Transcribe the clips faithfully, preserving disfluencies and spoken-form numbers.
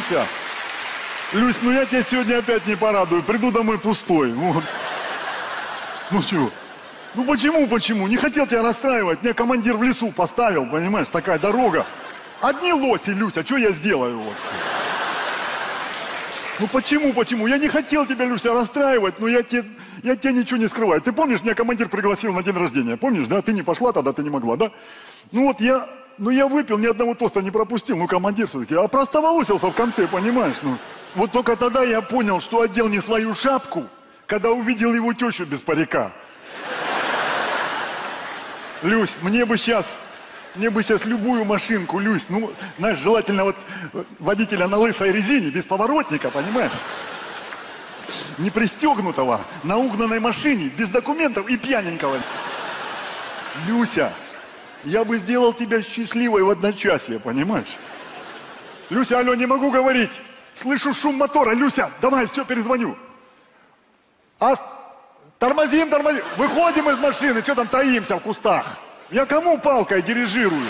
Люся, Люсь, ну я тебя сегодня опять не порадую. Приду домой пустой. Вот. Ну чего? Ну почему, почему? Не хотел тебя расстраивать. Меня командир в лесу поставил, понимаешь, такая дорога. Одни лоси, Люся, что я сделаю? Вот. Ну почему, почему? Я не хотел тебя, Люся, расстраивать, но я тебе, я тебе ничего не скрываю. Ты помнишь, меня командир пригласил на день рождения? Помнишь, да? Ты не пошла тогда, ты не могла, да? Ну вот я, ну я выпил, ни одного тоста не пропустил, ну командир все-таки. А простоволосился в конце, понимаешь? Ну, вот только тогда я понял, что одел не свою шапку, когда увидел его тещу без парика. Люсь, мне бы сейчас... Мне бы сейчас любую машинку, Люсь, ну, знаешь, желательно вот водителя на лысой резине, без поворотника, понимаешь? Не пристегнутого, на угнанной машине, без документов и пьяненького. Люся, я бы сделал тебя счастливой в одночасье, понимаешь? Люся, алло, не могу говорить. Слышу шум мотора, Люся, давай, все, перезвоню. А, тормозим, тормозим, выходим из машины, что там таимся в кустах? Я кому палкой дирижирую?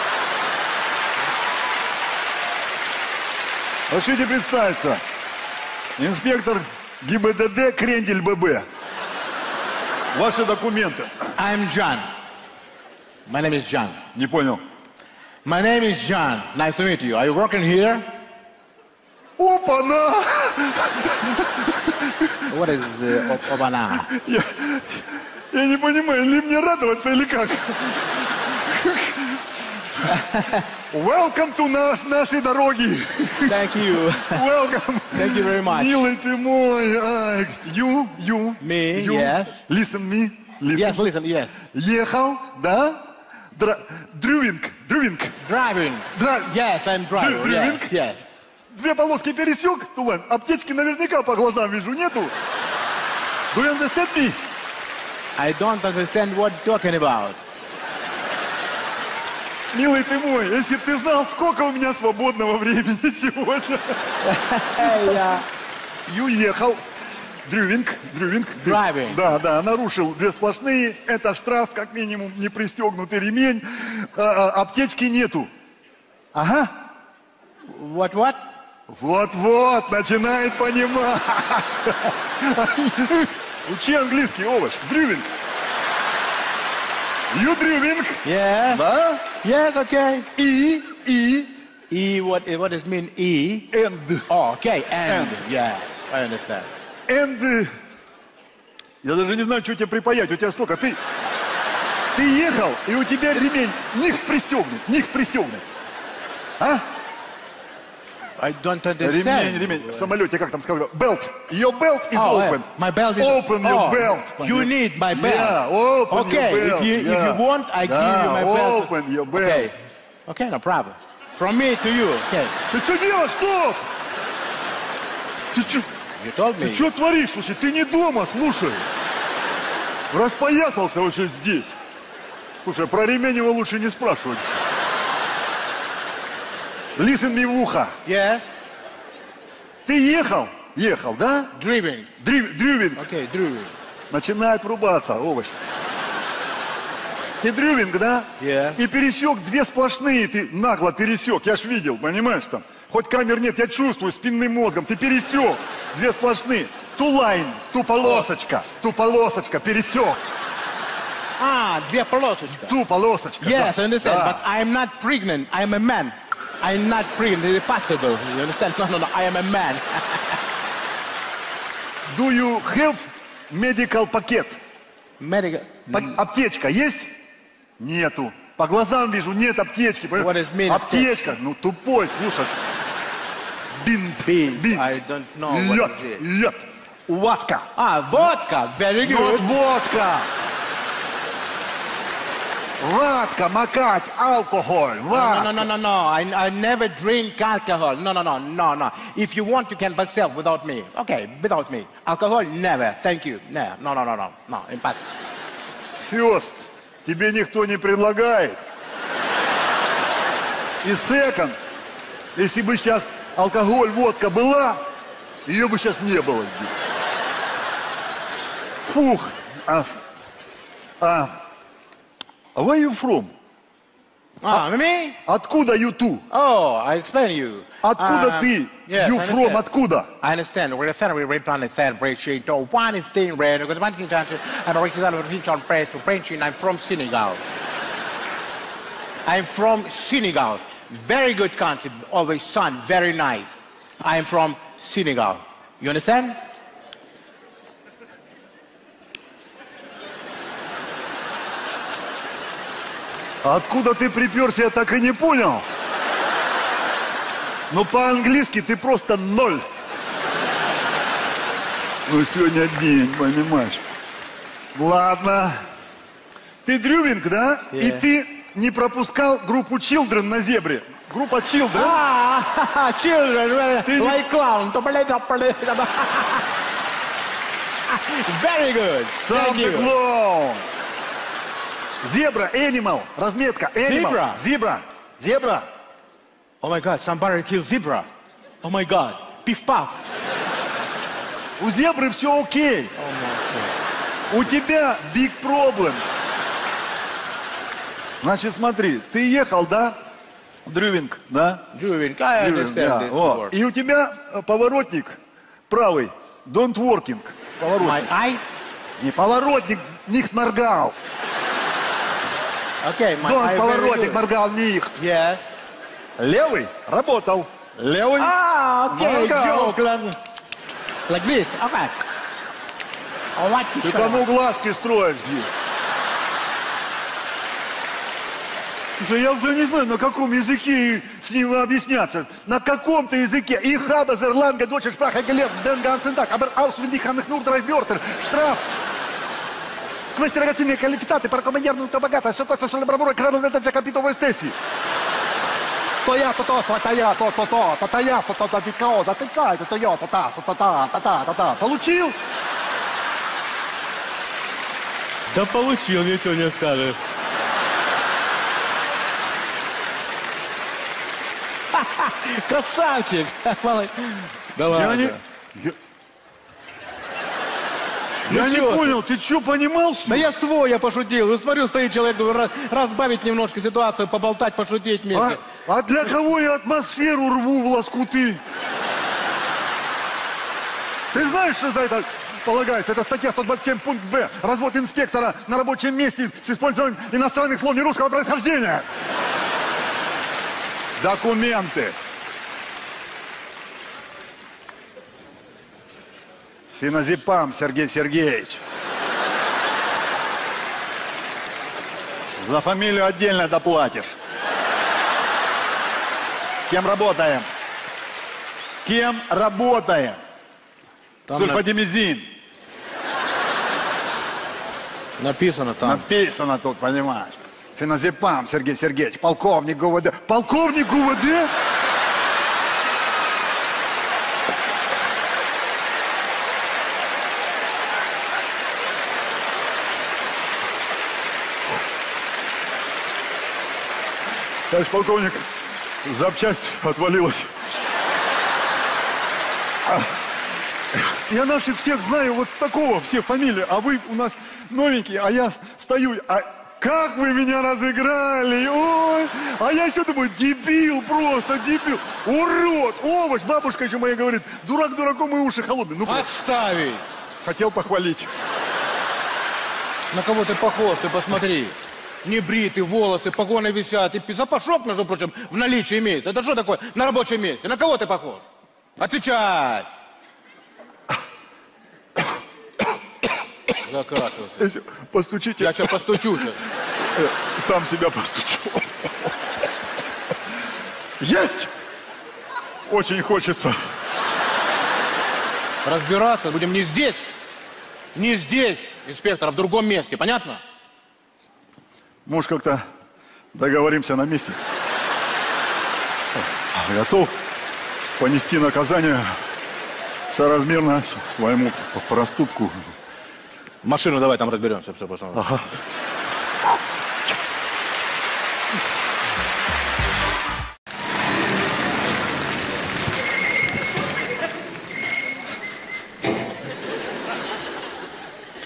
Разрешите представиться. Инспектор ГИБДД Крендель ББ. Ваши документы. I'm John. My name is John. Не понял. My name is John. Nice to meet you. Are you working here? Опа-на! What is uh, Opana? Я, я не понимаю, ли мне радоваться или как? Welcome to наш, наши дороги. Thank you. Welcome. Thank you very much. Милый ты мой. I, you, you. Me, you. yes. Listen me. Listen. Yes, listen, yes. Ехал, да? Дра... Дрювинг, дрювинг. Driving. Дра... Yes, I'm driving. Driving? Yes, yes. Две полоски пересек, Тулань. Аптечки наверняка по глазам вижу, нету? Do you understand me? I don't understand what you're talking about. Милый ты мой, если бы ты знал, сколько у меня свободного времени сегодня. Hey, Ю ехал. Дрювинг, дрювинг. Driving. Да, да, нарушил две сплошные. Это штраф, как минимум, не пристегнутый ремень. А, а, аптечки нету. Ага. What, what? Вот-вот, начинает понимать. Учи английский, овощ. Дрювинг. You driving? Yeah. Да? Yes, okay. И, и. E, what, what does it mean, E? And. Oh, okay, and. And. Yes, I understand. And. Я даже не знаю, что тебе припаять, у тебя столько. Ты, ты ехал, и у тебя ремень них пристегнут, них пристегнут. А? I don't understand. Ремень, ремень. В самолете, как там сказал? Belt. Your belt is Oh, open. my belt is open. Your oh, belt. You need my belt. Yeah, open okay, your belt. if you yeah. if you want, I да, give you my belt. Open your belt. Okay, okay, no problem. From me to you. Okay. Ты что делаешь? Стоп! Ты что? You told me. Ты что творишь? Слушай, ты не дома, слушай. Распоясался вообще здесь. Слушай, про ремень его лучше не спрашивать. Listen me в ухо. Yes. Ты ехал? Ехал, да? Driving. Дрив, дрювинг. Okay, driving. Начинает врубаться, овощ. Ты дрювинг, да? Yeah. И пересек две сплошные, ты нагло пересек, я ж видел, понимаешь там? Хоть камер нет, я чувствую спинным мозгом, ты пересек две сплошные. Ту лайн, ту полосочка, ту полосочка, пересек. Ah, две полосочка. Ту полосочка. Yes, да. I understand, Да. but I'm not pregnant. I'm a man. I'm not pregnant. It's possible. You understand? No, no, no. I am a man. Do you have medical пакет? Medical. Пак- аптечка есть? Нету. По глазам вижу, нет аптечки. What is mean Аптечка. Ну, тупой, слушай. Бинт. Бинт. Бинт. I don't know what Йод. is it. Йод. Водка. Ah, vodka. Very Вот good. водка. Водка, макать, алкоголь. No, Водка. no, no, no, no. I, I never drink alcohol. No, no, no, no, no. If you want, you can but sell without me. Okay, without me. Alcohol, never. Thank you. No, no, no, no, no. No, impossible. Фёст, тебе никто не предлагает. И секонд, если бы сейчас алкоголь, водка была, ее бы сейчас не было здесь. Фух. А, а, where you from? Ah, me? Откуда you two? Oh, I explain you. Откуда Uh, ты? yes, You I from understand. откуда? I understand. We're celebrating red planet celebration. Oh, one is thing red. Because one thing country. I'm a regular on press for French. I'm from Senegal. I'm from Senegal. Very good country. Always sun. Very nice. I'm from Senegal. You understand? Откуда ты приперся, я так и не понял. Но по-английски ты просто ноль. Ну, сегодня день, понимаешь. Ладно. Ты Дрювинг, да? Yeah. И ты не пропускал группу Children на зебре. Группа Children. Ah, children, Ты не- like clown. Very good. Сам Thank ты you. клоун. Зебра, animal, разметка, animal. Zebra. Зебра. Зебра. Oh my God, somebody killed zebra. Oh my God, пиф паф. У зебры все окей. У тебя big problems. Значит, смотри, ты ехал, да? Дрювинг, да? Doing, I Дрювинг, understand да. this Вот. word. И у тебя э, поворотник правый, don't working. My eye? Не поворотник, nicht моргал. Okay, my Don't eye very поворотник, good. моргал nicht. Yes. Левый работал. Левый. Ah, okay, Моргал. joke. Like, like this, okay. Oh, what you Ты show? кому глазки строишь здесь? Слушай, я уже не знаю, на каком языке с ним объясняться. На каком-то языке. И хаба, зерланга, дочь, шпраха, гелев, денгансентак, абер аусвиндиханных нурдрайв, бёртер, штраф. Квестергасильные квалификаты, паркоманерную, то богато, все коста, соль, бравура, крану, это джака, питовой стеси. То я, то то, то я, то то, то, то то я, то то, то ты кого, то ты та, то я, то та, то та, то та, то та. Получил? Да получил, ничего не скажешь. Красавчик! Молодец. Да Я ладно. не... Я, я не чё ты? понял, ты что, понимал? Да я свой, я пошутил. Ну, смотрю, стоит человек, думаю, раз- разбавить немножко ситуацию, поболтать, пошутить А, вместе. а для кого я атмосферу рву в лоскуты? Ты знаешь, что за это полагается? Это статья сто двадцать семь пункт Б. Развод инспектора на рабочем месте с использованием иностранных слов нерусского происхождения. Документы. Феназепам Сергей Сергеевич. За фамилию отдельно доплатишь. Кем работаем? Кем работаем? Там Сульфадимизин. Написано там. Написано тут, понимаешь. Феназепам Сергей Сергеевич, полковник ГУВД. Полковник ГУВД? Товарищ полковник, запчасть отвалилась. А, Я наших всех знаю, вот такого, все фамилии, а вы у нас новенькие, а я стою, а как вы меня разыграли, ой, а я еще думаю, дебил просто, дебил, урод, овощ, бабушка еще моя говорит, дурак дураком и уши холодные, ну, просто Отставить! хотел похвалить. На кого ты похож, ты посмотри. Небритый, волосы, погоны висят. И запашок, между прочим, в наличии имеется. Это что такое на рабочем месте? На кого ты похож? Отвечай! Закашивался. Если Постучите, Я сейчас постучу сейчас. э, сам себя постучу. Есть! Очень хочется. Разбираться будем не здесь. Не здесь, инспектор, а в другом месте. Понятно? Может, как-то договоримся на месте. Готов понести наказание соразмерно с- своему проступку. Машину давай там разберемся. Все, пожалуйста. Ага.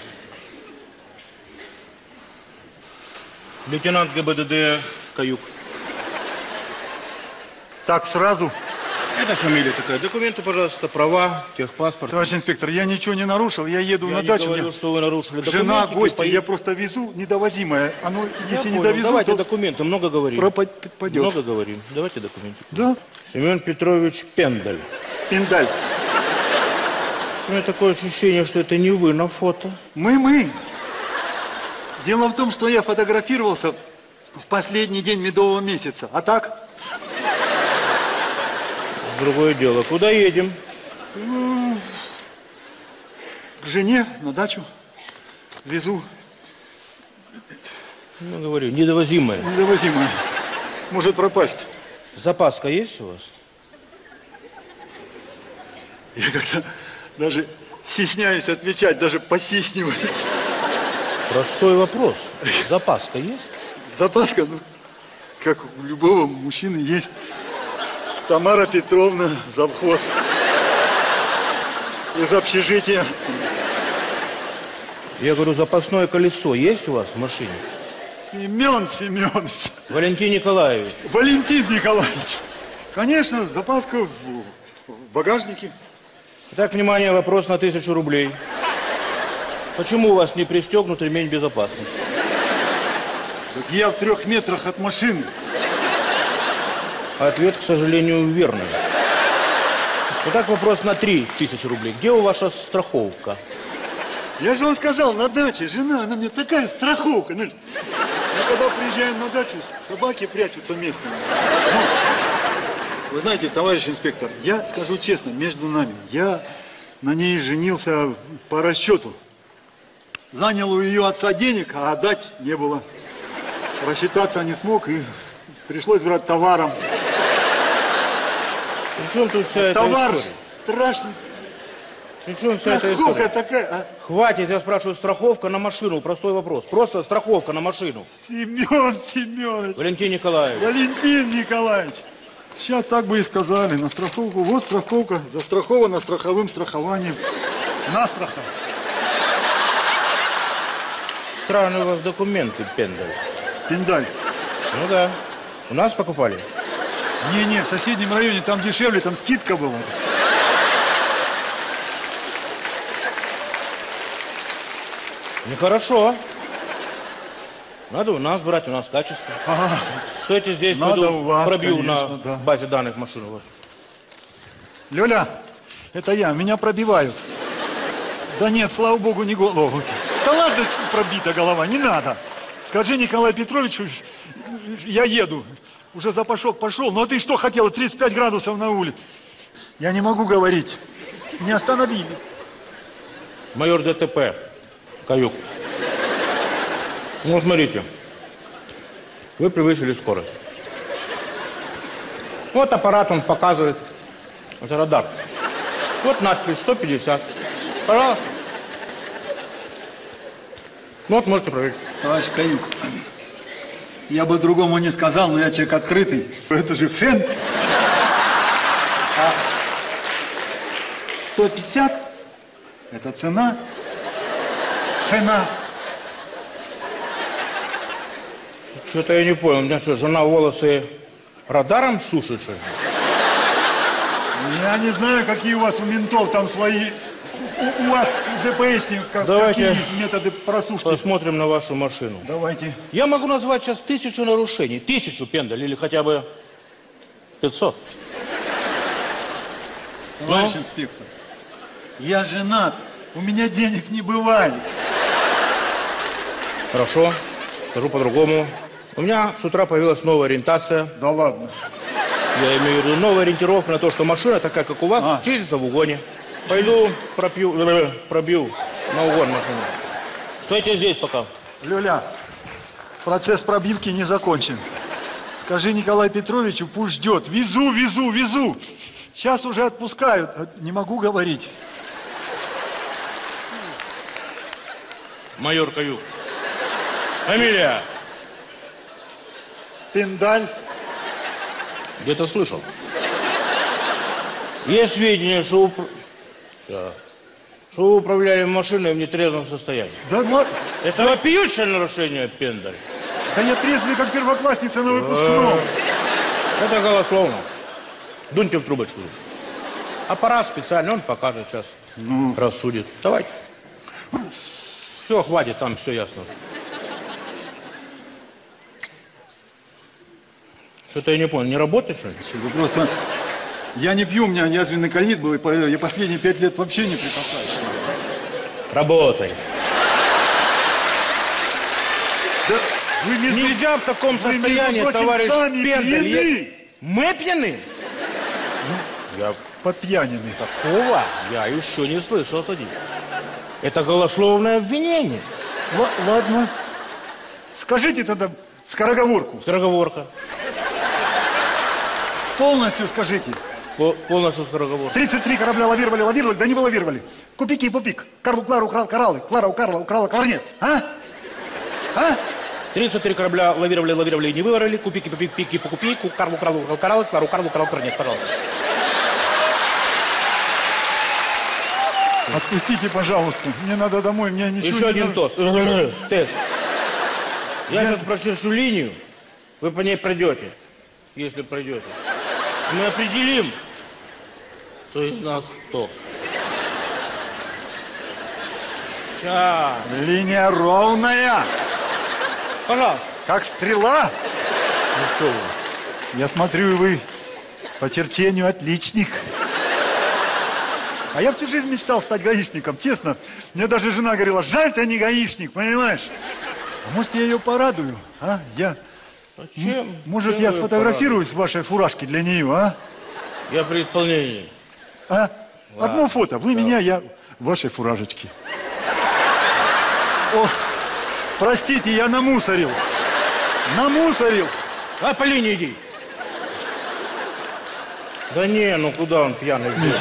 Лейтенант ГИБДД Каюк. Так сразу. Это фамилия такая. Документы, пожалуйста, права, техпаспорт. Товарищ инспектор, я ничего не нарушил, я еду Я на не дачу. говорю, Мне... что вы нарушили документы. Жена, гости, по... я просто везу недовозимое. Оно, Я если не понял. довезу, Давайте то документы, много говорим. пропадет. Много говорим. Давайте документы. Да? Семен Петрович Пендаль. Пендаль. У меня такое ощущение, что это не вы на фото. Мы-мы. Дело в том, что я фотографировался в последний день медового месяца. А так? Другое дело. Куда едем? К жене на дачу. Везу. Ну, говорю, недовозимое. Недовозимое. Может пропасть. Запаска есть у вас? Я как-то даже стесняюсь отвечать, даже посисниваюсь. Простой вопрос. Запаска есть? Запаска, ну, как у любого мужчины, есть. Тамара Петровна, завхоз. Из общежития. Я говорю, запасное колесо есть у вас в машине? Семен Семенович. Валентин Николаевич. Валентин Николаевич. Конечно, запаска в, в багажнике. Итак, внимание, вопрос на тысячу рублей. Почему у вас не пристегнут ремень безопасности? Так я в трех метрах от машины. Ответ, к сожалению, верный. Итак, вопрос на три тысячи рублей. Где у ваша страховка? Я же вам сказал, на даче жена, она мне такая страховка. Ну, мы когда приезжаем на дачу, собаки прячутся местные. Ну, вы знаете, товарищ инспектор, я скажу честно, между нами, я на ней женился по расчету. Занял у ее отца денег, а отдать не было. Рассчитаться не смог и пришлось брать товаром. При чем тут вся эта Товар история? страшный. При чем вся эта Страховка история? такая. А? Хватит, я спрашиваю, страховка на машину. Простой вопрос. Просто страховка на машину. Семен Семенович. Валентин Николаевич. Валентин Николаевич. Сейчас так бы и сказали. На страховку. Вот страховка. Застрахована страховым страхованием. Настраха. Странные у вас документы, Пендаль. Пендаль. Ну да. У нас покупали? Не-не, в соседнем районе там дешевле, там скидка была. Нехорошо. Надо у нас брать, у нас качество. Ага. Стойте здесь, Надо пойду у вас, пробью конечно, на да. базе данных машину вашу. Лёля, это я, меня пробивают. Да нет, слава богу, не голову. Да ладно, пробита голова, не надо. Скажи Николаю Петровичу, я еду. Уже запашок пошел. Ну а ты что хотела, тридцать пять градусов на улице? Я не могу говорить. Меня остановили. Майор ДТП. Каюк. Ну, смотрите. Вы превысили скорость. Вот аппарат, он показывает. Это радар. Вот надпись сто пятьдесят. Пожалуйста. Ну, вот можете проверить. Товарищ Каюк, я бы другому не сказал, но я человек открытый. Это же фен. А сто пятьдесят – это цена. Цена. Что-то я не понял. У меня что, жена волосы радаром сушит, что ли? Я не знаю, какие у вас у ментов там свои... У, у вас, ДПСников, как, Давайте какие методы просушки. Посмотрим на вашу машину. Давайте. Я могу назвать сейчас тысячу нарушений. Тысячу, Пендаль, или хотя бы пятьсот. Товарищ Ну? инспектор, я женат, у меня денег не бывает. Хорошо, скажу по-другому. У меня с утра появилась новая ориентация. Да ладно. Я имею в виду новая ориентировка на то, что машина такая, как у вас, А. чистится в угоне. Пойду пропью, э, пробью на угон машину. Стойте здесь пока. Люля, процесс пробивки не закончен. Скажи Николаю Петровичу, пусть ждет. Везу, везу, везу. Сейчас уже отпускают. Не могу говорить. Майор Каюк. Фамилия? Пендаль. Где-то слышал. Есть сведения, что, уп... Сейчас. что вы управляли машиной в нетрезвом состоянии. Да, ма- Это вопиющее нарушение, Пендаль. да я трезвый, как первоклассница на выпускном. Это голословно. Дуньте в трубочку. Аппарат специальный, он покажет сейчас. Ну. Рассудит. Давайте. Все, хватит, там все ясно. Что-то я не понял, не работает что ли? Вы просто... Я не пью, у меня язвенный колит был, и я последние пять лет вообще не прикасаюсь. Работай. Да вы между... Нельзя в таком вы, состоянии, прочим, товарищ Пендель. пьяны. Мы пьяны? Ну, я подпьянены. Такого я еще не слышал тоді. Это голословное обвинение. Л ладно. Скажите тогда скороговорку. Скороговорка. Полностью скажите. По полностью скороговорка. тридцать три корабля лавировали, лавировали, да не вылавировали. Купики и пупик. Карлу Клару украл кораллы. Клара у Карла украла кларнет. А? А? тридцать три корабля лавировали, лавировали и не выловили. Купики, пупик, пики, покупи. Карлу, Карлу украл кораллы. Клару, Карлу украл кларнет. Пожалуйста. Отпустите, пожалуйста. Мне надо домой, мне ничего Еще не один тост. Тест. Я, Я сейчас прочерчу линию. Вы по ней пройдете. Если пройдете. Мы определим, кто из нас кто. Сейчас. Линия ровная. Пожалуйста. Как стрела. Ну что вы? Я смотрю, вы по черчению отличник. А я всю жизнь мечтал стать гаишником, честно. Мне даже жена говорила, жаль, ты не гаишник, понимаешь? А может, я ее порадую, а? Я... А чем? Может, чем я сфотографируюсь в вашей фуражке для нее, а? Я при исполнении. А? Ладно. Одно фото. Вы да. меня, я в вашей фуражечке. О, простите, я намусорил. Намусорил. А по линии иди. Да не, ну куда он пьяный бегает?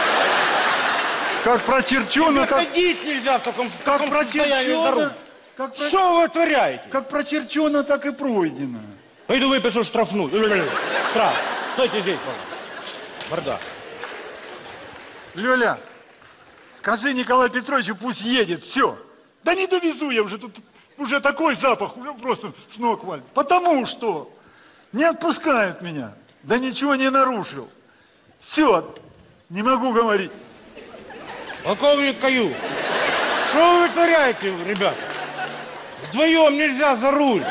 Как прочерчено, как... ходить нельзя в таком, в как таком прочерчено, как про... Что вы творяете? Как прочерчено, так и пройдено. Пойду выпишу штрафную. Штраф. Стойте здесь, пожалуйста. Бардак. Лёля, скажи Николаю Петровичу, пусть едет, все. Да не довезу я уже, тут уже такой запах, уже просто с ног валит. Потому что не отпускают меня. Да ничего не нарушил. Все, не могу говорить. Полковник Каюк, что вы вытворяете, ребята? Вдвоем нельзя за руль.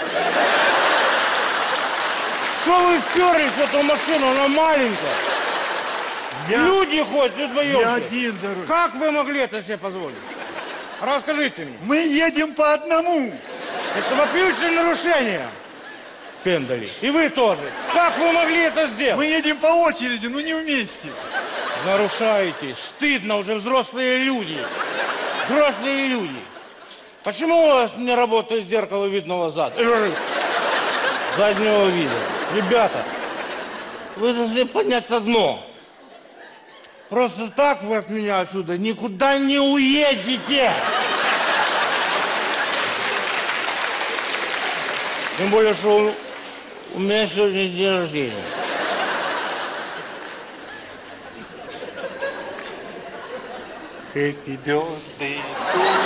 Что вы вперлись в эту машину, она маленькая. Я... Люди ходят вдвоем. Я один за руль. Как вы могли это себе позволить? Расскажите мне. Мы едем по одному. Это вопиющее нарушение. Пендали. И вы тоже. Как вы могли это сделать? Мы едем по очереди, но не вместе. Нарушаете. Стыдно, уже взрослые люди. Взрослые люди. Почему у вас не работает зеркало видного зада? Заднего вида. Ребята, вы должны понять одно. Просто так вы от меня отсюда никуда не уедете. Тем более, что у меня сегодня день рождения. Happy birthday to you.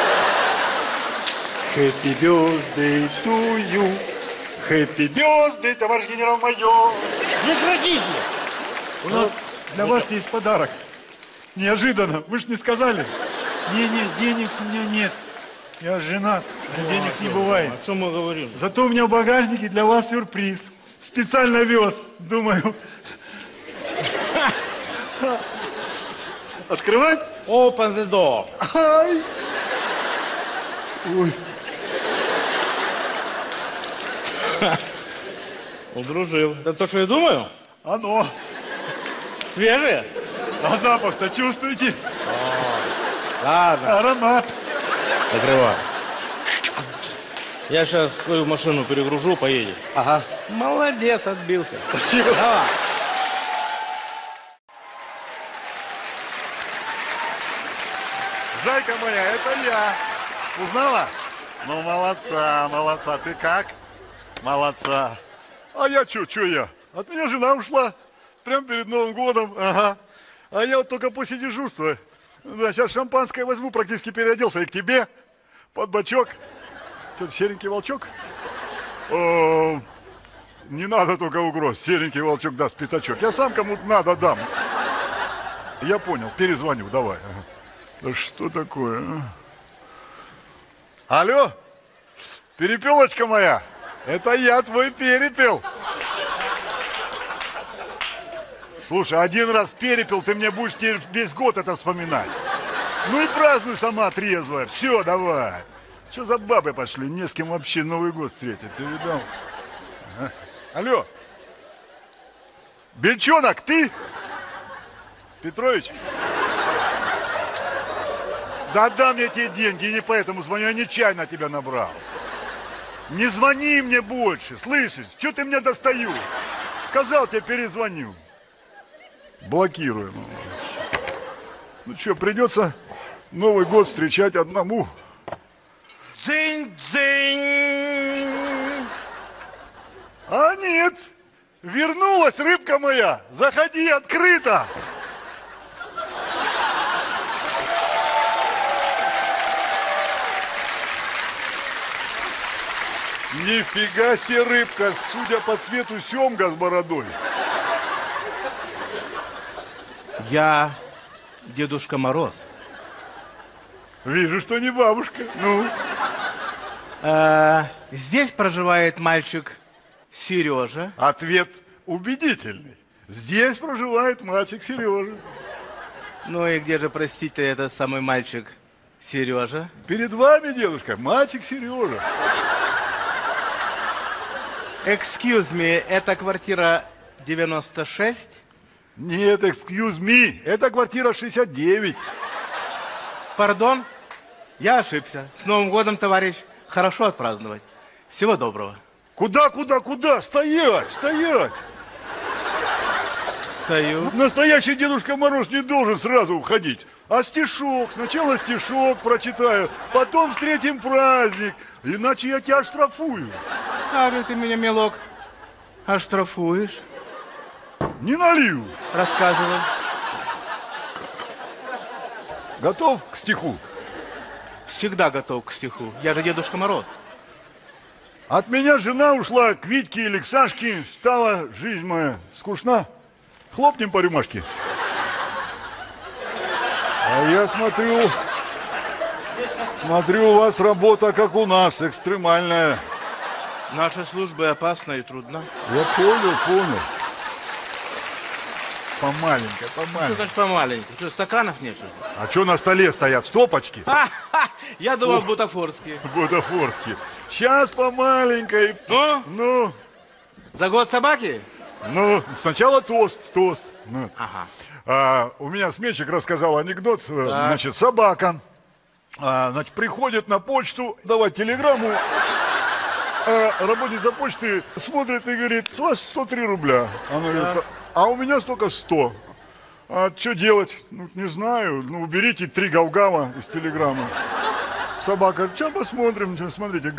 Happy birthday to you. Happy birthday, товарищ генерал-майор. Прекратите. У нас для вас есть подарок. Неожиданно. Вы ж не сказали. Не-не, денег у меня нет. Я женат, а денег не бывает. О чем мы говорим? Зато у меня в багажнике для вас сюрприз. Специально вез. Думаю. Открывать? Open the door. Ай. Ой. Удружил. Это то, что я думаю? Оно. Свежее? А запах-то чувствуете? О, ладно. Аромат. Закрывай. Я сейчас свою машину перегружу, поедешь. Ага. Молодец, отбился. Спасибо. Давай. Зайка моя, это я. Узнала? Ну, молодца, молодца. Ты как? Молодца. А я чё, чё я? От меня жена ушла. Прямо перед Новым годом. Ага. А я вот только после дежурства. Да, сейчас шампанское возьму, практически переоделся и к тебе. Под бочок. Что-то серенький волчок. О, Не надо только угроз. Серенький волчок даст пятачок. Я сам кому-то надо дам. Я понял, перезвоню, давай. Ага. Да что такое, а? Алло, перепелочка моя, это я твой перепел. Слушай, один раз перепел, ты мне будешь теперь весь год это вспоминать. Ну и празднуй сама трезвая. Все, давай. Что за бабы пошли? Не с кем вообще Новый год встретить. Ты видал? А? Алло. Бельчонок, ты? Петрович? Да отдам я тебе деньги, и не поэтому звоню, я нечаянно тебя набрал. Не звони мне больше, слышишь? Что ты меня достаешь? Сказал тебе, перезвоню. Блокируем. Ну что, придется Новый год встречать одному. Дзынь-дзынь! А нет, вернулась рыбка моя. Заходи открыто. Нифига себе рыбка, судя по цвету, семга с бородой. Я Дедушка Мороз. Вижу, что не бабушка. Ну? А, здесь проживает мальчик Сережа. Ответ убедительный. Здесь проживает мальчик Сережа. Ну и где же, простите, этот самый мальчик Сережа? Перед вами, дедушка, мальчик Сережа. Excuse me, это квартира девяносто шесть? Нет, excuse me, это квартира шестьдесят девять. Пардон, я ошибся. С Новым годом, товарищ. Хорошо отпраздновать. Всего доброго. Куда, куда, куда? Стоять, стоять. Стою. Настоящий Дедушка Мороз не должен сразу уходить. А стишок, сначала стишок прочитаю, потом встретим праздник, иначе я тебя оштрафую. Как же ты меня, милок, оштрафуешь? Не налью. Рассказывай. Готов к стиху? Всегда готов к стиху. Я же Дедушка Мороз. От меня жена ушла к Витьке или к Сашке, стала жизнь моя скучна. Хлопнем по рюмашке. А я смотрю, смотрю, у вас работа, как у нас, экстремальная. Наша служба опасна и трудна. Я понял, понял. Помаленько, Что помаленько. значит помаленько? Что, стаканов нет? Что ли? А что на столе стоят? Стопочки? Ха-ха! Я думал, бутафорские. Бутафорские. Сейчас помаленько. Ну? Ну, За год собаки? ну, сначала тост, тост. Ну. Ага. А, у меня сменщик рассказал анекдот. Так. Значит, собака, а, значит, приходит на почту давать телеграмму. А работница почты смотрит и говорит: у вас сто три рубля. Она говорит: а у меня столько сто. А что делать? Ну, не знаю. Ну, уберите три гав-гава из телеграммы. Собака: что посмотрим? Смотрите,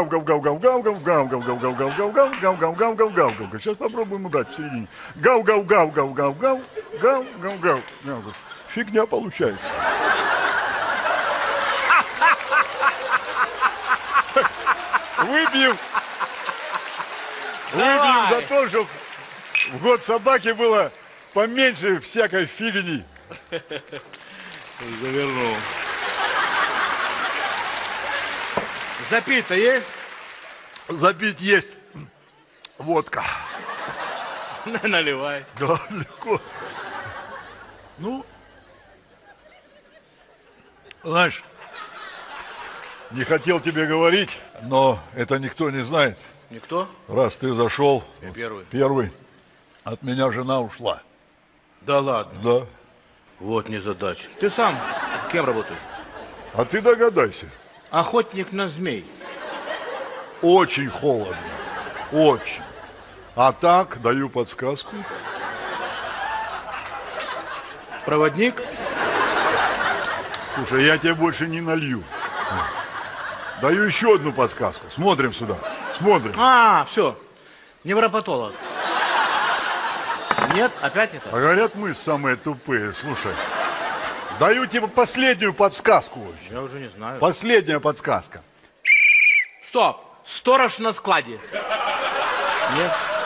гав-гав-гав-гав-гав-гав-гав-гав-гав-гав-гав-гав-гав-гав-гав. Сейчас попробуем убрать в середине. Гав-гав-гав-гав-гав-гав-гав-гав. Фигня получается. Выпьем. Выпьем за то, чтобы в год собаки было поменьше всякой фигни. Завернул. Запить-то есть? Запить есть водка. Наливай. Да, легко. Ну, знаешь, не хотел тебе говорить, но это никто не знает. Никто? Раз ты зашел, Я первый. первый, от меня жена ушла. Да ладно. Да. Вот незадача. Ты сам кем работаешь? А ты догадайся. Охотник на змей. Очень холодно. Очень. А так, даю подсказку. Проводник? Слушай, я тебе больше не налью. Даю еще одну подсказку. Смотрим сюда. Смотрим. А, все. Невропатолог. Нет, опять не А так. говорят, мы самые тупые. Слушай, даю тебе последнюю подсказку. Я уже не знаю. Последняя подсказка. Стоп. Сторож на складе. Нет.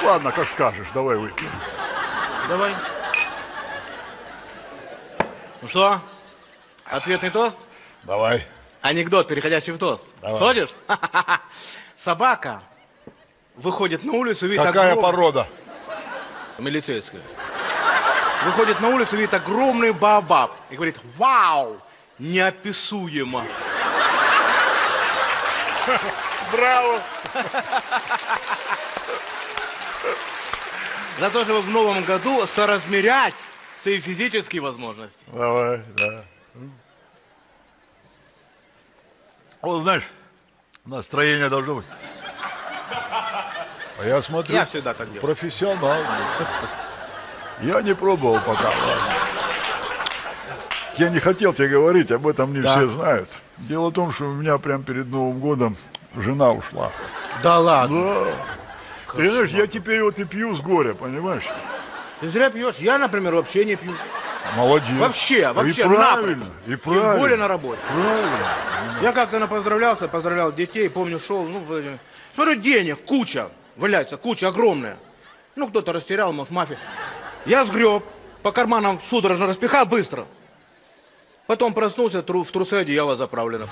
Ладно, как скажешь, давай выпьем. Давай. Ну что, ответный тост? Давай. Анекдот, переходящий в тост. Давай. Ходишь? Собака выходит на улицу, видит Какая огромный... порода? Милицейская. Выходит на улицу, видит огромный баобаб и говорит: вау, неописуемо. Браво! За то, чтобы в новом году соразмерять свои физические возможности. Давай, да. Вот знаешь, настроение должно быть. А я смотрю, Я всегда так делаю. профессионал. Я не пробовал пока. Ладно. Я не хотел тебе говорить, об этом не Да. все знают. Дело в том, что у меня прямо перед Новым годом жена ушла. Да ладно. Да. И знаешь, я теперь вот и пью с горя, понимаешь? Ты зря пьешь. Я, например, вообще не пью. Молодец. Вообще, вообще. И правильно, напрочь. и правильно. Тем более на работе. Правильно. Я как-то на поздравлялся, поздравлял детей, помню, шел, ну, вроде, смотрю, денег, куча, валяется, куча огромная. Ну, кто-то растерял, может, мафия. Я сгреб, по карманам судорожно распихал быстро. Потом проснулся, тру, в трусы одеяло заправлено.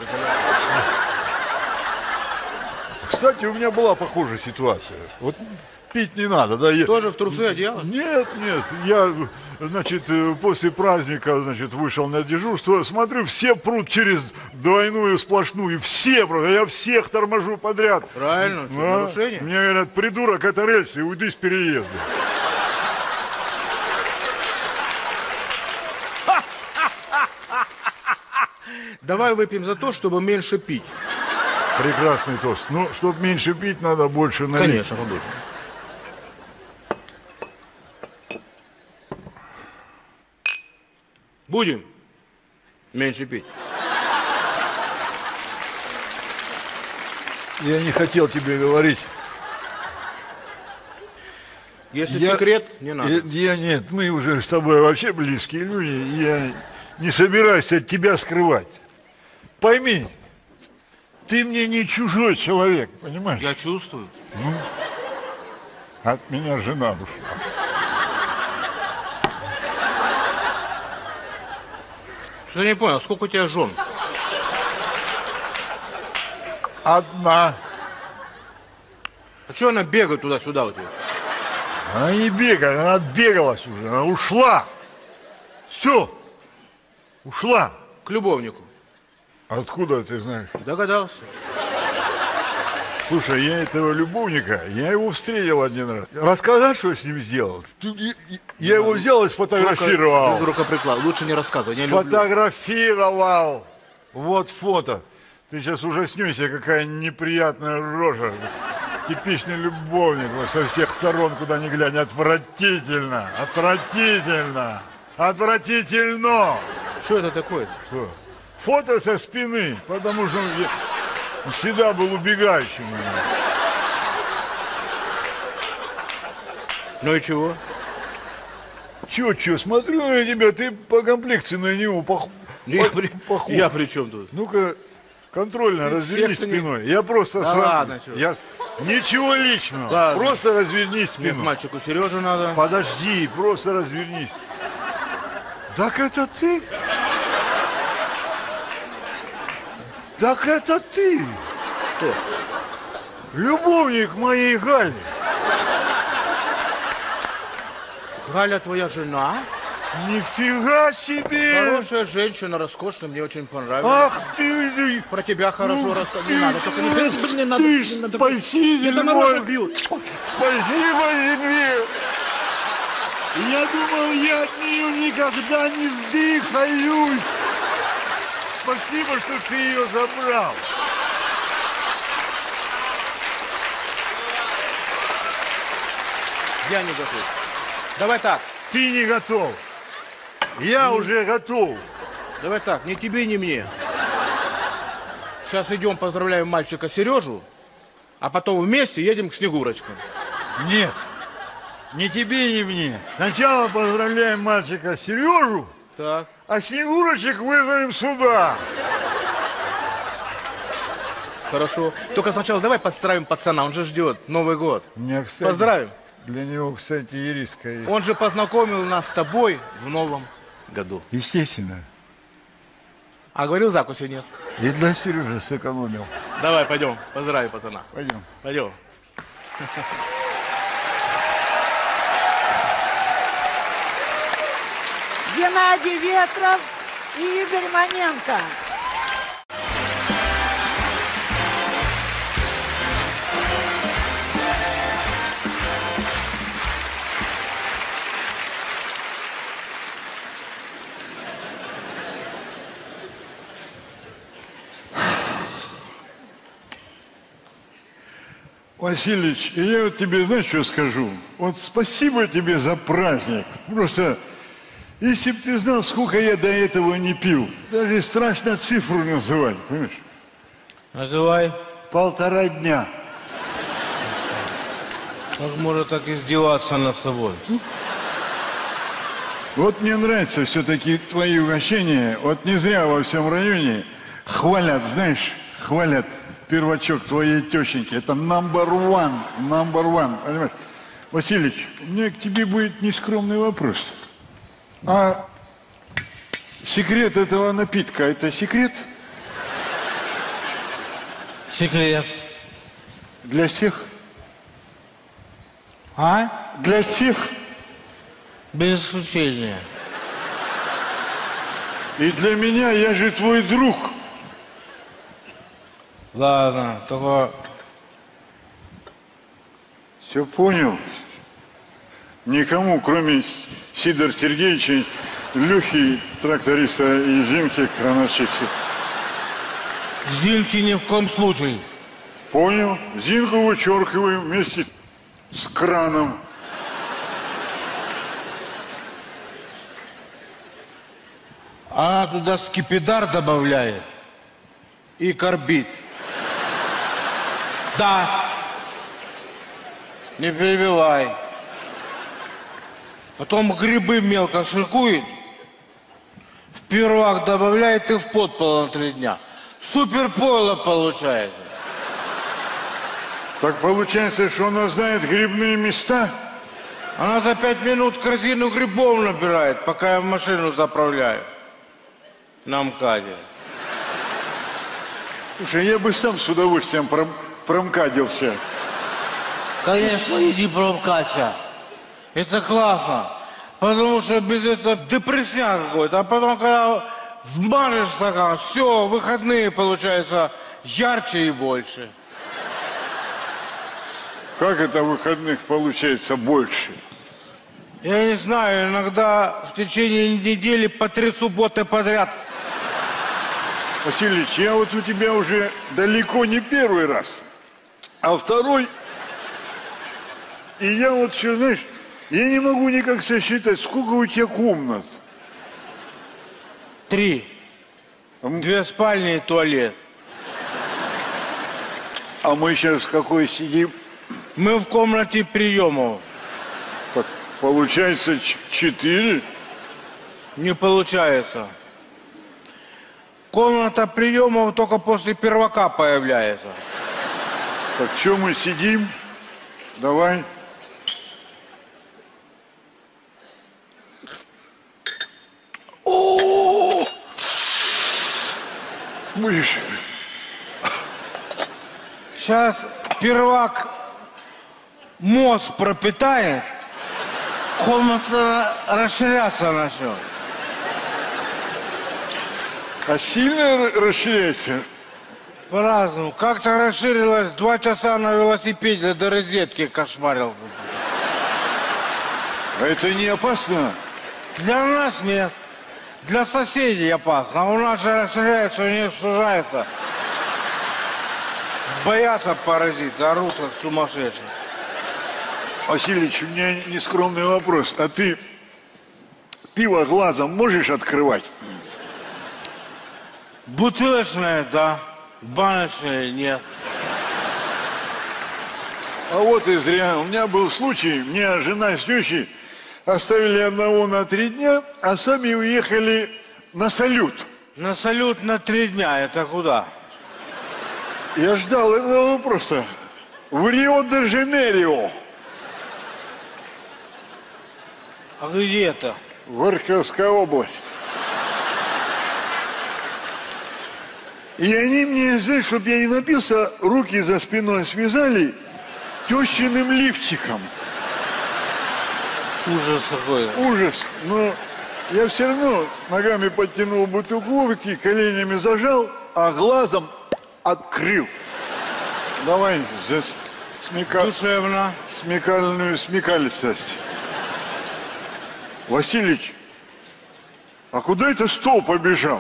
Кстати, у меня была похожая ситуация. Вот пить не надо, да? Я... Тоже в трусы одеяло? Нет, нет, я, значит, э, после праздника, значит, вышел на дежурство, смотрю, все прут через двойную сплошную, все, просто, я всех торможу подряд. Правильно, что, Да. нарушение? Мне говорят: придурок, это рельсы, уйди с переезда. Давай выпьем за то, чтобы меньше пить. Прекрасный тост. Ну, чтобы меньше пить, надо больше налить. Конечно, побольше. Будем меньше пить. Я не хотел тебе говорить. Если Я- секрет, не надо. Я, я нет, мы уже с тобой вообще близкие люди. Я не собираюсь от тебя скрывать. Пойми, ты мне не чужой человек, понимаешь? Я чувствую. От меня жена ушла. Что-то не понял, сколько у тебя жен? Одна. А что она бегает туда-сюда у тебя? Она не бегает, она отбегалась уже, она ушла. Все, ушла. К любовнику. Откуда ты знаешь? Догадался. Слушай, я этого любовника, я его встретил один раз. Рассказать, что я с ним сделал? Ты- я- Я его взял и сфотографировал. Без рукоприклад. Лучше не рассказывай. Я люблю. Сфотографировал. Вот фото. Ты сейчас ужаснешься, какая неприятная рожа. Типичный любовник, вот со всех сторон, куда ни глянь. Отвратительно, отвратительно, отвратительно. Что это такое? Что? Фото со спины, потому что я всегда был убегающим. Ну и чего? Чё, чё, смотрю на тебя, ты по комплекции на него пох... Я, по- при... похож. я при чем тут? Ну-ка, контрольно, Ты развернись всех-то не- спиной. Я просто Да сразу... ладно, чё. Я... Ничего личного. Ладно. Просто развернись Мне к спиной. мальчику Сережу надо. Подожди, просто развернись. Так это ты? Так это ты? Кто? Любовник моей Гали. Галя твоя жена? Нифига себе! Хорошая женщина, роскошная, мне очень понравилась. Ах ты! ты- Про тебя хорошо ну рассказывать. ты, Не надо, только не, ты, не надо. ты не надо. спаситель Это мой! нарочно бьют. Спасибо тебе! Я думал, я от нее никогда не вздыхаюсь. Спасибо, что ты ее забрал. Я не готов. Давай так, Ты не готов. Я уже готов. давай так, ни тебе, ни мне. Сейчас идем, поздравляем мальчика Сережу, а потом вместе едем к Снегурочкам. Нет, ни тебе, ни мне. Сначала поздравляем мальчика Сережу, Так. а Снегурочек вызовем сюда. Хорошо. Только сначала давай поздравим пацана, он же ждет Новый год. Мне, кстати, Поздравим. Для него, кстати, ириска есть. Он же познакомил нас с тобой в новом году. Естественно. А говорил, закуси нет. И для Сережи сэкономил. Давай, пойдем, поздравим пацана. Пойдем. Пойдем. Геннадий Ветров и Игорь Маненко. Васильевич, я вот тебе, знаешь, что скажу? Вот спасибо тебе за праздник. Просто, если бы ты знал, сколько я до этого не пил, даже страшно цифру называть, понимаешь? Называй. Полтора дня. Как можно так издеваться над собой? Вот мне нравятся все-таки твои угощения. Вот не зря во всем районе хвалят, знаешь, хвалят первачок твоей тещеньки. Это number one, number one, понимаешь? Васильевич, у меня к тебе будет нескромный вопрос. А секрет этого напитка, это секрет? Секрет. Для всех? А? Для всех? Без исключения. И для меня, я же твой друг. Ладно, только... Все понял. Никому, кроме Сидора Сергеевича, Лехи, тракториста, и Зинки, крановщицы. Зинки ни в коем случае. Понял. Зинку вычеркиваем вместе с краном. Она туда скипидар добавляет и карбид. Да. Не перебивай. Потом грибы мелко шинкует, в пирог добавляет и в подпол на три дня. Супер пойло получается. Так получается, что она знает грибные места? Она за пять минут корзину грибов набирает, пока я машину заправляю. На МКАДе. Слушай, я бы сам с удовольствием пром промкадился. Конечно, иди промкаться. Это классно. Потому что без этого депрессия какой-то. А потом, когда вмажешь стакан, все, выходные получаются ярче и больше. Как это выходных получается больше? Я не знаю, иногда в течение недели по три субботы подряд. Васильевич, я вот у тебя уже далеко не первый раз, а второй. И я вот все, знаешь, я не могу никак сосчитать, сколько у тебя комнат. Три. Две спальни и туалет. А мы сейчас в какой сидим? Мы в комнате приемов. Так, получается четыре? Не получается. Комната приемов только после первака появляется. Так, что мы сидим? Давай. О! Мышь. Сейчас первак мозг пропитает, комната расширяться начнет. А сильно расширяется? По-разному. Как-то расширилось, два часа на велосипеде до розетки кошмарил. А это не опасно? Для нас нет. Для соседей опасно. А у нас же расширяется, у них сужается. Боятся паразиты, орут как сумасшедшие. Васильевич, у меня нескромный вопрос. А ты пиво глазом можешь открывать? Бутылочное, да. Баночное нет. А вот и зря. У меня был случай, мне жена с тещей оставили одного на три дня, а сами уехали на салют. На салют на три дня. Это куда? Я ждал этого вопроса. В Рио-де-Жанейро. А где это? Горьковская область. И они мне, знаешь, чтобы я не напился, руки за спиной связали тещиным лифчиком. Ужас какой. Ужас. Но я все равно ногами подтянул бутылку водки, коленями зажал, а глазом открыл. Давай здесь смека... Душевно. смекальную смекалистость. Василич, а куда это стол побежал?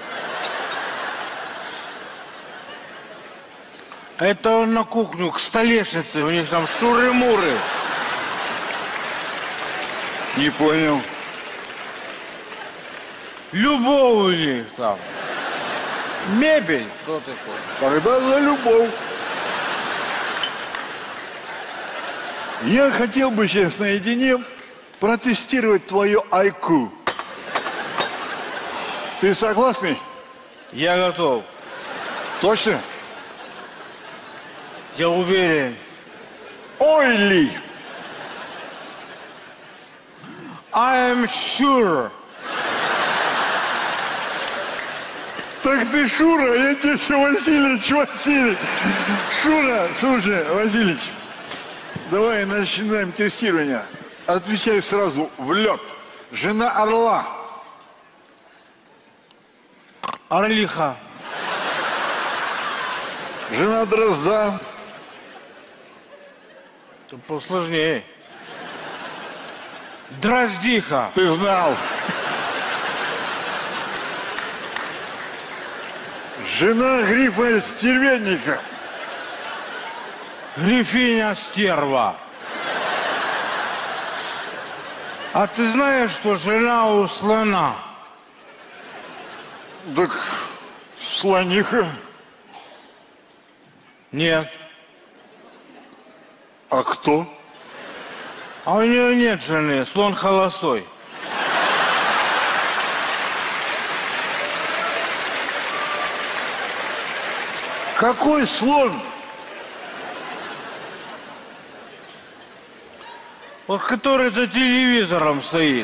Это он на кухню, к столешнице. У них там шуры-муры. Не понял. Любовь там. Мебель. Что ты хочешь? Тогда за любовь. Я хотел бы сейчас наедине протестировать твое ай кью. Ты согласный? Я готов. Точно? Я уверен. Ой ли! I am sure. Так ты Шура, я тебе еще Васильевич, Василий. Шура, слушай, Васильевич, давай начинаем тестирование. Отвечай сразу в лед. Жена орла. Орлиха. Жена дрозда. Это посложнее. Дроздиха. Ты знал. Жена грифа стервятника. Грифиня стерва. А ты знаешь, что жена у слона? Так слониха. Нет. А кто? А у нее нет жены, слон холостой. Какой слон? Вот который за телевизором стоит.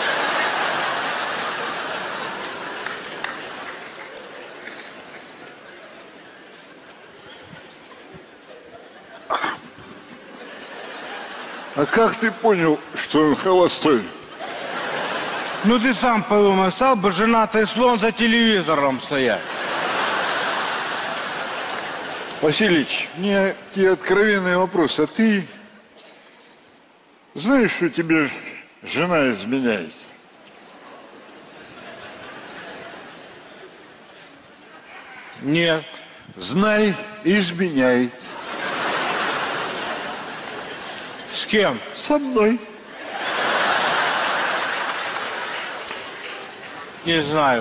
А как ты понял, что он холостой? Ну ты сам подумай, стал бы женатый слон за телевизором стоять. Васильевич, мне те откровенный вопрос. А ты знаешь, что тебе жена изменяет? Нет. Знай, изменяет. С кем? Со мной. Не знаю.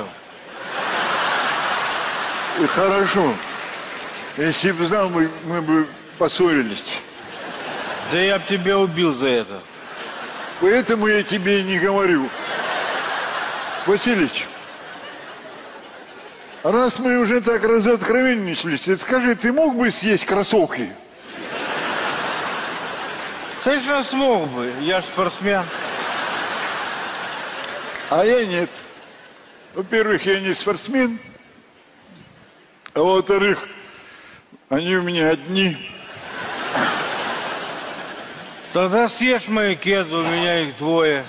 И хорошо. Если бы знал, мы, мы бы поссорились. Да я б тебя убил за это. Поэтому я тебе и не говорю. Васильевич, раз мы уже так разоткровенничались, скажи, ты мог бы съесть кроссовки? Конечно, смог бы. Я ж спортсмен. А я нет. Во-первых, я не спортсмен. А во-вторых, они у меня одни. Тогда съешь мои кеды, у меня их двое.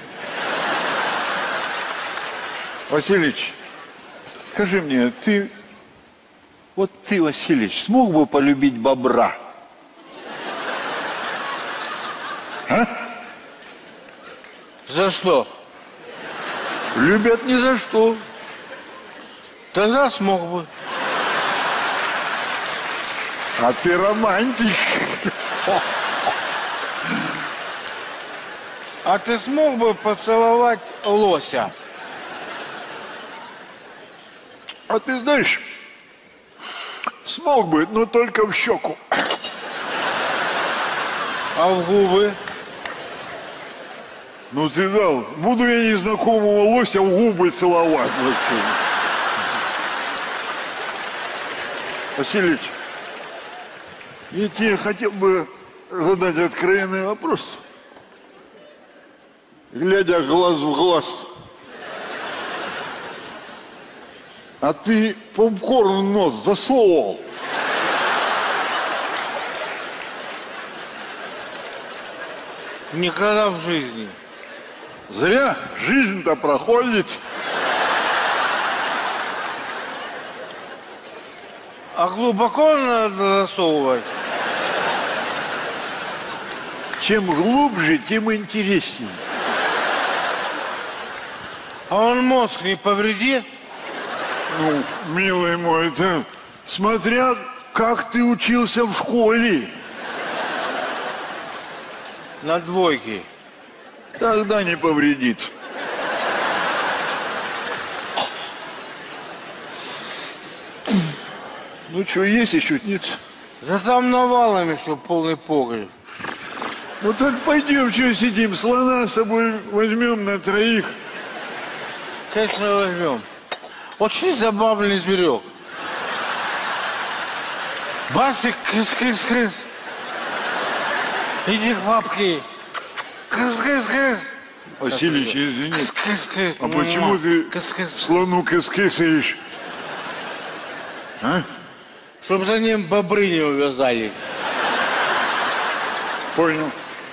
Васильевич, скажи мне, ты... Вот ты, Васильевич, смог бы полюбить бобра? А? За что? Любят ни за что. Тогда смог бы. А ты романтик. А ты смог бы поцеловать лося? А ты знаешь, смог бы, но только в щеку. А в губы? Ну ты дал, буду я незнакомого лося в губы целовать. Васильевич, я тебе хотел бы задать откровенный вопрос. глядя глаз в глаз. А ты попкорн в нос засовывал? Никогда в жизни. Зря жизнь-то проходит. А глубоко надо засовывать? Чем глубже, тем интереснее. А он мозг не повредит? Ну, милый мой, это смотря как ты учился в школе. На двойке. Тогда не повредит. Ну что, есть еще? Нет? Да там навалом еще полный погреб. Ну так пойдем, что сидим, слона с собой возьмем на троих. Конечно, возьмем. Очень забавный зверек. Басик, крыс-крыс-крыс. Иди к бабке. Крыс-крыс-крыс. Василич, извини. Крыс-крыс-крыс. А почему ты Крыс-крыс. слону кыс-кысаешь? А? Чтобы за ним бобры не увязались. Понял.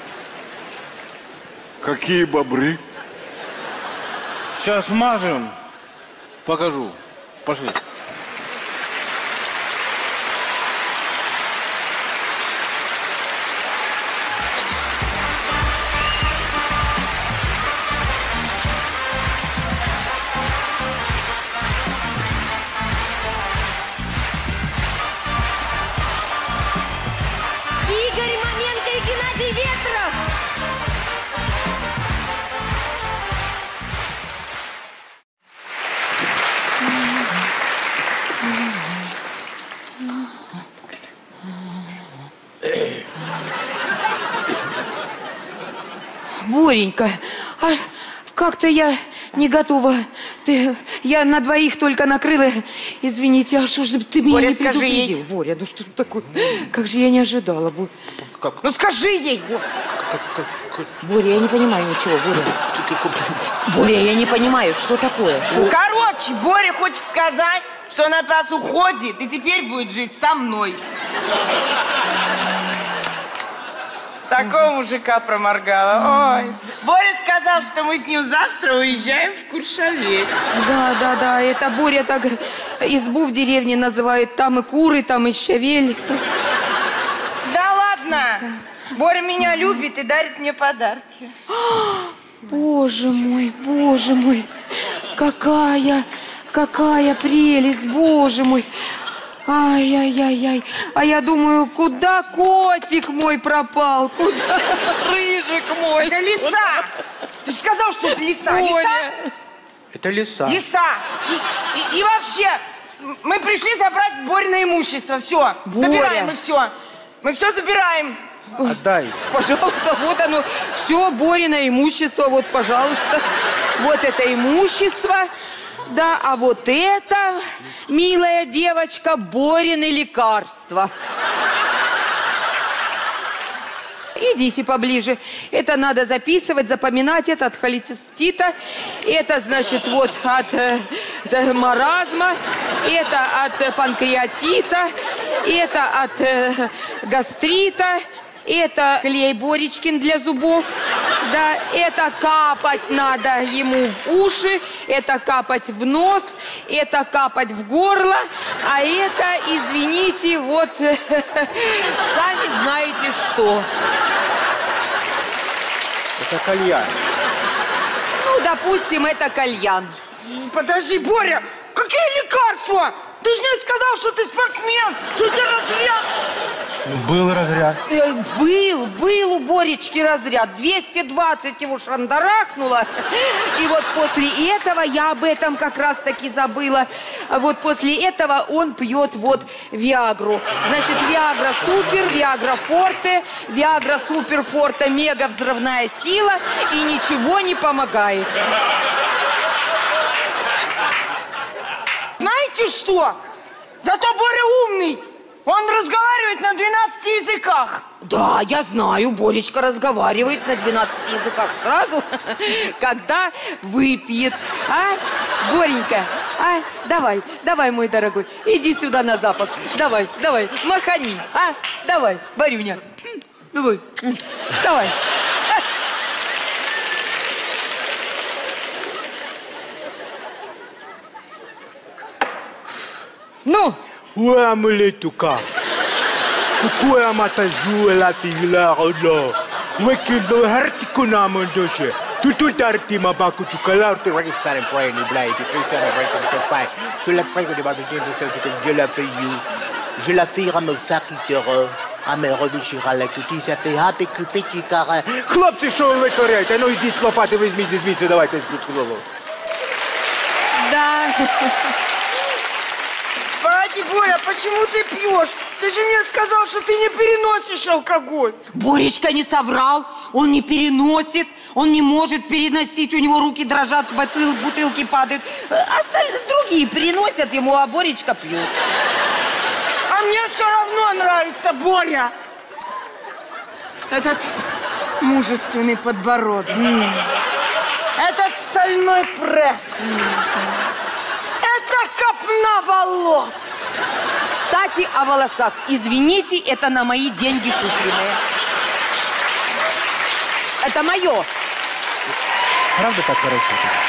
Какие бобры? Сейчас мажем. Покажу. Пошли. Игорь Маменко и Геннадий Ветров. Боренька, а как-то я не готова. Ты, я на двоих только накрыла. Извините, а что же ты меня Боря, не скажи предупредил? ей. Боря, ну что ж такое? Как же я не ожидала, Боря. Как? Ну скажи ей, господи. Как, как, как? Боря, я не понимаю ничего, Боря. Боря, я не понимаю, что такое? Что? Короче, Боря хочет сказать, что он от вас уходит и теперь будет жить со мной. Такого мужика проморгала. Ой. Боря сказал, что мы с ним завтра уезжаем в Куршавель. Да, да, да, это Боря так избу в деревне называет. Там и куры, там и щавель. Да ладно. Боря меня любит и дарит мне подарки. Боже мой, боже мой, какая, какая прелесть, боже мой. Ай-яй-яй-яй, а я думаю, куда котик мой пропал, куда рыжик мой? Это лиса. Ты же сказал, что это лиса. Боря. Лиса? Это лиса. Лиса. И, и, и вообще, мы пришли забрать Борина имущество. Все. Боря. Забираем, и все. Мы все забираем. Отдай. Пожалуйста, вот оно, все, Борина имущество, вот, пожалуйста. Вот это имущество, да, а вот это, милая девочка, Борины лекарства. Идите поближе. Это надо записывать, запоминать. Это от холецистита. Это, значит, вот от э, маразма. Это от э, панкреатита. Это от э, гастрита. Это клей Боречкин для зубов. Да, это капать надо ему в уши. Это капать в нос. Это капать в горло. А это, извините, вот сами знаете что. Это кальян. Ну, допустим, это кальян. Подожди, Боря, какие лекарства? Ты же мне сказал, что ты спортсмен, что у тебя разряд. Был разряд. Э, Был, был у Боречки разряд. двести двадцать его шандарахнуло. И вот после этого, я об этом как раз таки забыла, вот после этого он пьет вот Виагру. Значит, Виагра Супер, Виагра Форте, Виагра Супер Форте, мега взрывная сила, и ничего не помогает. Знаете что? Зато Боря умный. Он разговаривает на двенадцати языках. Да, я знаю, Боречка разговаривает на двенадцати языках сразу, когда выпьет. А, Боренька, а, давай, давай, мой дорогой, иди сюда на запах. Давай, давай, махани, а, давай, Борюня. Давай, давай. Ну? Ouais, Amuletuka. Pourquoi m'a joué la fille là, là? Ouais, qu'il doit hartikuna mon dossier. Tout tout arti ma baku tu kala tu ragi sare point ni blai tu sare point tu fai. Je la ferai de barbecue de ce que je la fais you. Je la ferai à me fakitero. А ми ровішігали кутися, фігати, купити кара. Хлопці, що ви витворяєте? Ну йдіть лопати, візьміть, візьміть, давайте з голову. Да. Погоди, Боря, почему ты пьешь? Ты же мне сказал, что ты не переносишь алкоголь. Боречка не соврал, он не переносит, он не может переносить, у него руки дрожат, бутыл, бутылки падают. Остальные другие переносят ему, а Боречка пьет. А мне все равно нравится, Боря. Этот мужественный подбородок. Mm. Этот стальной пресс. Mm. Это копна волос. Кстати, о волосах. Извините, это на мои деньги купленные. Это мое. Правда так хорошо?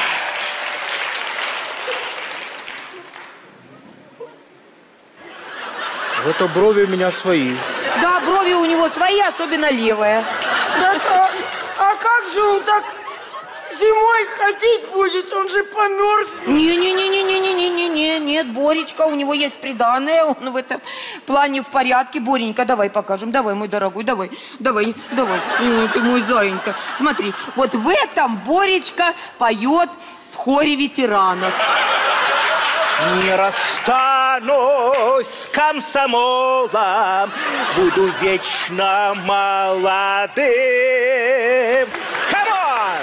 Зато брови у меня свои. Да, брови у него свои, особенно левая. Так, а, а как же он так зимой ходить будет? Он же померз. Не-не-не-не-не-не-не-не, нет, Боречка, у него есть приданое, он в этом плане в порядке. Боренька, давай покажем, давай, мой дорогой, давай, давай, давай. Ой, ты мой зайенька. Смотри, вот в этом Боречка поет в хоре ветеранов. Не расстанусь с комсомолом, буду вечно молодым. Come on!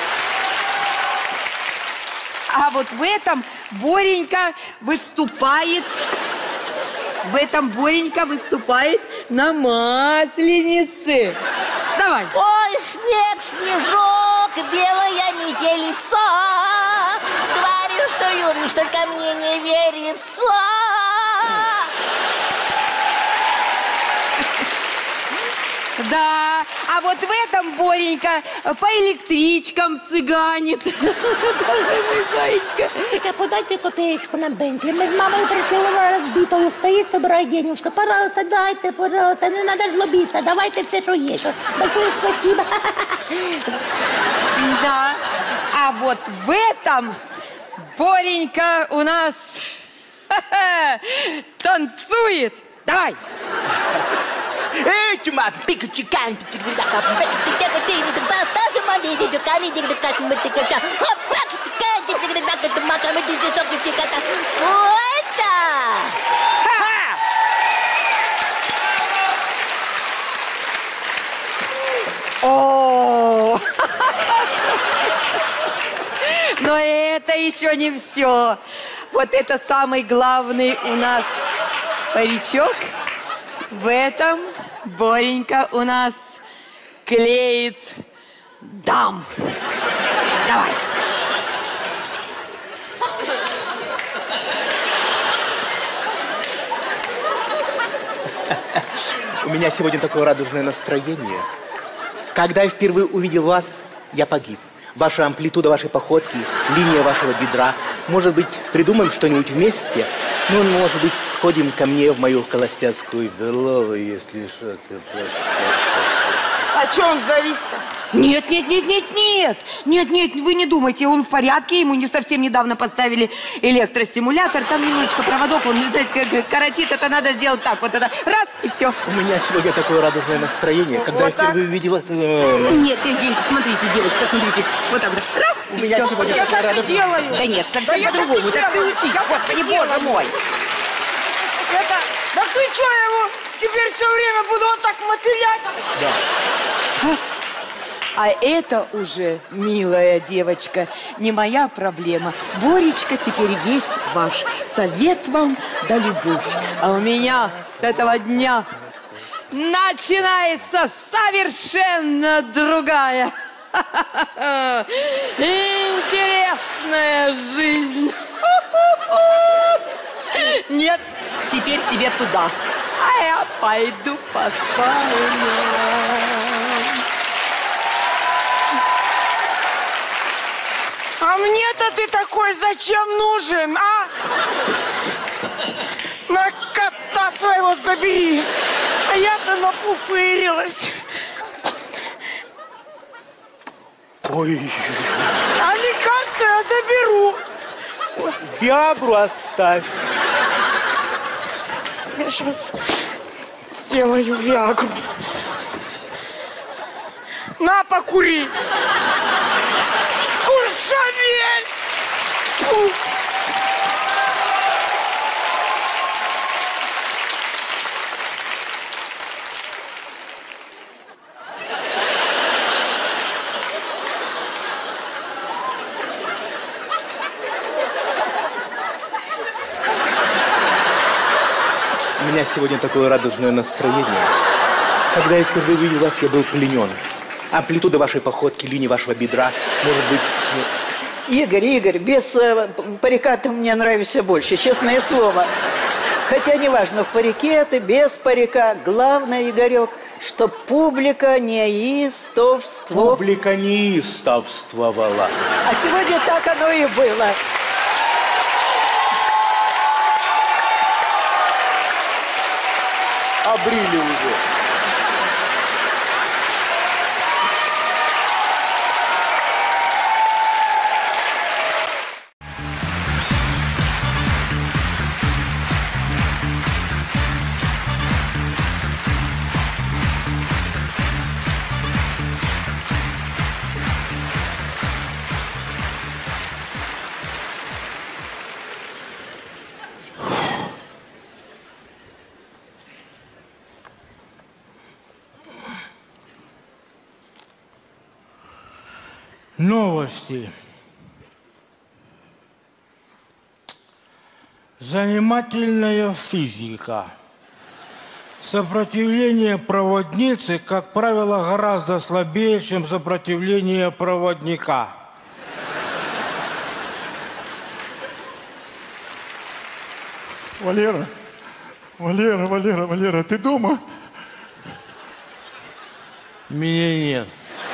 А вот в этом Боренька выступает, в этом Боренька выступает на Масленице. Давай. Ой, снег, снежок, белая метелица. Говорю, что Юрий, что ко мне не верится. Да, а вот в этом Боренька по электричкам цыганит. Давай, мой зайчка. Вика, подайте копеечку на бензин. Мы с мамой пришли в разбитую, стоит, собирай денежку. Пожалуйста, дайте, пожалуйста, не надо злобиться. Давайте все, что есть. Большое спасибо. Да, а вот в этом Боренька у нас танцует. Давай. Эй, ты мать, пику чикан, ты ты так, ты ты ты ты ты даже мали, ты ты кани, ты ты как мы ты как, хоп, пак, чикан, ты ты так, ты мака, мы ты сок, ты как, это. О, но это еще не все. Вот это самый главный у нас паричок. В этом Боренька у нас клеит дам. Давай. У меня сегодня такое радужное настроение. Когда я впервые увидел вас, я погиб. Ваша амплитуда вашей походки, линия вашего бедра. Может быть, придумаем что-нибудь вместе? Ну, может быть, сходим ко мне в мою холостяцкую виллу, если что-то... А что он завис-то? Нет, нет, нет, нет, нет. Нет, нет, вы не думайте, он в порядке. Ему не совсем недавно поставили электростимулятор. Там немножечко проводок, он, знаете, как коротит. Это надо сделать так, вот это раз, и все. У меня сегодня такое радужное настроение. Когда Вот я впервые увидела... Нет, нет, нет, смотрите, девочка, смотрите. Вот так вот. Раз, У меня всё. сегодня Я такое так и радужное... делаю. Да нет, Да совсем я так и по-другому. Так ты делаю. учись, Я так и господи, делаю. боже мой. Это, да ты что, я его теперь все время буду вот так мотылять? А это уже, милая девочка, не моя проблема. Боречка теперь весь ваш. Совет вам да любовь. А у меня с этого дня начинается совершенно другая, интересная жизнь. Нет, теперь тебе туда. А я пойду по спальням. А мне-то ты такой зачем нужен, а? На кота своего забери. А я-то нафуфырилась. Ой. А лекарство я заберу. Виагру оставь. Я сейчас сделаю виагру. На, покури. Куршавель! Фу. У меня сегодня такое радужное настроение. Когда я впервые увидел вас, я был пленен. Амплитуда вашей походки, линии вашего бедра, может быть... Игорь, Игорь, без э, парика ты мне нравишься больше, честное слово. Хотя неважно, в парике ты, без парика. Главное, Игорек, чтоб публика неистовствовала. Публика неистовствовала. А сегодня так оно и было. Обрили уже. Новости. Занимательная физика. Сопротивление проводницы, как правило, гораздо слабее, чем сопротивление проводника. Валера, Валера, Валера, Валера, ты дома? Меня нет.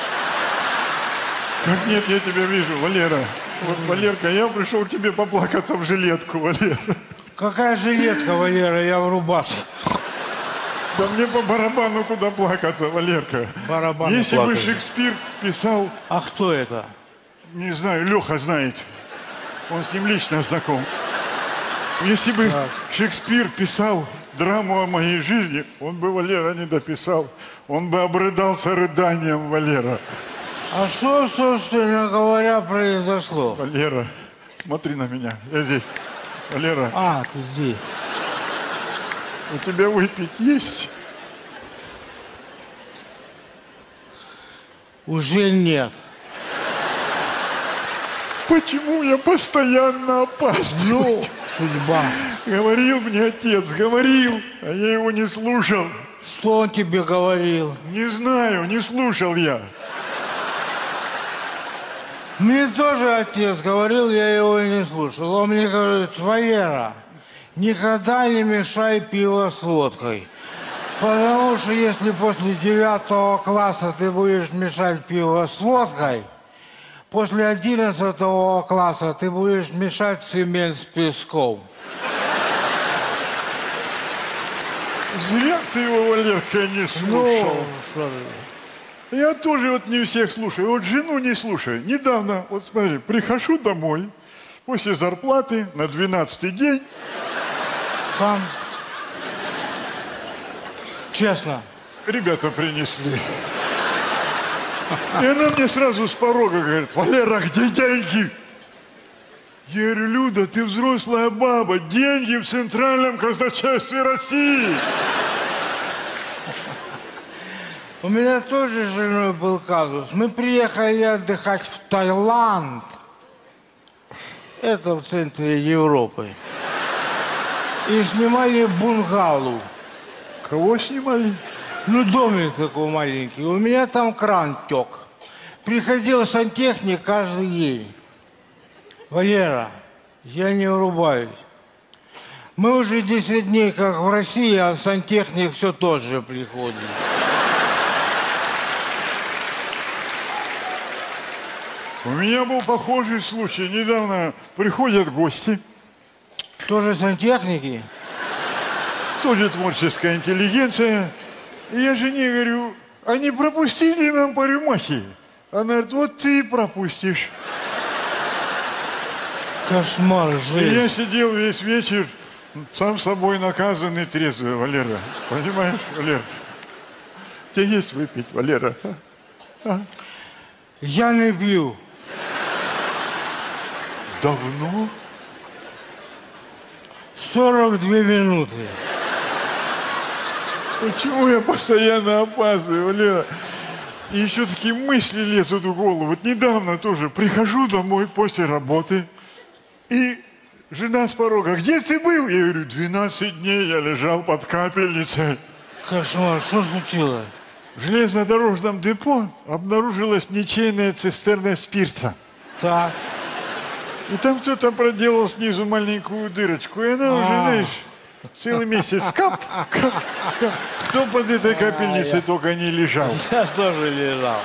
Как нет, я тебя вижу, Валера. Вот, Валерка, я пришел к тебе поплакаться в жилетку, Валера. Какая жилетка, Валера, я в рубашке. Да мне по барабану куда плакаться, Валерка. Барабану Если плакать. бы Шекспир писал... А кто это? Не знаю, Леха знает. Он с ним лично знаком. Если бы так. Шекспир писал драму о моей жизни, он бы, Валера, не дописал. Он бы обрыдался рыданием, Валера. А что, собственно говоря, произошло? Валера, смотри на меня, я здесь. Валера, А, ты здесь. у тебя выпить есть? Уже нет. Почему я постоянно опаздываю? Ну, судьба. Говорил мне отец, говорил, а я его не слушал. Что он тебе говорил? Не знаю, не слушал я. Мне тоже отец говорил, я его и не слушал. Он мне говорит: Валера, никогда не мешай пиво с водкой. Потому что если после девятого класса ты будешь мешать пиво с водкой, после одиннадцатого класса ты будешь мешать цемент с песком. Зря ты его, Валерка, не слушал. Ну, что ты? Я тоже вот не всех слушаю. Вот жену не слушаю. Недавно, вот смотри, прихожу домой после зарплаты на двенадцатый день. Сам. Честно. Ребята принесли. И она мне сразу с порога говорит: Валера, где деньги? Я говорю: Люда, ты взрослая баба, деньги в Центральном казначействе России. У меня тоже с женой был казус. Мы приехали отдыхать в Таиланд. Это в центре Европы. И снимали бунгало. Кого снимали? Ну, домик такой маленький. У меня там кран тек. Приходил сантехник каждый день. Валера, я не врубаюсь. Мы уже десять дней как в России, а сантехник все тот же приходит. У меня был похожий случай. Недавно приходят гости. Тоже сантехники? Тоже творческая интеллигенция. И я жене говорю, а не пропустили нам по рюмахе? Она говорит, вот ты пропустишь. Кошмар, жизнь. И я сидел весь вечер, сам собой наказанный, трезвый, Валера. Понимаешь, Валера? Тебе есть выпить, Валера? А? Я не пью. Давно? сорок две минуты. Почему я постоянно опаздываю, Валера? И еще такие мысли лезут в голову. Вот недавно тоже прихожу домой после работы, и жена с порога, где ты был? Я говорю, двенадцать дней я лежал под капельницей. Кошмар, что случилось? В железнодорожном депо обнаружилась ничейная цистерна спирта. Так. И там кто-то проделал снизу маленькую дырочку, и она уже, знаешь, целый месяц кап, кап, кап. Кто под этой капельницей только не лежал. Я тоже лежал.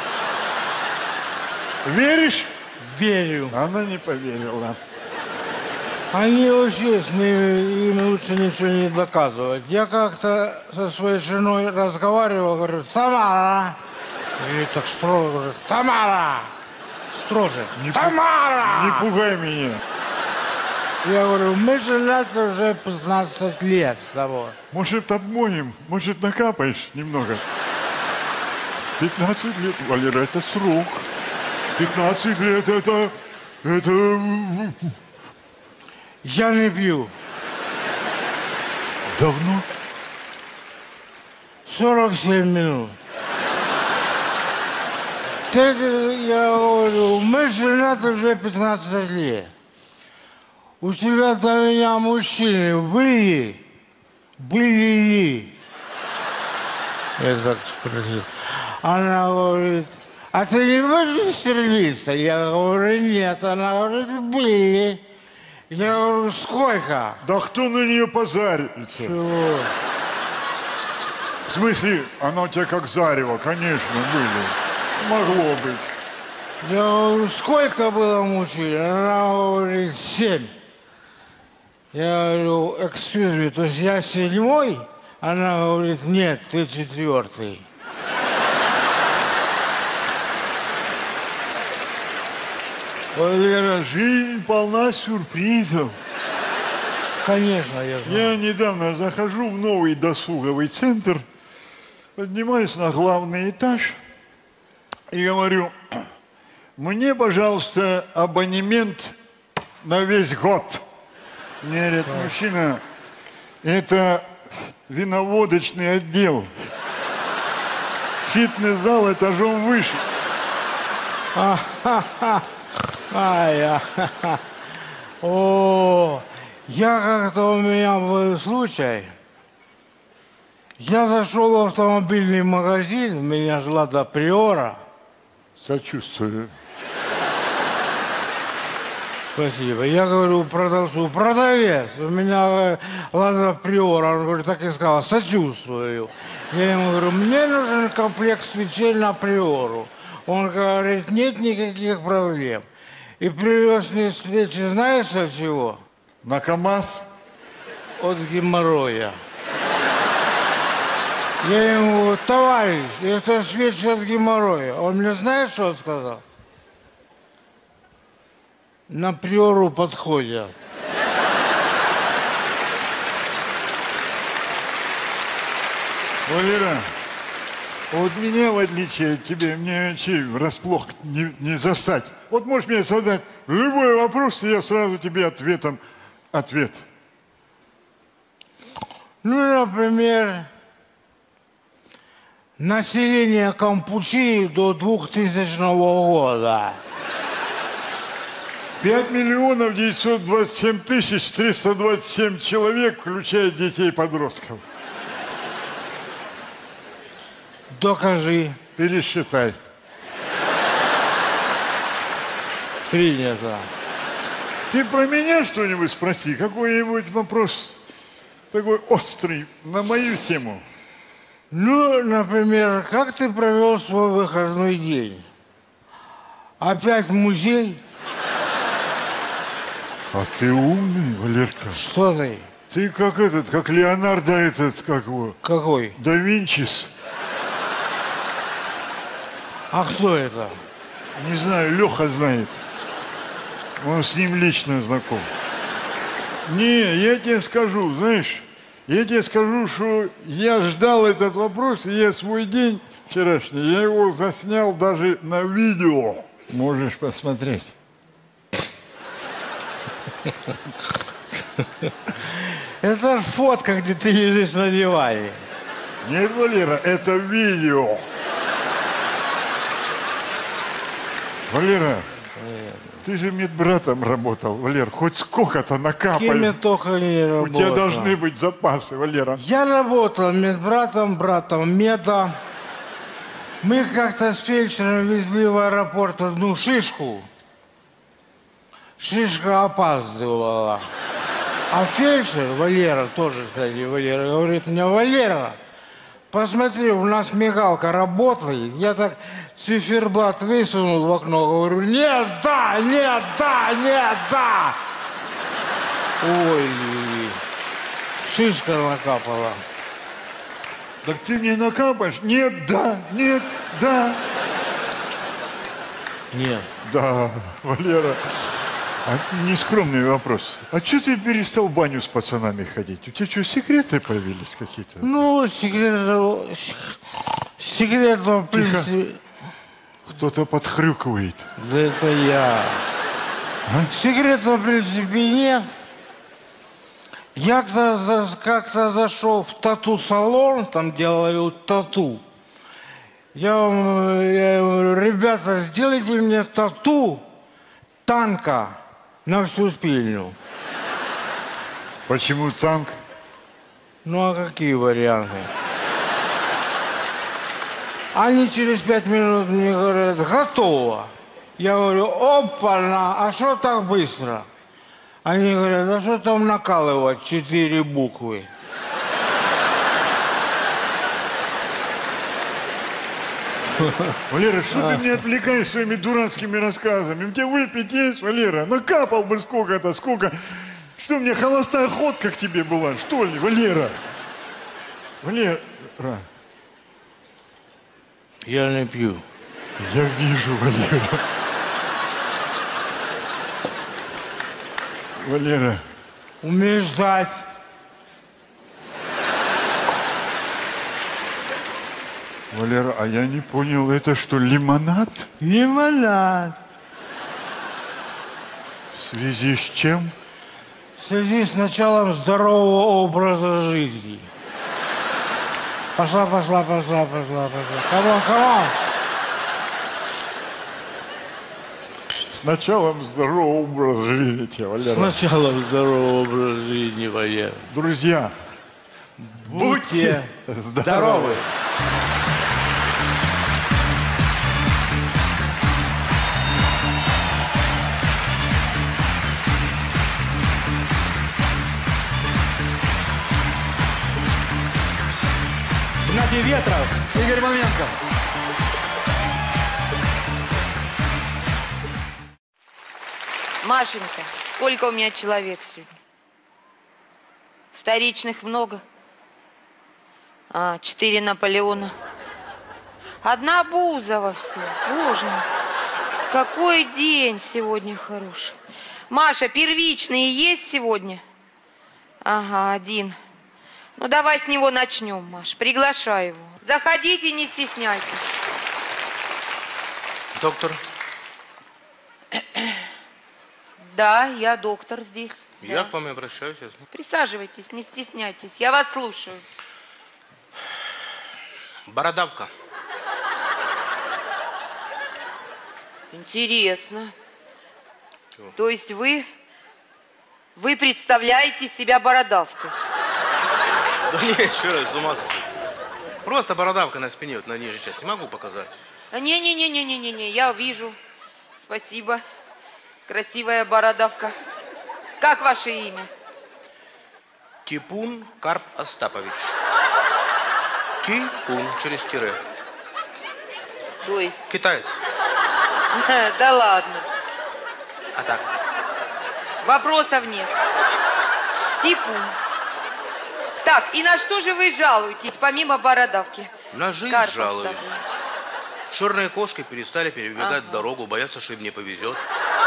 Веришь? Верю. Она не поверила. Они вообще, с ними, им лучше ничего не доказывать. Я как-то со своей женой разговаривал, говорю, Тамара. И так строго говорю, Тамара. Строже. Не Тамара! Пу... Не пугай меня. Я говорю, мы женаты уже пятнадцать лет с тобой. Может, обмоем? Может, накапаешь немного? пятнадцать лет, Валера, это срок. пятнадцать лет, это... это... Я не пью. Давно? сорок семь минут. Так я говорю, мы женаты уже пятнадцать лет. У тебя до меня мужчины были? Были ли? Я так спросил. Она говорит, а ты не будешь сердиться? Я говорю, нет. Она говорит, были. Я говорю, сколько? Да кто на нее позарится? Чего? В смысле, она у тебя как зарево, конечно, были. Могло быть. Я говорю, сколько было мужчин? Она говорит, семь. Я говорю, excuse me, то есть я седьмой? Она говорит, нет, ты четвертый. Валера, жизнь полна сюрпризов. Конечно, я знаю. Я недавно захожу в новый досуговый центр, поднимаюсь на главный этаж и говорю, мне, пожалуйста, абонемент на весь год. Мне говорят, мужчина, это виноводочный отдел. Фитнес-зал этажом выше. А-ха-ха. А, я. О, я как-то у меня был случай. Я зашел в автомобильный магазин, меня жила до Приора. Сочувствую. Спасибо. Я говорю продавцу, продавец, у меня Лада Приора. Он говорит, так и сказал, сочувствую. Я ему говорю, мне нужен комплект свечей на Приору. Он говорит, нет никаких проблем. И привез мне свечи, знаешь от чего? На КамАЗ? От геморроя. Я ему говорю, товарищ, это свечи от геморроя. Он мне знаешь, что сказал? На Приору подходят. Валера, вот меня, в отличие от тебя, мне вообще врасплох не, не застать. Вот можешь мне задать любой вопрос, и я сразу тебе ответом ответ. Ну, например, население Кампучии до двухтысячного года. пять миллионов девятьсот двадцать семь тысяч триста двадцать семь человек, включая детей и подростков. Докажи. Пересчитай. Принято. Ты про меня что-нибудь спроси, какой-нибудь вопрос такой острый на мою тему. Ну, например, как ты провел свой выходной день? Опять в музей? А ты умный, Валерка. Что ты? Ты как этот, как Леонардо этот, как его? Какой? Да Винчис. А кто это? Не знаю, Леха знает. Он с ним лично знаком. Не, я тебе скажу, знаешь, я тебе скажу, что я ждал этот вопрос, и я свой день вчерашний, я его заснял даже на видео. Можешь посмотреть. Это фотка, где ты лежишь на диване. Нет, Валера, это видео. Валера, ты же медбратом работал, Валер, хоть сколько-то накапай. Кем я только не У работал. тебя должны быть запасы, Валера. Я работал медбратом, братом меда. Мы как-то с фельдшером везли в аэропорт одну шишку. Шишка опаздывала. А фельдшер, Валера, тоже, кстати, Валера, говорит мне: Валера, посмотри, у нас мигалка работает. Я так циферблат высунул в окно, говорю: нет, да, нет, да, нет, да. Ой, шишка накапала. Так ты мне накапаешь? Нет, да, нет, да. Нет. Да, Валера. А, нескромный вопрос. А что ты перестал в баню с пацанами ходить? У тебя что, секреты появились какие-то? Ну, секретов... Секретов, в принципе... Кто-то подхрюкивает. Да это я. А? Секретов, в принципе, нет. Я как-то как-то зашел в тату-салон, там делают тату. Я вам, я говорю: ребята, сделайте мне тату танка на всю спину. Почему танк? Ну, а какие варианты? Они через пять минут мне говорят: готово. Я говорю: опа-на, а что так быстро? Они говорят: а что там накалывать четыре буквы? Валера, что ты меня отвлекаешь своими дурацкими рассказами? У тебя выпить есть, Валера? Накапал бы сколько-то, сколько. Что, мне холостая ходка к тебе была, что ли, Валера? Валера. Я не пью. Я вижу, Валера. Валера. Умеешь ждать. Валера, а я не понял, это что, лимонад? Лимонад. В связи с чем? В связи с началом здорового образа жизни. Пошла, пошла, пошла, пошла, пошла. Камон, камон. С началом здорового образа жизни тебя, Валера. С началом здорового образа жизни, Валера. Друзья, будьте, будьте здоровы. здоровы. Геннадий Ветров. Игорь Маменко. Машенька, сколько у меня человек сегодня? Вторичных много? А, четыре Наполеона. Одна Бузова все. Боже мой, какой день сегодня хороший. Маша, первичные есть сегодня? Ага, один. Ну, давай с него начнем, Маш. Приглашай его. Заходите, не стесняйтесь. Доктор? Да, я доктор здесь. Я да. к вам и обращаюсь. Присаживайтесь, не стесняйтесь. Я вас слушаю. Бородавка. Интересно. Чего? То есть вы... Вы представляете себя бородавкой? Да нет, еще раз, с ума сойти. Просто бородавка на спине, вот на нижней части. Могу показать. Не-не-не-не-не-не, я вижу. Спасибо. Красивая бородавка. Как ваше имя? Типун Карп Остапович. Типун, через тире. То есть? Китаец. Да ладно. А так? Вопросов нет. Типун. Так, и на что же вы жалуетесь, помимо бородавки? На жизнь Карп жалуюсь. Остапович. Черные кошки перестали перебегать Ага. дорогу, боятся, что им не повезет.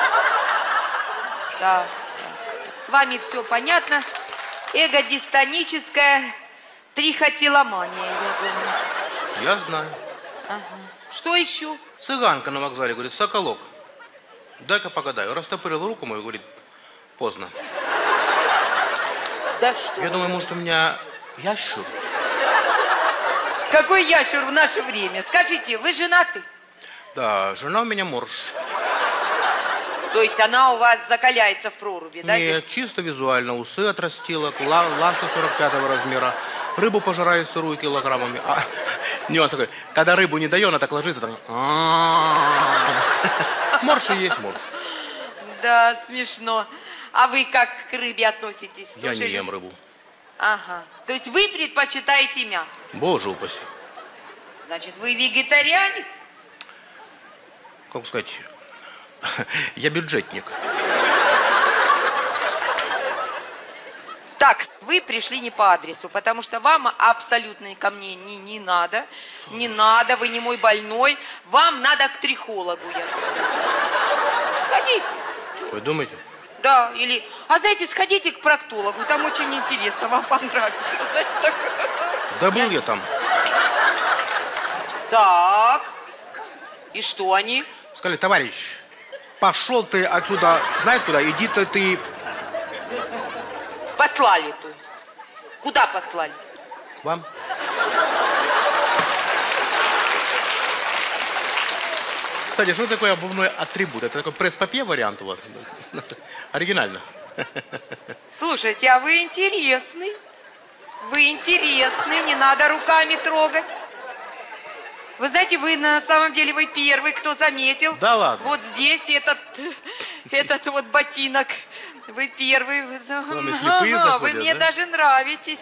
Да. С вами все понятно. Эго-дистоническая трихотиломания, я думаю. Я знаю. Ага. Что еще? Цыганка на вокзале говорит: соколок, дай-ка погадаю. Растопырил руку мою, говорит: поздно. Да что? Я думаю, может, у меня ящур? Какой ящур в наше время? Скажите, вы женаты? Да, жена у меня морж. То есть она у вас закаляется в проруби, да? Нет, чисто визуально. Усы отрастила, ла- ласты сорок пятого размера. Рыбу пожираю сырую килограммами. А, нюанс такой: когда рыбу не даю, она так ложится, так... Морж и есть морж. Да, смешно. А вы как к рыбе относитесь? Я Тоже не ем ли- рыбу. Ага. То есть вы предпочитаете мясо? Боже упаси. Значит, вы вегетарианец? Как сказать, я бюджетник. Так, вы пришли не по адресу, потому что вам абсолютно ко мне не, не надо. Не надо, вы не мой больной. Вам надо к трихологу. Я. Сходите. Вы думаете? Да, или... А знаете, сходите к проктологу, там очень интересно, вам понравится. Знаете, так. Да был я там. Так. И что они? Сказали: товарищ, пошел ты отсюда, знаешь куда, иди-то ты... Послали, то есть. Куда послали? Вам? Кстати, что такое обувной атрибут? Это такой пресс-папье вариант у вас? Оригинально. Слушайте, а вы интересный. Вы интересный, не надо руками трогать. Вы знаете, вы на самом деле вы первый, кто заметил. Да ладно? Вот здесь этот, этот вот ботинок. Вы первый. Вы, Кроме слепые Ага, заходят, вы мне да? даже нравитесь.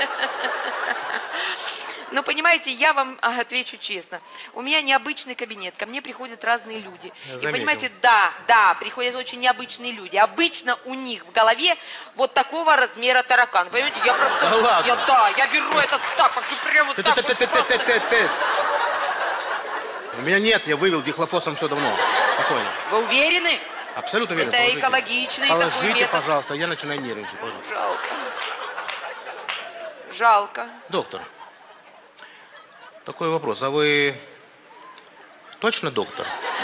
Ну, понимаете, я вам а, отвечу честно. У меня необычный кабинет, ко мне приходят разные люди. Я И заметил. понимаете, да, да, приходят очень необычные люди. Обычно у них в голове вот такого размера таракан. Понимаете, я просто... Да ладно? Я, да, я беру этот так, вот, и прям вот так вот. Ты-ты-ты-ты-ты-ты-ты. У меня нет, я вывел дихлофосом все давно. Спокойно. Вы уверены? Абсолютно верно. Это положите. экологичный такой Положите, метод. пожалуйста, я начинаю нервничать. Пожалуйста. Жалко. Жалко. Доктор, такой вопрос. А вы точно доктор?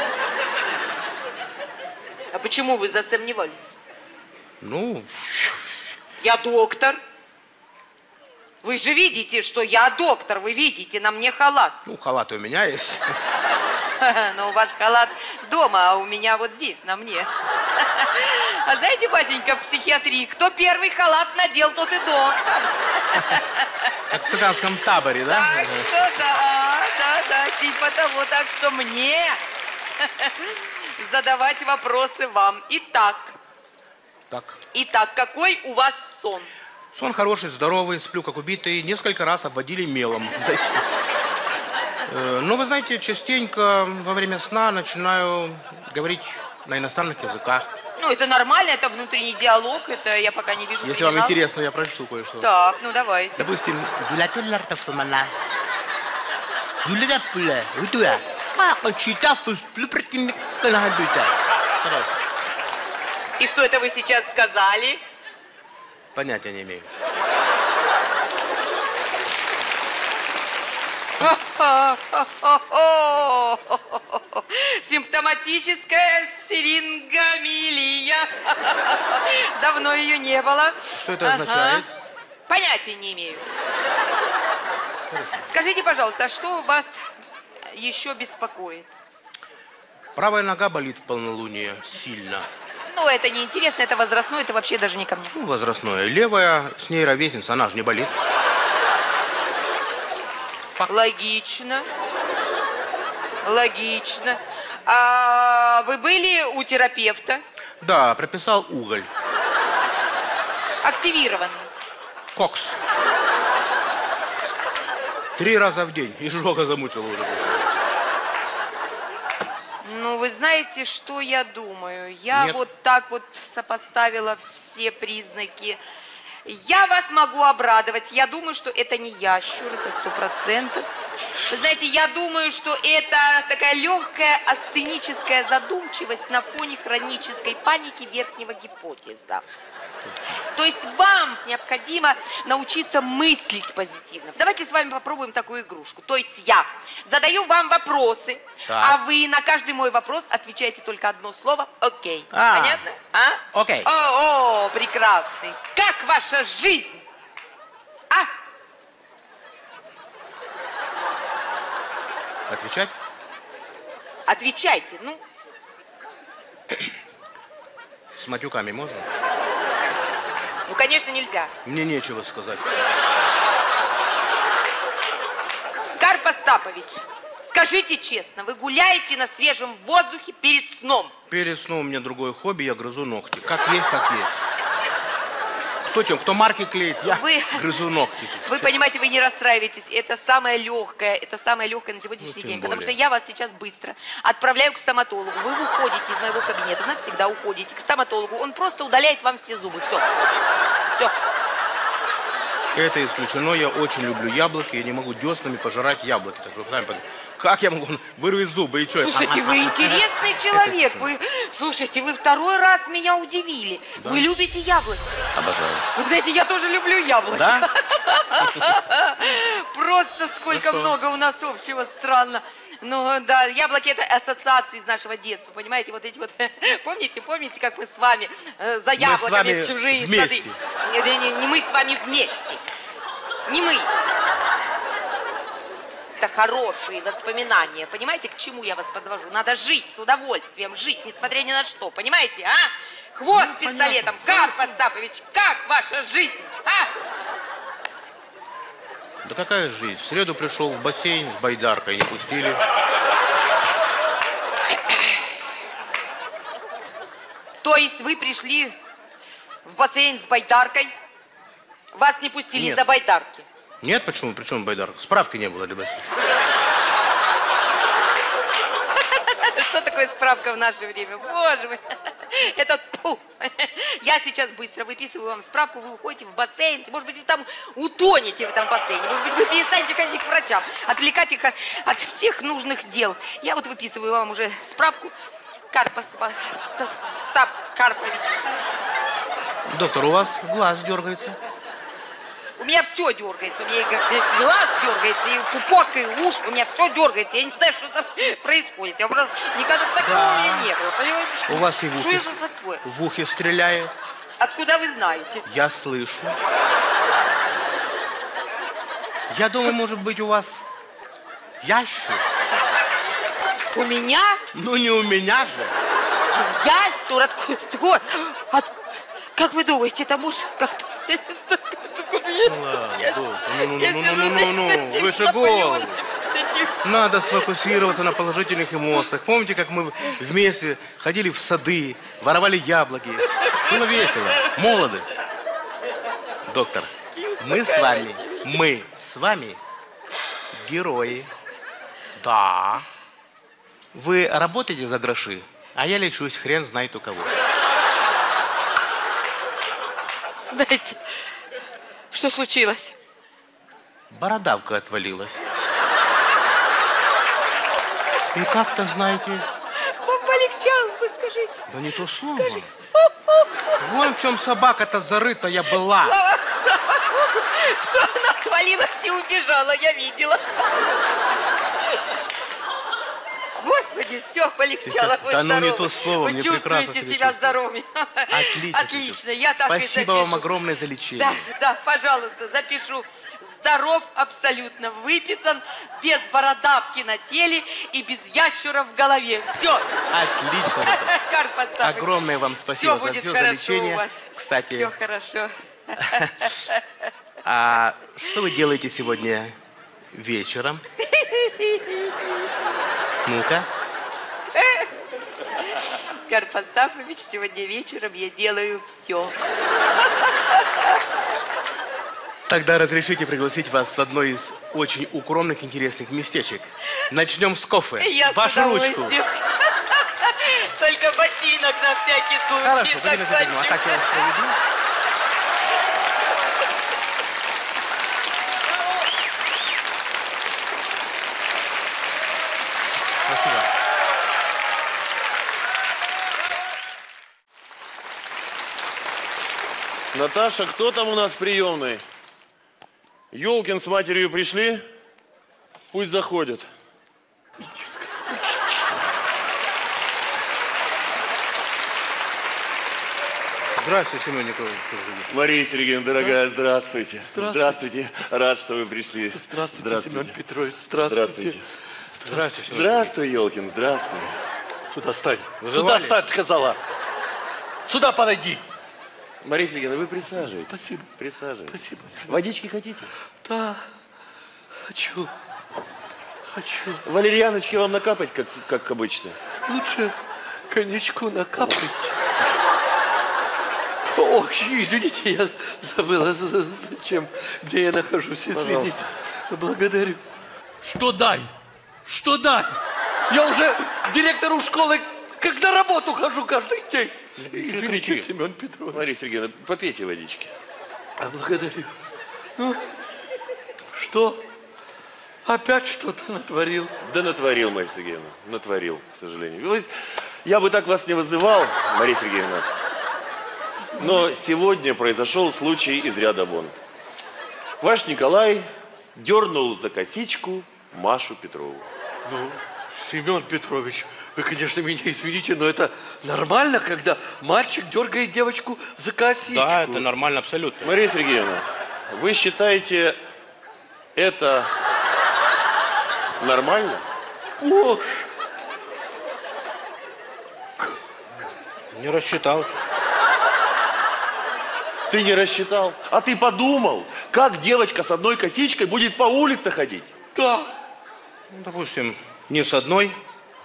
А почему вы засомневались? Ну, Я доктор. Вы же видите, что я доктор. Вы видите, на мне халат. ну, халаты у меня есть. Но у вас халат дома, а у меня вот здесь, на мне. А знаете, батенька, в психиатрии, кто первый халат надел, тот и доктор. Как в цыганском таборе, да? Так что да, да, да, типа того. Так что мне задавать вопросы вам. Итак, Так. итак, какой у вас сон? Сон хороший, здоровый, сплю как убитый. Несколько раз обводили мелом. Э, Но вы знаете, частенько во время сна начинаю говорить на иностранных языках. Ну, это нормально, это внутренний диалог, это я пока не вижу Если вам криминала. интересно, я прочту кое-что. Так, ну давайте. Допустим, И что это вы сейчас сказали? понятия не имею. Симптоматическая сирингомилия. Давно ее не было. Что это означает? Понятия не имею. Скажите, пожалуйста, а что вас еще беспокоит? Правая нога болит в полнолуние сильно. Ну, это не интересно, это возрастное, это вообще даже не ко мне. Ну, возрастное. Левая, с ней ровесница, она же не болит. Логично. Логично. А вы были у терапевта? Да, прописал уголь. Активированный. Кокс. Три раза в день. Изжога замучила уже. Ну, вы знаете, что я думаю? Я Нет. вот так вот сопоставила все признаки. Я вас могу обрадовать. Я думаю, что это не ящур, это сто процентов. Вы знаете, я думаю, что это такая легкая астеническая задумчивость на фоне хронической паники верхнего гипотеза. То есть вам необходимо научиться мыслить позитивно. Давайте с вами попробуем такую игрушку. То есть я задаю вам вопросы, так. а вы на каждый мой вопрос отвечаете только одно слово «Окей». А. Понятно? А? Окей. О, о, прекрасный. Как ваша жизнь? А? Отвечать? Отвечайте, ну. С матюками можно? Ну, конечно, нельзя. Мне нечего сказать. Карп Остапович, скажите честно, вы гуляете на свежем воздухе перед сном? Перед сном у меня другое хобби, я грызу ногти. Как есть, так есть. Кто чем? Кто марки клеит? Я Вы- грызу ногти. Вы понимаете, вы не расстраивайтесь. Это самое легкое, это самое легкое на сегодняшний Ну, тем день. Потому что более. я вас сейчас быстро отправляю к стоматологу. Вы выходите из моего кабинета, навсегда уходите к стоматологу. Он просто удаляет вам все зубы. Все. Все. Это исключено. Я очень люблю яблоки. Я не могу деснами пожирать яблоки. Так вы сами подумайте, как я могу вырвать зубы и что? Слушайте, вы интересный человек. Вы, слушайте, вы второй раз меня удивили. Да? Вы любите яблоки. Обожаю. Вы знаете, я тоже люблю яблоки. Да? Просто сколько Ну что? много у нас общего, странно. Ну да, яблоки это ассоциации из нашего детства, понимаете, вот эти вот, помните, помните, как мы с вами э, за Мы с яблоками вами в чужие вместе. сады. Не, не, не, не мы с вами вместе, не мы. Это хорошие воспоминания, понимаете, к чему я вас подвожу? Надо жить с удовольствием, жить, несмотря ни на что, понимаете, а? Хвост Ну, пистолетом, Карп Остапович, как ваша жизнь, а? Да какая жизнь? В среду пришел в бассейн с байдаркой, не пустили. То есть вы пришли в бассейн с байдаркой, вас не пустили Нет. из-за байдарки? Нет, почему? Причем байдарка? Справки не было для бассейна. Что такое справка в наше время? Боже мой, это пу. Я сейчас быстро выписываю вам справку, вы уходите в бассейн, может быть, вы там утонете в этом бассейне, может быть, вы перестанете ходить к врачам, отвлекать их от, от всех нужных дел. Я вот выписываю вам уже справку. Карп Остап Карпович. Доктор, у вас глаз дергается. У меня все дергается, у меня и глаз дергается, и пупок, и уши, у меня все дергается. Я не знаю, что там происходит. Я просто никогда такого Да. у меня не было. Понимаете? У вас и в Что ухе, это такое? в ухе стреляет. Откуда вы знаете? Я слышу. Я думаю, может быть, у вас ящур. У меня Ну, не у меня же. ящур? Откуда? Такой, от- Как вы думаете, это может как-то... Ну ладно, доктор, ну, ну, ну, ну, ну, ну, ну, выше голову. Надо сфокусироваться на положительных эмоциях. Помните, как мы вместе ходили в сады, воровали яблоки? Было весело, молодость. Доктор, мы с вами, мы с вами герои. Да. Вы работаете за гроши, а я лечусь хрен знает у кого. Знаете, что случилось? Бородавка отвалилась. И как-то, знаете, Вам полегчало, вы скажите. да не то слово. Скажи. Вон в чем собака-то зарытая была. Что она отвалилась и убежала, я видела. Господи, все полегчало. Да вы ну не здоровы. то слово, Вы мне прекрасно чувствуете себя себя чувствую. здоровыми. Отлично. Отлично, я так и Спасибо запишу. вам огромное за лечение. Да, да, пожалуйста, запишу. Здоров абсолютно, выписан, без бородавки на теле и без ящура в голове. Все. Отлично. доктор. Карп Остапович. Огромное вам спасибо Все за будет все, за хорошо лечение. у вас. Кстати, Все хорошо. а что вы делаете сегодня вечером? Ну-ка. Карп Астафович, сегодня вечером я делаю все. Тогда разрешите пригласить вас в одно из очень укромных, интересных местечек. Начнем с кофе. Я Вашу ручку. Только ботинок на всякий случай. Хорошо, ботинок на а так я вас проведу. Спасибо. Наташа, кто там у нас в приемной? Ёлкин с матерью пришли? Пусть заходят. Здравствуйте, Семен Николаевич. Мария Сергеевна, дорогая, здравствуйте. Здравствуйте. Здравствуйте. Рад, что вы пришли. Здравствуйте, Здравствуйте. Семен Петрович. Здравствуйте. Здравствуйте. Здравствуйте. Здравствуй, Ёлкин, здравствуй. Сюда стань. Вызывали? Сюда стань, сказала. Сюда подойди. Мария Сергеевна, вы присаживайтесь. Спасибо. Присаживайтесь. Спасибо. Семен. Водички хотите? Да. Хочу. Хочу. Валерьяночки вам накапать, как, как обычно? Лучше коньячку накапать. Ох, извините, я забыла, зачем, где я нахожусь. Извините. Пожалуйста. Благодарю. Что дай? Что дай? Я уже директору школы как на работу хожу каждый день. Извините, Семен Петрович. Мария Сергеевна, попейте водички. А благодарю. Ну, что? Опять что-то натворил? Да натворил, Мария Сергеевна, натворил, к сожалению. Я бы так вас не вызывал, Мария Сергеевна. Но сегодня произошел случай из ряда вон. Ваш Николай дернул за косичку Машу Петрову. Ну, Семен Петрович, вы, конечно, меня извините, но это нормально, когда мальчик дергает девочку за косичку? Да, это нормально абсолютно. Мария Сергеевна, вы считаете это нормально? Ложь. Не рассчитал. Ты не рассчитал? А ты подумал, как девочка с одной косичкой будет по улице ходить? Да. Ну, допустим, не с одной.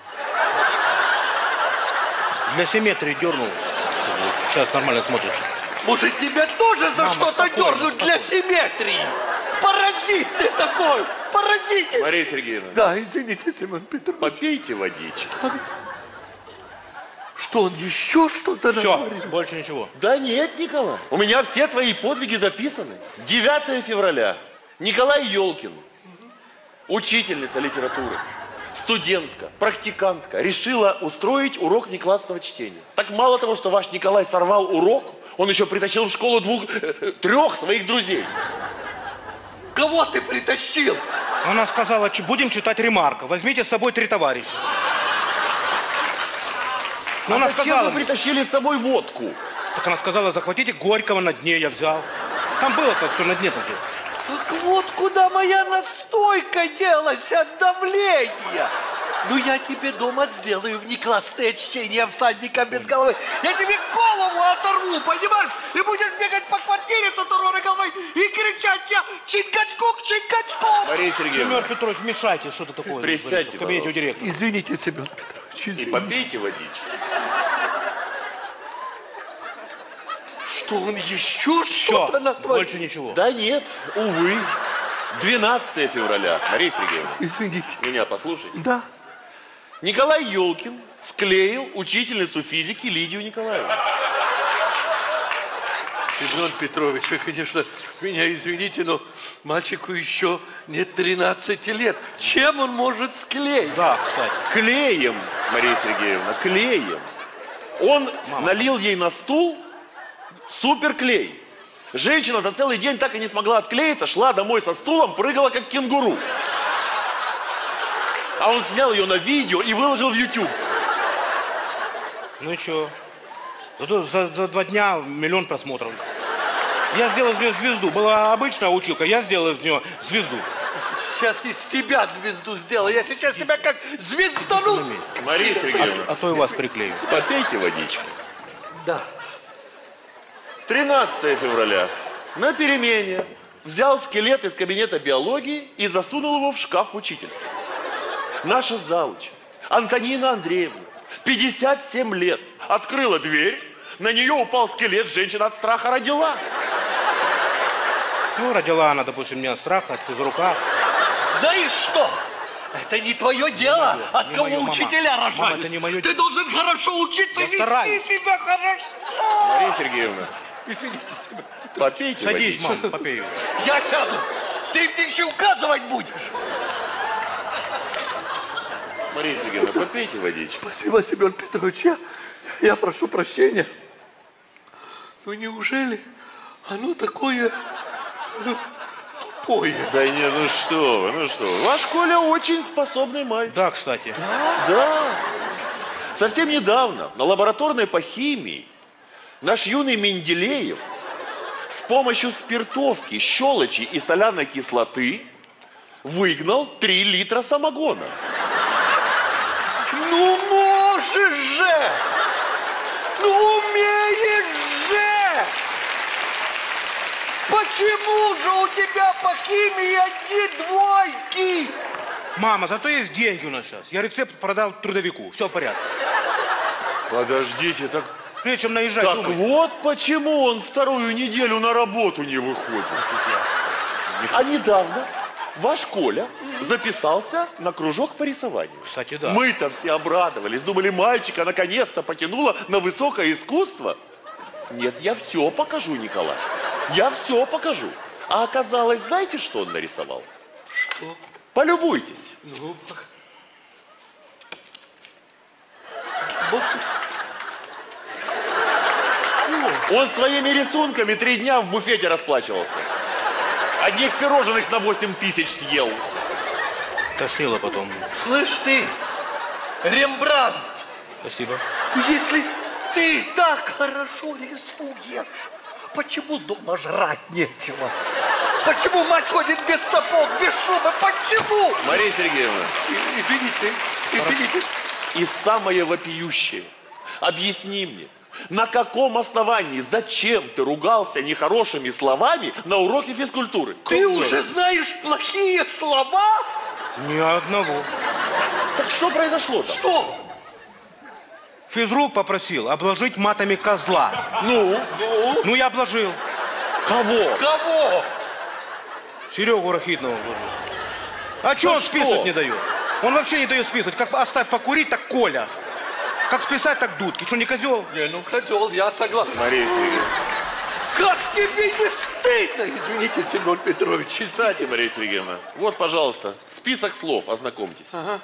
Для симметрии дернул. Сейчас нормально смотришь. Может, тебя тоже за Мама, что-то спокойно, дернуть для симметрии? Паразит ты такой! Паразит! Мария Сергеевна. Да, извините, Семен Петрович. Попейте водички. Что, он еще что-то Все, натворил? больше ничего. Да нет, Николай. У меня все твои подвиги записаны. девятое февраля. Николай Ёлкин, учительница литературы, студентка, практикантка, решила устроить урок неклассного чтения. Так мало того, что ваш Николай сорвал урок, он еще притащил в школу двух, э, трех своих друзей. Кого ты притащил? Она сказала, будем читать Ремарка. Возьмите с собой три товарища. Но А она зачем сказала, вы притащили с собой водку? так она сказала, захватите Горького на дне, я взял. Там было-то все на дне. -то. Так вот куда моя настойка делась от давления. Ну, я тебе дома сделаю внеклассное чтение всадника без головы. Я тебе голову оторву, понимаешь? И будешь бегать по квартире с оторванной головой и кричать я Чингачгук, Чингачгук. Мария Сергеевна. Семен Петрович, мешайте, что-то такое. Присядьте, в кабинете у пожалуйста. директора. Извините, Семен Петрович, извините. И попейте водички. Что он еще Все, что-то натворил? больше ничего. Да нет, увы. двенадцатое февраля. Мария Сергеевна. Извините. Меня послушайте. Да. Николай Ёлкин склеил учительницу физики Лидию Николаевну. Семен Петрович, вы, конечно, меня извините, но мальчику еще нет тринадцати лет. Чем он может склеить? Да, кстати. Клеем, Мария Сергеевна, клеем. Он Мама. налил ей на стул суперклей. Женщина за целый день так и не смогла отклеиться, шла домой со стулом, прыгала как кенгуру. А он снял ее на видео и выложил в YouTube. Ну и что? Зато за, за два дня миллион просмотров. Я сделал из нее звезду. Была обычная училка, я сделал из нее звезду. Сейчас из тебя звезду сделаю. Я сейчас тебя как звездану. Мария Сергеевна. А, а то и вас приклею. Попейте водички. Да. тринадцатое февраля. На перемене взял скелет из кабинета биологии и засунул его в шкаф в учительской. Наша завуч, Антонина Андреевна, пятьдесят семь лет, открыла дверь, на нее упал скелет, женщина от страха родила. Ну, родила она, допустим, не от страха, от физрука. Знаешь что? Это не твое дело, Не от не кого мое, учителя мама. рожают. Мама, это не мое Ты дело. должен хорошо учиться, Я вести стараюсь. себя хорошо. Мария Сергеевна, Извините себя. попейте Садись, водички. мам, попей. Я сяду. Ты мне еще указывать будешь. Мария Сергеевна, попейте водички. Спасибо, Семен Петрович. Я, я прошу прощения. Ну неужели оно такое ну, тупое? Да не, ну что вы, ну что вы. Ваш Коля очень способный мальчик. Да, кстати. Да. Совсем недавно на лабораторной по химии наш юный Менделеев с помощью спиртовки, щелочи и соляной кислоты выгнал три литра самогона. Ну можешь же! Ну умеешь же! Почему же у тебя по химии одни двойки? Мама, зато есть деньги у нас сейчас. Я рецепт продал трудовику. Все в порядке. Подождите, так... Прежде чем наезжать, Так думай. вот почему он вторую неделю на работу не выходит. А недавно ваш Коля записался на кружок по рисованию. Кстати, да. Мы-то все обрадовались, думали, мальчика наконец-то потянуло на высокое искусство. Нет, я все покажу, Николай. Я все покажу. А оказалось, знаете, что он нарисовал? Что? Полюбуйтесь. Ну, Он своими рисунками три дня в буфете расплачивался. Одних пирожных на восемь тысяч съел. Тошнило потом. слышь ты, Рембрандт, Спасибо. если ты так хорошо рисуешь, почему дома жрать нечего? Почему мать ходит без сапог, без шубы? Почему? Мария Сергеевна. Извините, извините. И самое вопиющее. Объясни мне, на каком основании, зачем ты ругался нехорошими словами на уроке физкультуры? Ты уже знаешь плохие слова? Ни одного. Так что произошло там? Что? Физрук попросил обложить матами козла. Ну? Ну? Ну, я обложил. Кого? Кого? Серегу Рахитного обложил. А что он что? списывать не дает? Он вообще не дает списывать. Как оставь покурить, так Коля. Как списать, так Дудки. Что, не козел? Не, ну козел, я согласен. Мария Сергеевна. Как тебе не стыдно? Извините, Семен Петрович. Кстати, Мария Сергеевна, вот, пожалуйста, список слов, ознакомьтесь. Ага.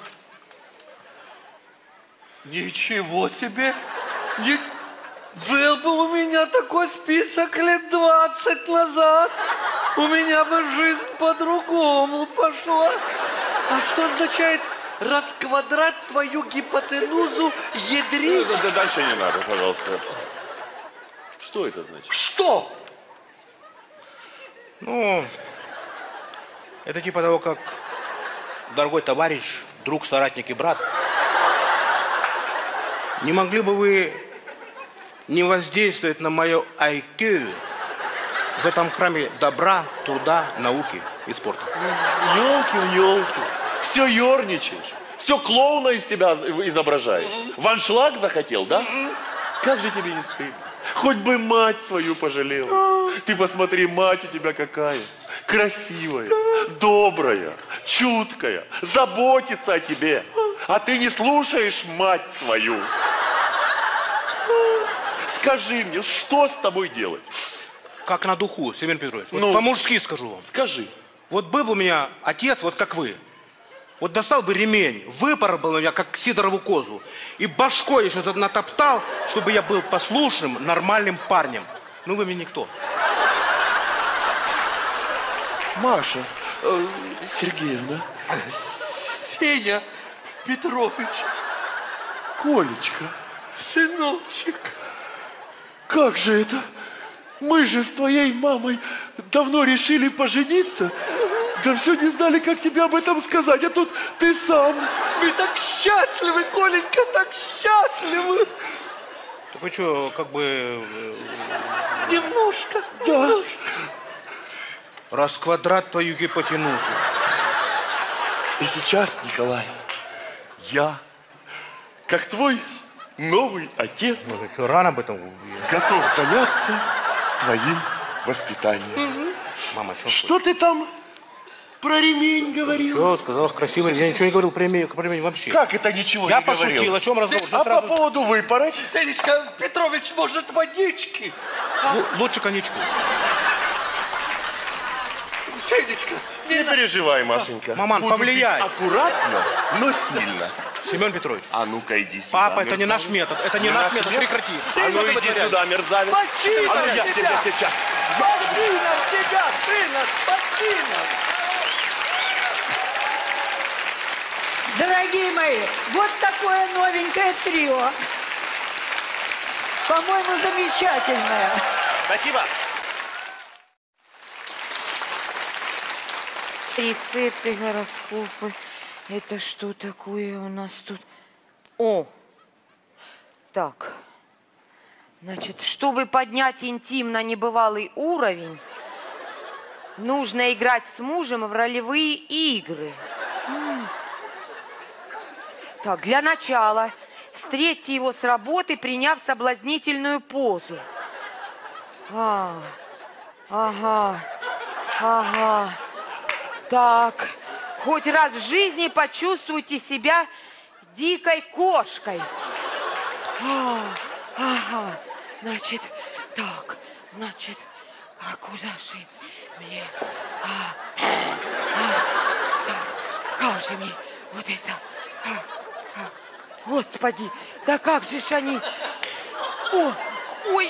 Ничего себе! Не... Был бы у меня такой список лет двадцать назад, у меня бы жизнь по-другому пошла. А что означает расквадрат твою гипотенузу ядрить? Да, да, дальше не надо, пожалуйста. Что это значит? Что? Ну, это типа того, как дорогой товарищ, друг, соратник и брат. Не могли бы вы не воздействовать на мое ай кью в этом храме добра, труда, науки и спорта? Ёлки, ёлки. Все ерничаешь. Все клоуна из себя изображаешь. В аншлаг захотел, да? Как же тебе не стыдно? Хоть бы мать свою пожалел. Ты посмотри, мать у тебя какая. Красивая, добрая, чуткая, заботится о тебе. А ты не слушаешь мать твою. Скажи мне, что с тобой делать? Как на духу, Семен Петрович. Вот Ну? по-мужски скажу вам. Скажи. Вот был бы у меня отец, вот как вы. Вот достал бы ремень, выпорол бы меня, как Сидорову козу, и башкой еще натоптал, чтобы я был послушным, нормальным парнем. Ну вы мне никто. Маша э, Сергеевна. Сеня Петрович. Колечка. Сыночек. Как же это? Мы же с твоей мамой давно решили пожениться. Да все не знали, как тебе об этом сказать, а тут ты сам. Мы так счастливы, Коленька, так счастливы. Так вы что, как бы... Немножко, Да. немножко. Раз квадрат твою гипотенузу. И сейчас, Николай, я, как твой новый отец, ну, еще рано об этом готов заняться твоим воспитанием. Угу. Мама, что, что ты там про ремень говорил? Что, сказал красивый, я ничего не говорил про ремень, про ремень вообще. Как это ничего я не говорил? Я пошутил, о чем разговор? А сразу... по поводу выпороть? Сенечка Петрович, может, водички? Л лучше коньячку. Сенечка, не, не переживай, Машенька. Маман, буду повлияй. Аккуратно, но сильно. Семен Петрович. А ну-ка иди сюда. Папа, мерзавец. это не наш метод. Это не, не наш метод. метод. Прекрати. А ну иди сюда, мерзавец. Спасибо, а ну я тебе сейчас. Спасибо тебя, сына, спасибо. Дорогие мои, вот такое новенькое трио. По-моему, замечательное. Спасибо. Рецепты, гороскопы. Это что такое у нас тут? О! Так. Значит, чтобы поднять интим на небывалый уровень, нужно играть с мужем в ролевые игры. Так, для начала встретьте его с работы, приняв соблазнительную позу. А, ага, ага. Так, хоть раз в жизни почувствуйте себя дикой кошкой. А, ага, значит, так, значит, а куда же мне? А, а, так, как же мне вот это? А, а, Господи, да как же ж они? О, ой,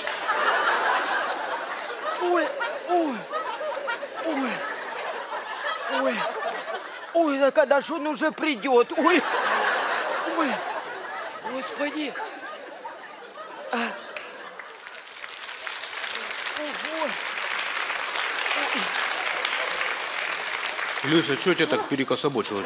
ой, ой, ой. Ой, ой, да когда же он уже придет? Ой, ой, Господи. А. Ого. Люся, что тебя так перекособочило?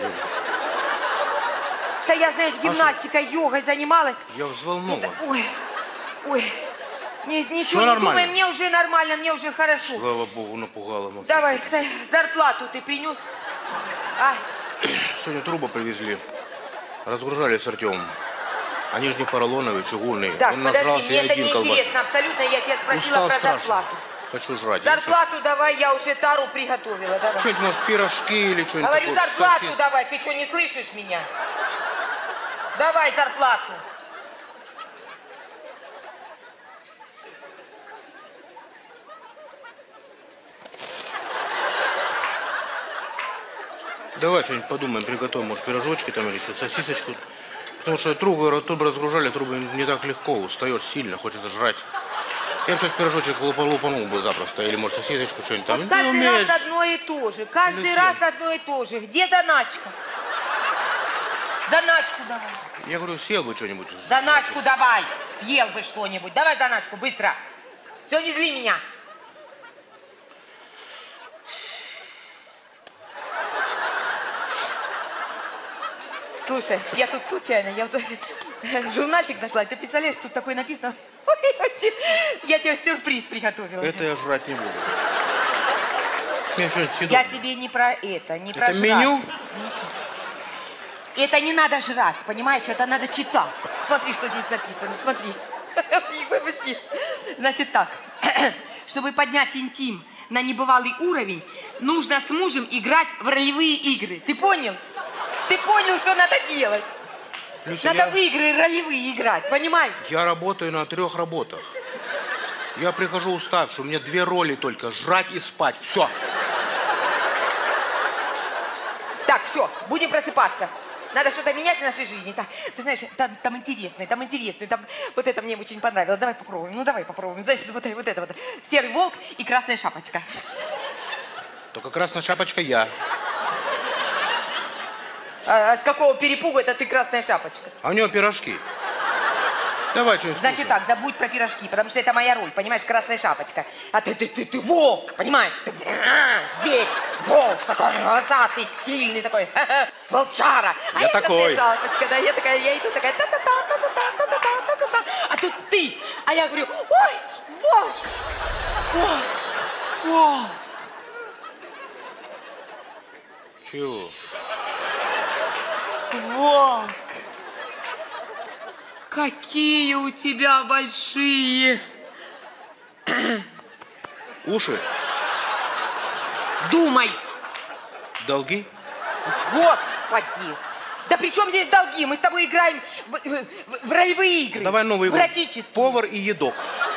Да я, знаешь, гимнастикой, йогой занималась. Я взволнован. Это, ой, ой. Ни, ничего не думай, мне уже нормально, мне уже хорошо. Слава Богу, напугала. Мама. Давай, зарплату ты принес? А? Сегодня трубы привезли. Разгружали с Артемом. Они же не поролоновые, чугунные. Так, он подожди, мне это не колбас. интересно абсолютно. Я тебя спросила Устал про страшно. зарплату. Хочу жрать. Зарплату давай, я уже тару приготовила. Давай. Что-нибудь, может, пирожки или что-нибудь Говорю, такое. зарплату Совсем. давай, ты что, не слышишь меня? Давай зарплату. Давай что-нибудь подумаем, приготовим, может, пирожочки там или что, сосисочку. Потому что трубы, трубы разгружали, трубы не так легко, устаешь сильно, хочется жрать. Я бы сейчас пирожочек лупанул бы запросто, или, может, сосисочку, что-нибудь там. Вот каждый раз одно и то же, каждый Люся. раз одно и то же. Где заначка? Заначку давай. Я говорю, съел бы что-нибудь. Заначку давай, съел бы что-нибудь. Давай заначку, быстро. Все, не зли меня. Слушай, я тут случайно, я вот журнальчик нашла, ты представляешь, тут такое написано. Ой, вообще, я тебе сюрприз приготовила. Это я жрать не буду. Я, я тебе не про это, не про это жрать. меню? Это не надо жрать, понимаешь, это надо читать. Смотри, что здесь написано, смотри. Значит так, чтобы поднять интим на небывалый уровень, нужно с мужем играть в ролевые игры. Ты понял? Ты понял, что надо делать? Люся, надо я... в игры ролевые играть, понимаешь? Я работаю на трех работах. Я прихожу уставший, у меня две роли только, жрать и спать. Все. Так, все, будем просыпаться. Надо что-то менять в нашей жизни. Так, ты знаешь, там, там интересно, там интересно, там вот это мне очень понравилось. Давай попробуем, ну давай попробуем. Знаешь, вот, вот это вот. Серый волк и красная шапочка. Только красная шапочка я. А, а с какого перепугу это ты красная шапочка? А у него пирожки. Давай что-нибудь. Значит так, забудь про пирожки, потому что это моя роль, понимаешь, красная шапочка. А ты, ты, ты, ты волк, понимаешь? Ты зверь, волк, такой волосатый, сильный такой, волчара. А я я такой. красная шапочка, да, я такая, я иду такая, та-та-та-та-та-та-та-та-та-та. А тут ты, а я говорю, ой, волк, волк, волк. Чего? Волк, какие у тебя большие Уши? Думай. Долги? Господи! Да при чем здесь долги? Мы с тобой играем в, в, в ролевые игры. Давай новый в эротические. Повар и едок.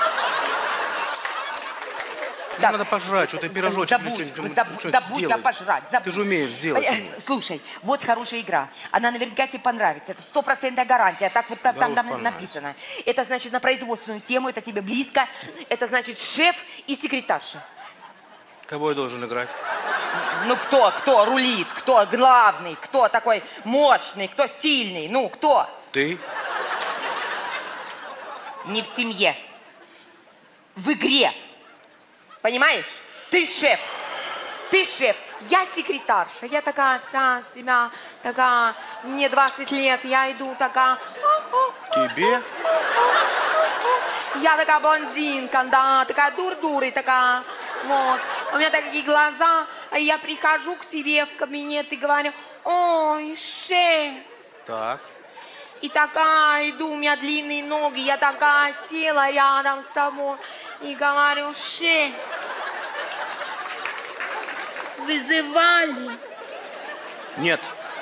Да. Надо пожрать, что-то пирожочек. Забудь, забудь, забудь а пожрать. Забудь. Ты же умеешь сделать. Слушай, вот хорошая игра. Она наверняка тебе понравится. Это стопроцентная гарантия. Так вот там, Да там уж написано. Это значит на производственную тему, это тебе близко. Это значит шеф и секретарша. Кого я должен играть? Ну кто, кто рулит, кто главный, кто такой мощный, кто сильный, ну кто? Ты? Не в семье, в игре, понимаешь? Ты шеф, ты шеф, я секретарша, я такая вся себя, такая, мне двадцать лет, я иду такая. Тебе? Я такая блондинка, да, такая дур-дур и такая, вот. У меня такие глаза, а я прихожу к тебе в кабинет и говорю, ой, шеф. Так. И такая иду, у меня длинные ноги, я такая села рядом с тобой и говорю, шеф, вызывали? Нет.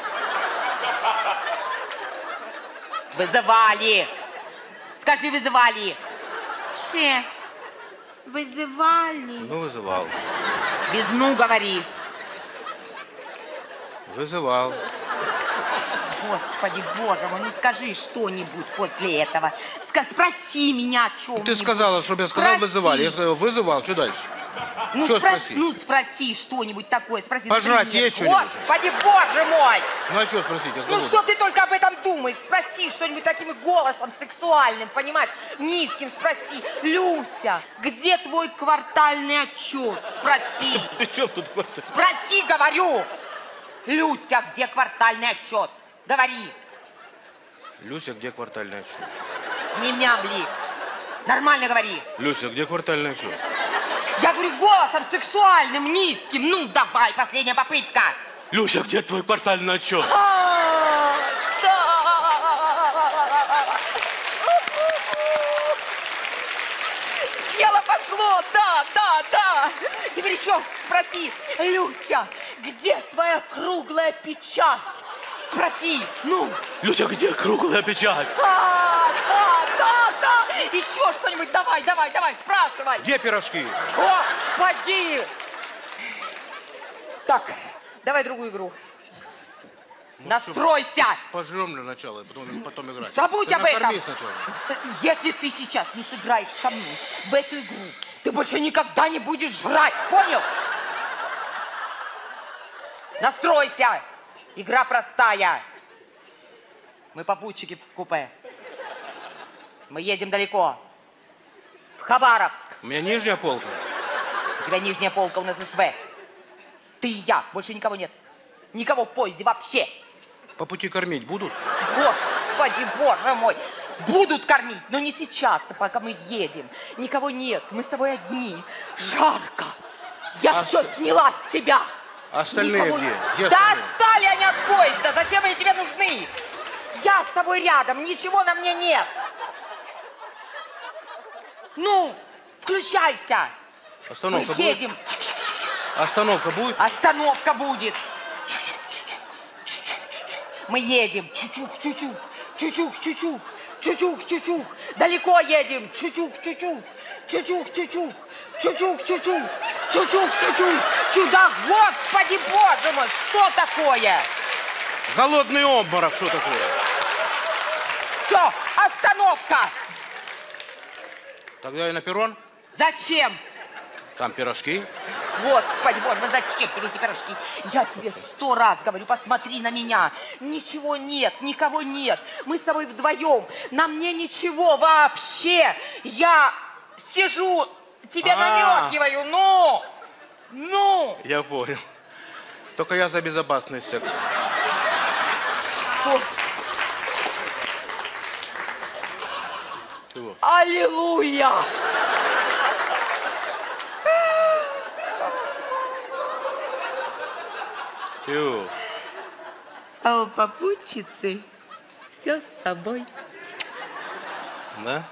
Вызывали. Скажи, вызывали. Шеф, вызывали? Ну, вызывал. Без ну говори. Вызывал. Господи, боже мой, ну скажи что-нибудь после этого. Ска спроси меня о чем-нибудь. Ты сказала, чтобы я сказал, Спроси. вызывали. Я сказал, вызывал. Что дальше? Ну, Что спро... спросить? ну спроси что-нибудь такое. Спроси, Пожрать например, есть что-нибудь? Господи, боже мой! Ну, а что спросить? Я Ну сказал, что ты только об этом думаешь? Спроси что-нибудь таким голосом сексуальным, понимаешь? Низким спроси. Люся, где твой квартальный отчет? Спроси. При чем тут квартал? Спроси, говорю. Люся, где квартальный отчет? Говори. Люся, где квартальный отчет? Не мямли. Нормально говори. Люся, где квартальный отчет? Я говорю голосом сексуальным, низким. Ну, давай, последняя попытка. Люся, где твой квартальный отчет? А, да. Дело пошло, да, да, да. Теперь еще спроси, Люся, где твоя круглая печать? Спроси, ну. Люся, где круглая печать? А, да, да, да. Еще что-нибудь давай, давай, давай, спрашивай. Где пирожки? Господи! Так, давай другую игру. Ну, настройся! Пожрем для начала, потом, потом играть. Забудь ты об этом! сначала. Если ты сейчас не сыграешь со мной в эту игру, ты больше никогда не будешь жрать, понял? Настройся! Игра простая. Мы попутчики в купе. Мы едем далеко. В Хабаровск. У меня нижняя полка. У тебя нижняя полка, у нас СВ. Ты и я, больше никого нет. Никого в поезде вообще. По пути кормить будут? Господи, боже мой. Будут кормить, но не сейчас, а пока мы едем. Никого нет, мы с тобой одни. Жарко. Я А все с- сняла с себя. Остальные Никого- где? Где Да остальные? отстали они от поезда. Зачем они тебе нужны? Я с тобой рядом, ничего на мне нет. Ну, включайся. Остановка Мы будет? едем. Остановка будет? Остановка будет. Мы едем. Чучух, чучух, чучух, чучух, чучух, чучух. Далеко едем. Чучух, чучух, чучух, чучух, чучух, чучух, чучух, чучух. Чудак, господи, боже мой, что такое? Голодный обморок, что такое? Все, остановка. Тогда я на перрон. Зачем? Там пирожки. Господи, боже мой, зачем тебе эти пирожки? Я тебе сто раз говорю, посмотри на меня. Ничего нет, никого нет. Мы с тобой вдвоем. На мне ничего вообще. Я сижу, тебе А. намекиваю. Ну, ну. Я понял. Только я за безопасный секс. О, Чего? аллилуйя. Тю. А у попутчицы все с собой. Да?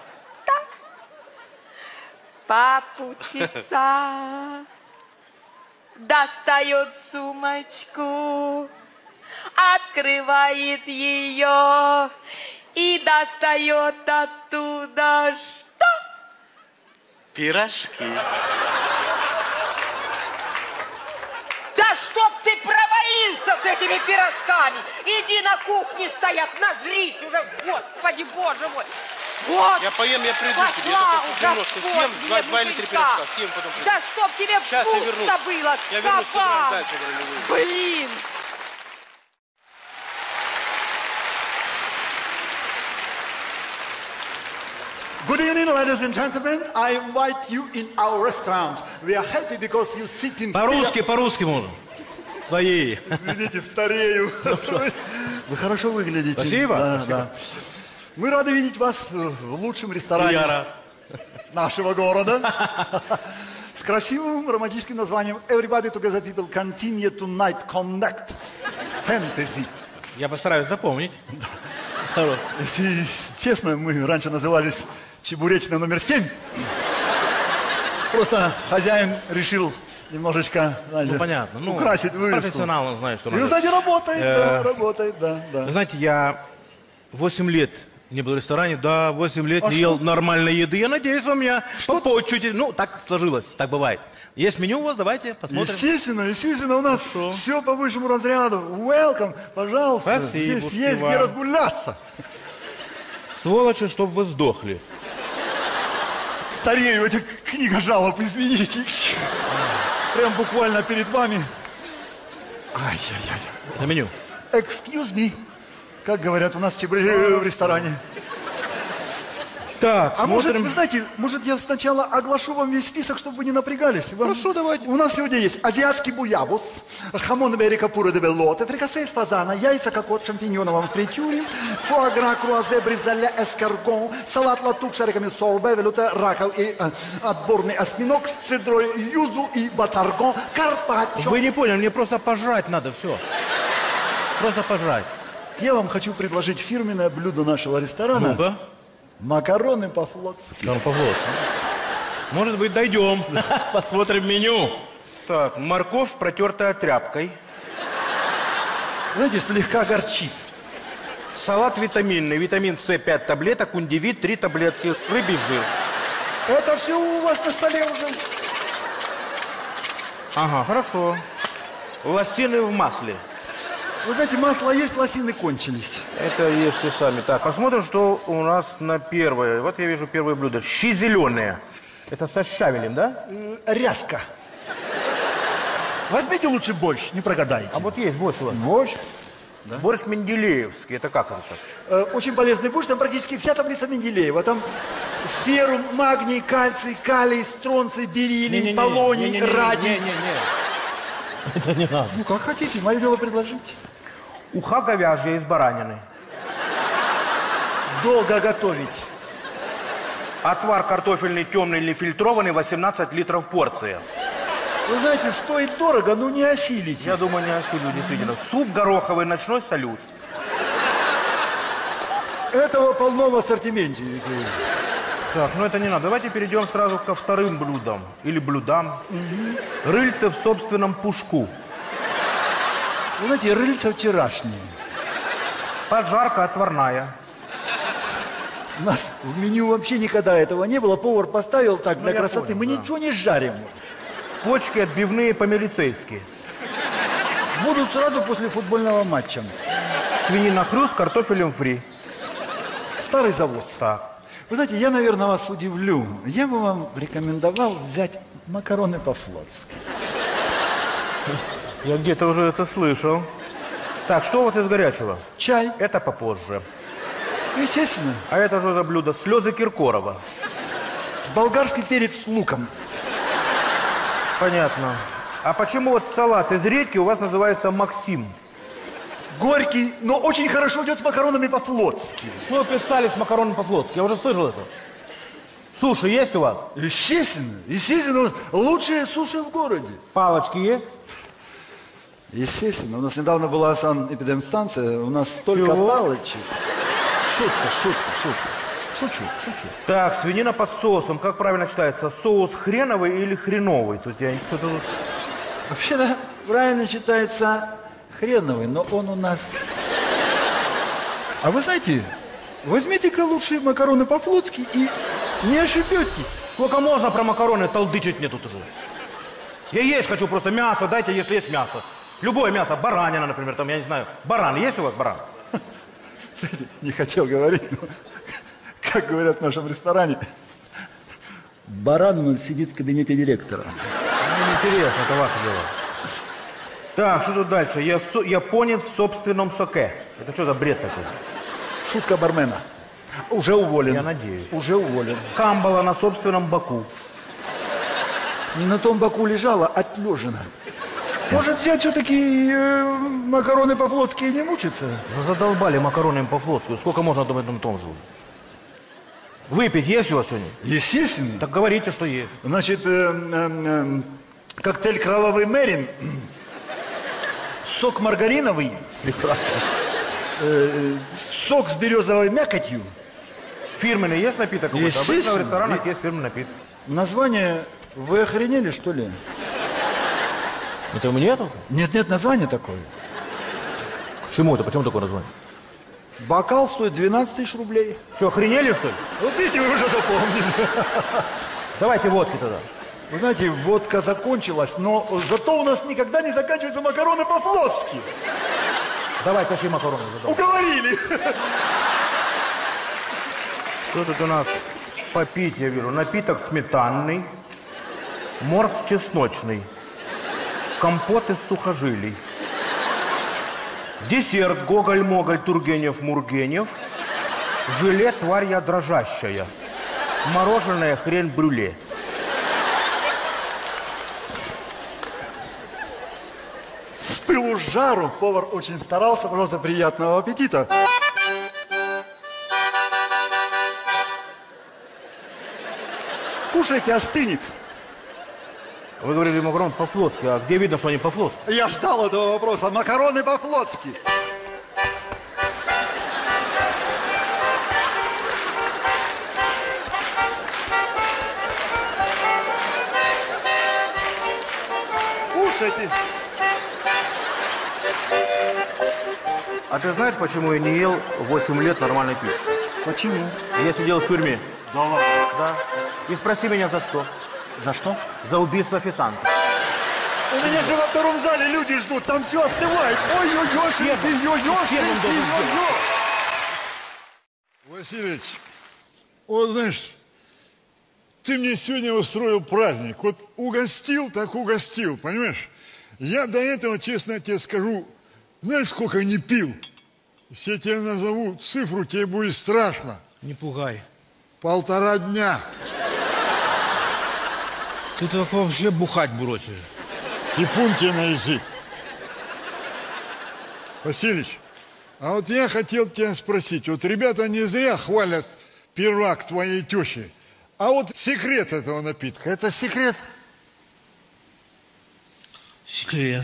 Попутчица достает сумочку, открывает ее и достает оттуда что? Пирожки. Да чтоб ты провалился с этими пирожками! Иди на кухне стоят, нажрись уже, господи, боже мой! Вот! Я поем, я приду к тебе. Я Пошла только уже немножко в съем, кот, два, мне два или три муженька. пирожка. Съем, потом приду. Да чтоб тебе Сейчас я вернусь. вкусно было, Я вернусь с утра кабан! дальше, говорю. Блин! Good evening, ladies and gentlemen. I invite you in our restaurant. We are happy because you sit in... По-русски, по-русски можно. Свои. Извините, старею. Вы хорошо выглядите. Спасибо. Да, Спасибо. да. Мы рады видеть вас в лучшем ресторане Я рад. нашего города. С красивым романтическим названием Everybody Together People Continue Tonight Connect Fantasy. Я постараюсь запомнить. Если честно, мы раньше назывались Чебуречная номер семь. Просто хозяин решил немножечко, знаете, Ну, понятно. Ну, украсить вывеску. профессионал, он знает, что И вы надо. знаете, работает, Э, да, работает, да, да. Вы знаете, я восемь лет не был в ресторане, да, восемь лет А не что? ел нормальной еды. Я надеюсь, вы меня попочуете. Ну, так сложилось, так бывает. Есть меню у вас, давайте посмотрим. Естественно, естественно, у нас все по высшему разряду. Welcome, пожалуйста. Спасибо, Здесь есть где вам. разгуляться. Сволочи, чтобы вы сдохли. Старею, это книга жалоб, извините. Прям буквально перед вами. Ай-яй-яй. Это меню. Excuse me. Как говорят у нас в Чебре- в ресторане. Так, А может, смотрим. вы знаете, может, я сначала оглашу вам весь список, чтобы вы не напрягались? Вам- Хорошо, давайте. У нас сегодня есть азиатский буябус, хамон Америка пура де велоте, фрикасе из фазана, яйца кокот в шампиньоновом фритюре, фуагра, круазе, бризоля, эскаргон, салат латук шариками сорбе, велюте, раков и э, отборный осьминог с цедрой юзу и батаргон, карпаччо. Вы не поняли, мне просто пожрать надо, все. Просто пожрать. Я вам хочу предложить фирменное блюдо нашего ресторана. Ну-ка. Макароны по-флотски. Да, по-флотски. Может быть, дойдем. Посмотрим меню. Так, морковь, протертая тряпкой. Знаете, слегка горчит. Салат витаминный. Витамин С пять таблеток, кундивит три таблетки, рыбий жир. Это все у вас на столе уже. Ага, хорошо. Лосины в масле. Вы знаете, масло есть, лосины кончились. Это ешьте сами. Так, посмотрим, что у нас на первое. Вот я вижу первое блюдо. Щи зеленые. Это со щавелем, да? Э, ряска. Возьмите лучше борщ, не прогадаете. А вот есть борщ у вас. Борщ. Да. Борщ менделеевский. Это как это? Э, очень полезный борщ, там практически вся таблица Менделеева. Там феррум, магний, кальций, калий, стронций, бериллий, Не-не-не, полоний, не-не-не, радий. не-не-не. Это не надо. Ну, как хотите, мое дело предложить. Уха говяжья из баранины. Долго готовить. Отвар картофельный темный или фильтрованный, восемнадцать литров порция. Вы знаете, стоит дорого, но не осилите. Я думаю, не осилю, действительно. Суп гороховый, ночной салют. Этого полно в ассортименте. Виктор Ильич. Так, ну это не надо. Давайте перейдем сразу ко вторым блюдам. Или блюдам. Рыльце в собственном пушку. Вы знаете, рыльца вчерашние. Поджарка отварная. У нас в меню вообще никогда этого не было. Повар поставил так Ну, для я красоты. понял, Мы да. ничего не жарим. Почки отбивные по-милицейски. Будут сразу после футбольного матча. Свинина хрюс с картофелем фри. Старый завод. Так. Вы знаете, я, наверное, вас удивлю. Я бы вам рекомендовал взять макароны по-флотски. Я где-то уже это слышал. Так, что вот из горячего? Чай. Это попозже. Естественно. А это что за блюдо? Слезы Киркорова. Болгарский перец с луком. Понятно. А почему вот салат из редьки у вас называется Максим? Горький, но очень хорошо идет с макаронами по-флотски. Что вы пристали с макаронами по-флотски? Я уже слышал это. Суши есть у вас? Естественно. Естественно. Лучшие суши в городе. Палочки есть? Естественно. У нас недавно была санэпидемстанция, у нас столько Чего? палочек. Шутка, шутка, шутка. Шучу, шучу. Так, свинина под соусом, как правильно читается? Соус хреновый или хреновый? Тут я что-то... Вообще-то правильно читается хреновый, но он у нас... А вы знаете, возьмите-ка лучше макароны по-флотски и не ошибетесь. Сколько можно про макароны толдычить мне тут уже? Я есть хочу просто мясо, дайте, если есть мясо. Любое мясо, баранина, например, там, я не знаю. Баран, есть у вас баран? Знаете, не хотел говорить, но, как говорят в нашем ресторане, баран у нас сидит в кабинете директора. Ну, интересно, это ваше дело. Так, что тут дальше? Я со... Японец в собственном соке. Это что за бред такой? Шутка бармена. Уже уволен. Я надеюсь. Уже уволен. Камбала на собственном боку. Не на том боку лежала, отлежена. Может, взять все-таки э, макароны по-флотски и не мучиться? Ну, задолбали макароны по-флотски. Сколько можно думать на том же уже? Выпить есть у вас что-нибудь? Естественно. Так говорите, что есть. Значит, э, э, э, коктейль «Кровавый Мерин», сок маргариновый, прекрасно. Э, сок с березовой мякотью. Фирменный есть напиток какой-то? Обычно в ресторанах есть фирменный напиток. Название вы охренели, что ли? Это у меня только? Нет, нет, название такое. Почему это? Почему такое название? Бокал стоит двенадцать тысяч рублей. Что, охренели, что ли? Вот видите, вы уже запомнили. Давайте водки тогда. Вы знаете, водка закончилась, но зато у нас никогда не заканчиваются макароны по-флотски. Давай, тащи макароны. Задал. Уговорили. Что тут у нас попить, я вижу? Напиток сметанный, морс чесночный, компот из сухожилий, десерт Гоголь-Моголь, Тургенев-Мургенев, желе тварья дрожащая, мороженое хрен-брюле. С пылу с жару повар очень старался. Пожалуйста, приятного аппетита. Кушайте, остынет. Вы говорили макароны по-флотски, а где видно, что они по-флотски? Я ждал этого вопроса. Макароны по-флотски. Кушайте. А ты знаешь, почему я не ел восемь лет нормальной пищи? Почему? Я сидел в тюрьме. Да ладно? Да. И спроси меня, за что? За что? За убийство официанта. У меня же во втором зале люди ждут, там все остывает. Ой-ой-ой, ой-ой-ой. Васильевич, вот знаешь, ты мне сегодня устроил праздник. Вот угостил, так угостил, понимаешь? Я до этого, честно тебе скажу, знаешь, сколько не пил? Если я тебе назову цифру, тебе будет страшно. Не пугай. Полтора дня. Ты только вообще бухать бросишь. Типун тебе на язык. Васильевич, а вот я хотел тебя спросить. Вот ребята не зря хвалят пирог твоей тещи. А вот секрет этого напитка, это секрет? Секрет.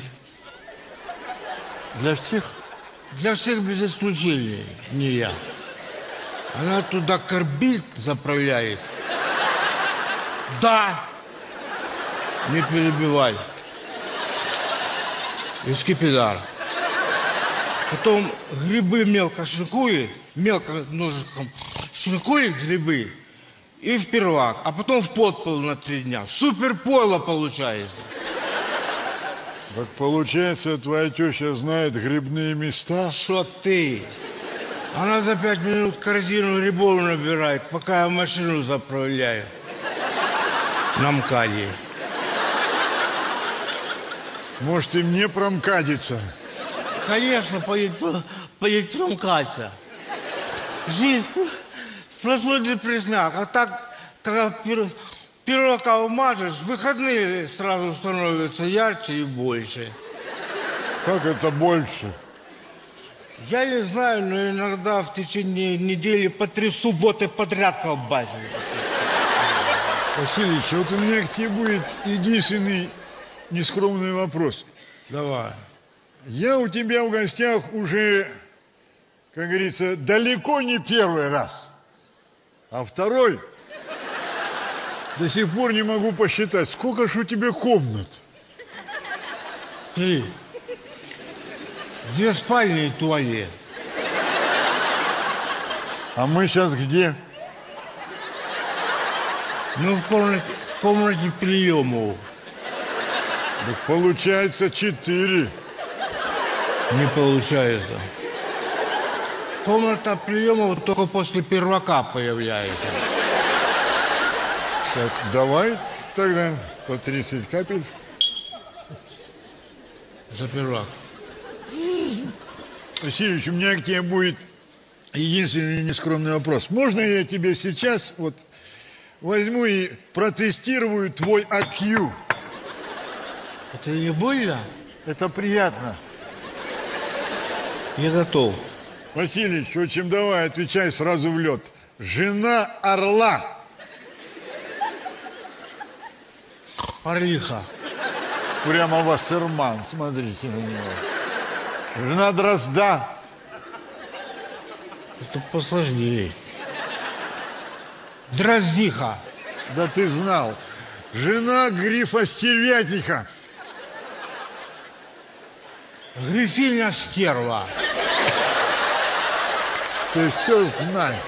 Для всех, для всех без исключения, не я. Она туда карбид заправляет. Да. Не перебивай. И скипидар. Потом грибы мелко шинкует, мелко ножиком шинкует грибы и в пирог, а потом в подпол на три дня. Супер пойло получается. Так получается, твоя теща знает грибные места? Что ты? Она за пять минут корзину грибов набирает, пока я машину заправляю. На МКАДе. Может, и мне промкадиться? Конечно, поедет, поедет промкаться. Жизнь сплошной депресняк. А так, когда пир, пирог умажешь, выходные сразу становятся ярче и больше. Как это больше? Я не знаю, но иногда в течение недели по три субботы подряд колбасили. Васильевич, вот у меня к тебе будет единственный нескромный вопрос. Давай. Я у тебя в гостях уже, как говорится, далеко не первый раз. А второй, до сих пор не могу посчитать, сколько ж у тебя комнат. Три. Две спальни и туалет. А мы сейчас где? Ну, в комнате, в комнате приемов. Так получается четыре. Не получается. Комната приемов только после первака появляется. Так, давай тогда по тридцать капель. За первак. Васильевич, у меня к тебе будет единственный нескромный вопрос. Можно я тебе сейчас вот возьму и протестирую твой ай кью? Это не больно? Это приятно. Я готов. Васильевич, в общем, давай, отвечай сразу в лед. Жена орла. Орлиха. Прямо вассерман, смотрите на него. Жена дрозда. Это посложнее. Дроздиха. Да ты знал. Жена грифа стервятника. Грифиня стерва. Ты все знаешь.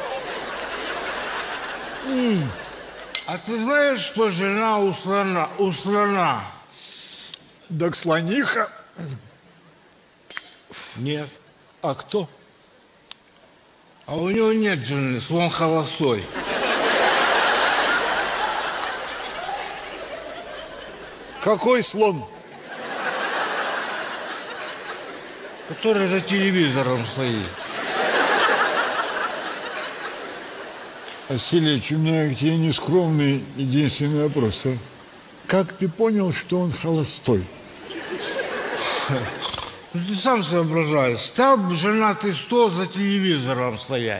М. А ты знаешь, что жена у слона? У слона? Так слониха. Нет. А кто? А у него нет жены, слон холостой. Какой слон? Который за телевизором стоит. Васильевич, у меня к тебе нескромный единственный вопрос. А? Как ты понял, что он холостой? Ну, ты сам соображаешь. Стал бы женатый стол за телевизором стоять.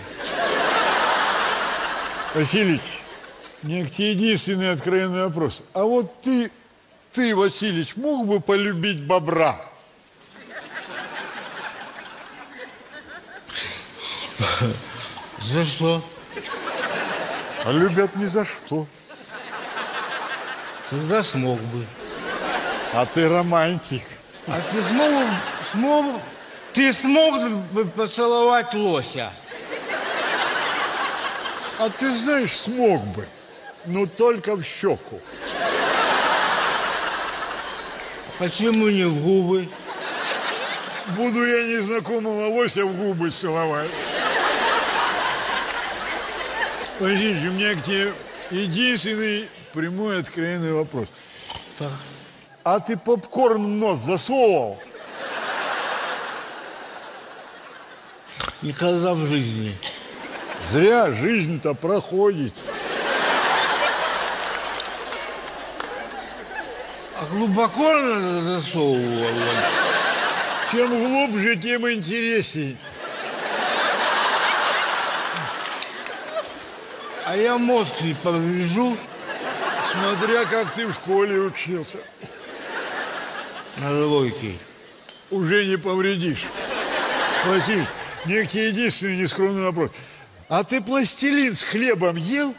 Васильевич, у меня к тебе единственный откровенный вопрос. А вот ты, ты, Васильевич, мог бы полюбить бобра? За что? А любят ни за что. Тогда смог бы. А ты романтик. А ты смог, смог, ты смог бы поцеловать лося? А ты знаешь, смог бы, но только в щеку. Почему не в губы? Буду я незнакомого лося в губы целовать. Подожди, у меня к тебе единственный прямой откровенный вопрос. Так. А ты попкорн в нос засовывал? Никогда в жизни. Зря, жизнь-то проходит. А глубоко надо засовывать? Чем глубже, тем интересней. А я мозг не поврежу. Смотря как ты в школе учился. На логике. Уже не повредишь. Василий, мне к тебе единственный нескромный вопрос. А ты пластилин с хлебом ел?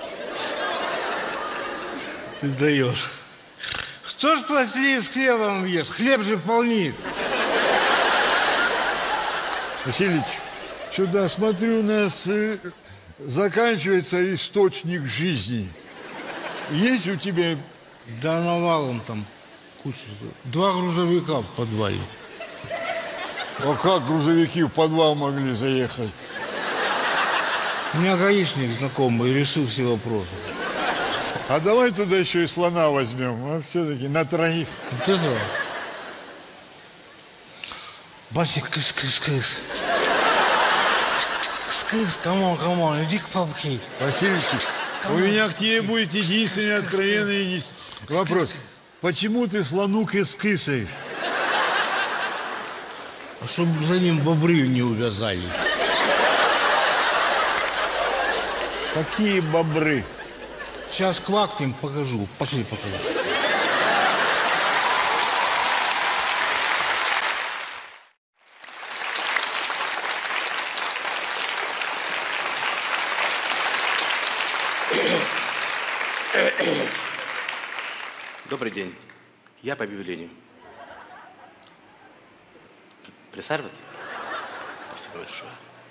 Ты даешь. Кто ж пластилин с хлебом ест? Хлеб же полнит. Васильевич, сюда смотрю, у нас э, заканчивается источник жизни. Есть у тебя... Да навалом там куча. Два грузовика в подвале. А как грузовики в подвал могли заехать? У меня гаишник знакомый решил все вопросы. А давай туда еще и слона возьмем, а все-таки на троих. Вот это? Басик, кыш-кыш-кыш. Кыш, камон, камон, иди к папке. Васильевич, у меня к тебе будет единственный откровенный вопрос. Почему ты слону кыс-кысаешь? А чтобы за ним бобры не увязались. Какие бобры? Сейчас квакнем, покажу. Пошли, покажу. Добрый день. Я по объявлению. Присаживаться? Спасибо большое.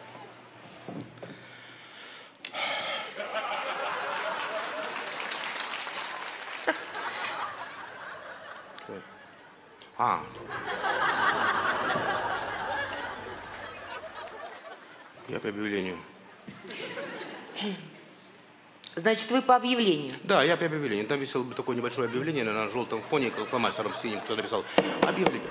А. Я по объявлению. Значит, вы по объявлению? Да, я по объявлению. Там висело бы такое небольшое объявление на желтом фоне, как фломастером синим, кто написал объявление.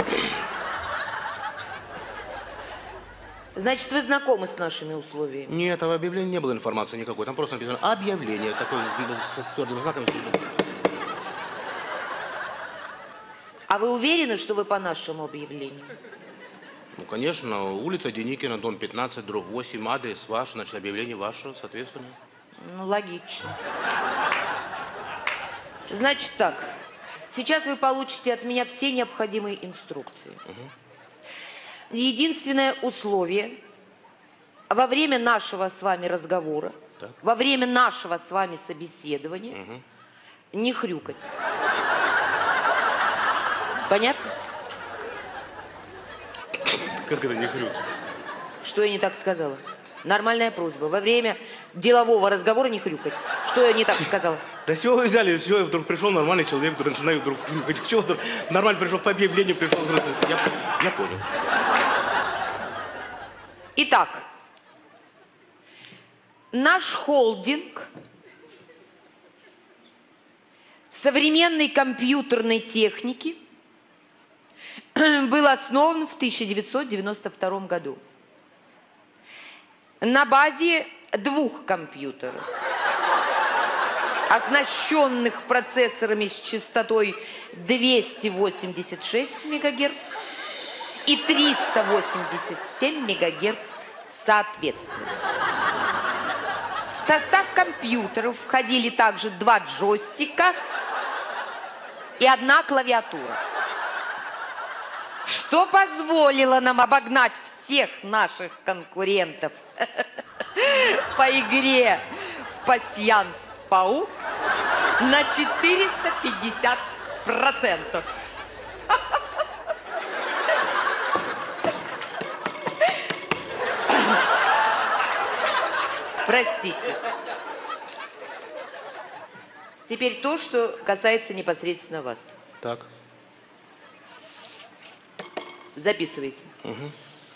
Значит, вы знакомы с нашими условиями? Нет, в объявлении не было информации никакой. Там просто написано объявление. Такое с твердым знаком. А вы уверены, что вы по нашему объявлению? Ну, конечно, улица Деникина, дом пятнадцать, дробь восемь, адрес ваш, значит, объявление ваше, соответственно. Ну, логично. Значит так, сейчас вы получите от меня все необходимые инструкции. Угу. Единственное условие, во время нашего с вами разговора, так. во время нашего с вами собеседования, угу. не хрюкать. Понятно? Как это не хрюкать? Что я не так сказала? Нормальная просьба. Во время делового разговора не хрюкать. Что я не так сказала? Да чего вы взяли? Все, я вдруг пришел, нормальный человек, вдруг начинаю вдруг хрюкать. Чего вдруг? Нормально пришел, по объявлению пришел. Я, я понял. Итак, наш холдинг современной компьютерной техники был основан в тысяча девятьсот девяносто втором году на базе двух компьютеров, оснащенных процессорами с частотой двести восемьдесят шесть мегагерц и триста восемьдесят семь мегагерц соответственно. В состав компьютеров входили также два джойстика и одна клавиатура, что позволило нам обогнать всех наших конкурентов по игре в пасьянс-паук на четыреста пятьдесят процентов. Простите. Теперь то, что касается непосредственно вас. Так. Записывайте. Угу.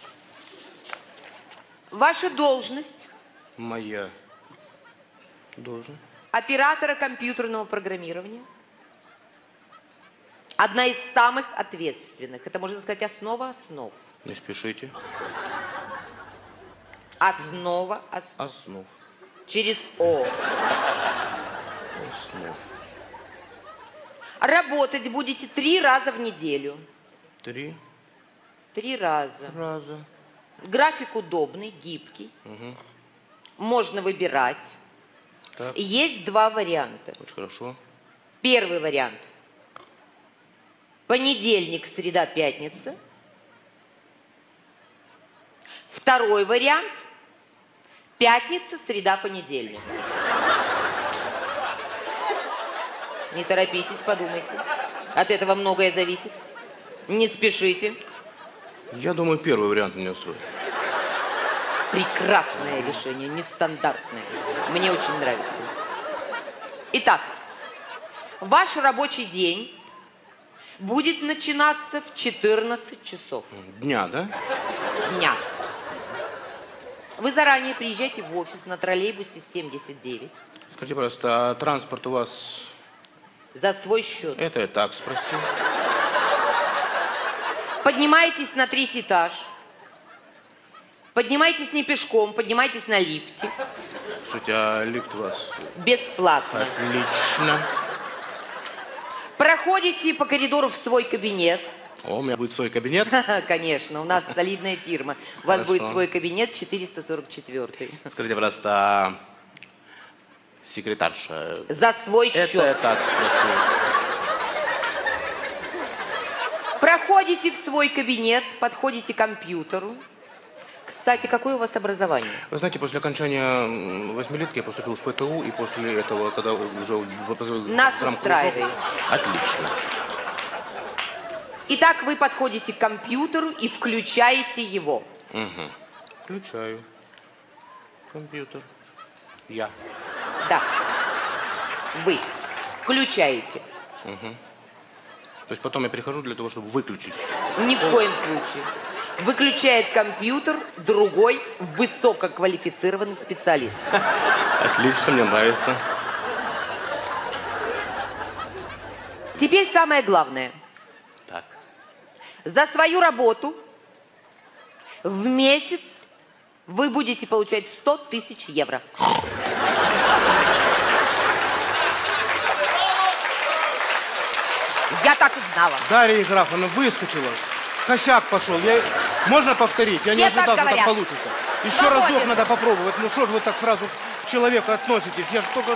Ваша должность? Моя должность. Оператора компьютерного программирования. Одна из самых ответственных. Это, можно сказать, основа основ. Не спешите. Основа основ. Основ. Через О. Основ. Работать будете три раза в неделю. Три. Три раза. Раза. График удобный, гибкий. Угу. Можно выбирать. Так. Есть два варианта. Очень хорошо. Первый вариант. Понедельник, среда, пятница. Второй вариант. Пятница, среда, понедельник. Не торопитесь, подумайте. От этого многое зависит. Не спешите. Я думаю, первый вариант меня устроит. Прекрасное решение, нестандартное. Мне очень нравится. Итак, ваш рабочий день будет начинаться в четырнадцать часов. Дня, да? Дня. Вы заранее приезжаете в офис на троллейбусе семьдесят девять. Скажите, пожалуйста, а транспорт у вас... За свой счет. Это я так спросил. Поднимаетесь на третий этаж. Поднимайтесь не пешком, поднимайтесь на лифте. Слушайте, а лифт у вас... Бесплатно. Отлично. Проходите по коридору в свой кабинет. О, у меня будет свой кабинет? Конечно, у нас солидная фирма. У вас будет свой кабинет четыреста сорок четвёртый. Скажите, пожалуйста, а секретарша... За свой счет. Это я так спросил. Проходите в свой кабинет, подходите к компьютеру, к Кстати, какое у вас образование? Вы знаете, после окончания восьмилетки я поступил в ПТУ, и после этого, когда уже... Нас устраивает. Отлично. Итак, вы подходите к компьютеру и включаете его. Угу. Включаю. Компьютер. Я. Да. Вы включаете. Угу. То есть потом я прихожу для того, чтобы выключить. Ни в коем случае. Выключает компьютер другой высококвалифицированный специалист. Отлично, мне нравится. Теперь самое главное. Так. За свою работу в месяц вы будете получать сто тысяч евро. Я так и знала. Дарья Еграфовна выскочила. Косяк пошел. Я... Можно повторить? Я не Все так ожидал, что так говорят. получится. Еще Свободен. разок надо попробовать. Ну что же вы так сразу к человеку относитесь? Я же только...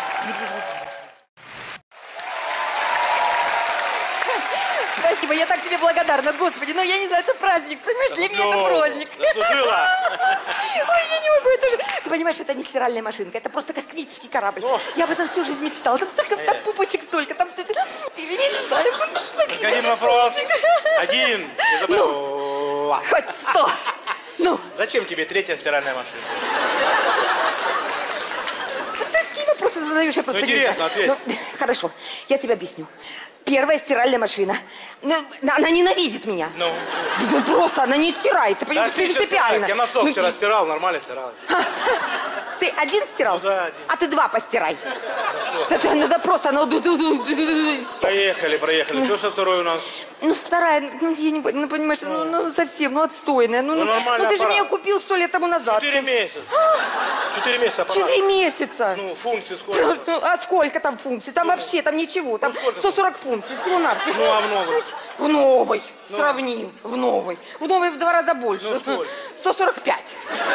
Спасибо, я так тебе благодарна, Господи. Ну, я не знаю, это праздник, понимаешь? Для меня это праздник. Заслужила. Ой, я не могу, это же... Ты понимаешь, это не стиральная машинка, это просто космический корабль. Я об этом всю жизнь мечтала. Там столько там пупочек, столько, там... Ты, ты, ты не знаешь. Только один вопрос. Один. Ну, хоть сто. Ну. Зачем тебе третья стиральная машина? Такие вопросы задаешь, я просто Ну, не интересно, знаю. ответь. Ну, хорошо, я тебе объясню. Первая стиральная машина. Ну, она ненавидит меня. Ну? Ну, просто она не стирает, ты понимаешь, Отлично принципиально. стирает. Я носок Ну, вчера стирал, нормально стирал. Ты один стирал? Ну да, один. А ты два постирай. Да, да, ну да просто, ну... ду- ду- ду- ду- ду- ду- Поехали, проехали. Что со второй у нас? Ну, вторая, ну, я не понимаю, ну, понимаешь, ну, ну, совсем, ну, отстойная. Ну, Ну, ну, нормальный ну, ты же аппарат. меня купил сто лет тому назад. Четыре месяца. Четыре месяца аппарат. Четыре месяца. Ну, функций сколько? Ну, а сколько там функций? Там вообще, там ничего. Там сто сорок функций, всего-навсего. Ну, а в новой? В новой. Ну. Сравним. В новой. В новой в два раза больше. Ну, сколько? сто сорок пять.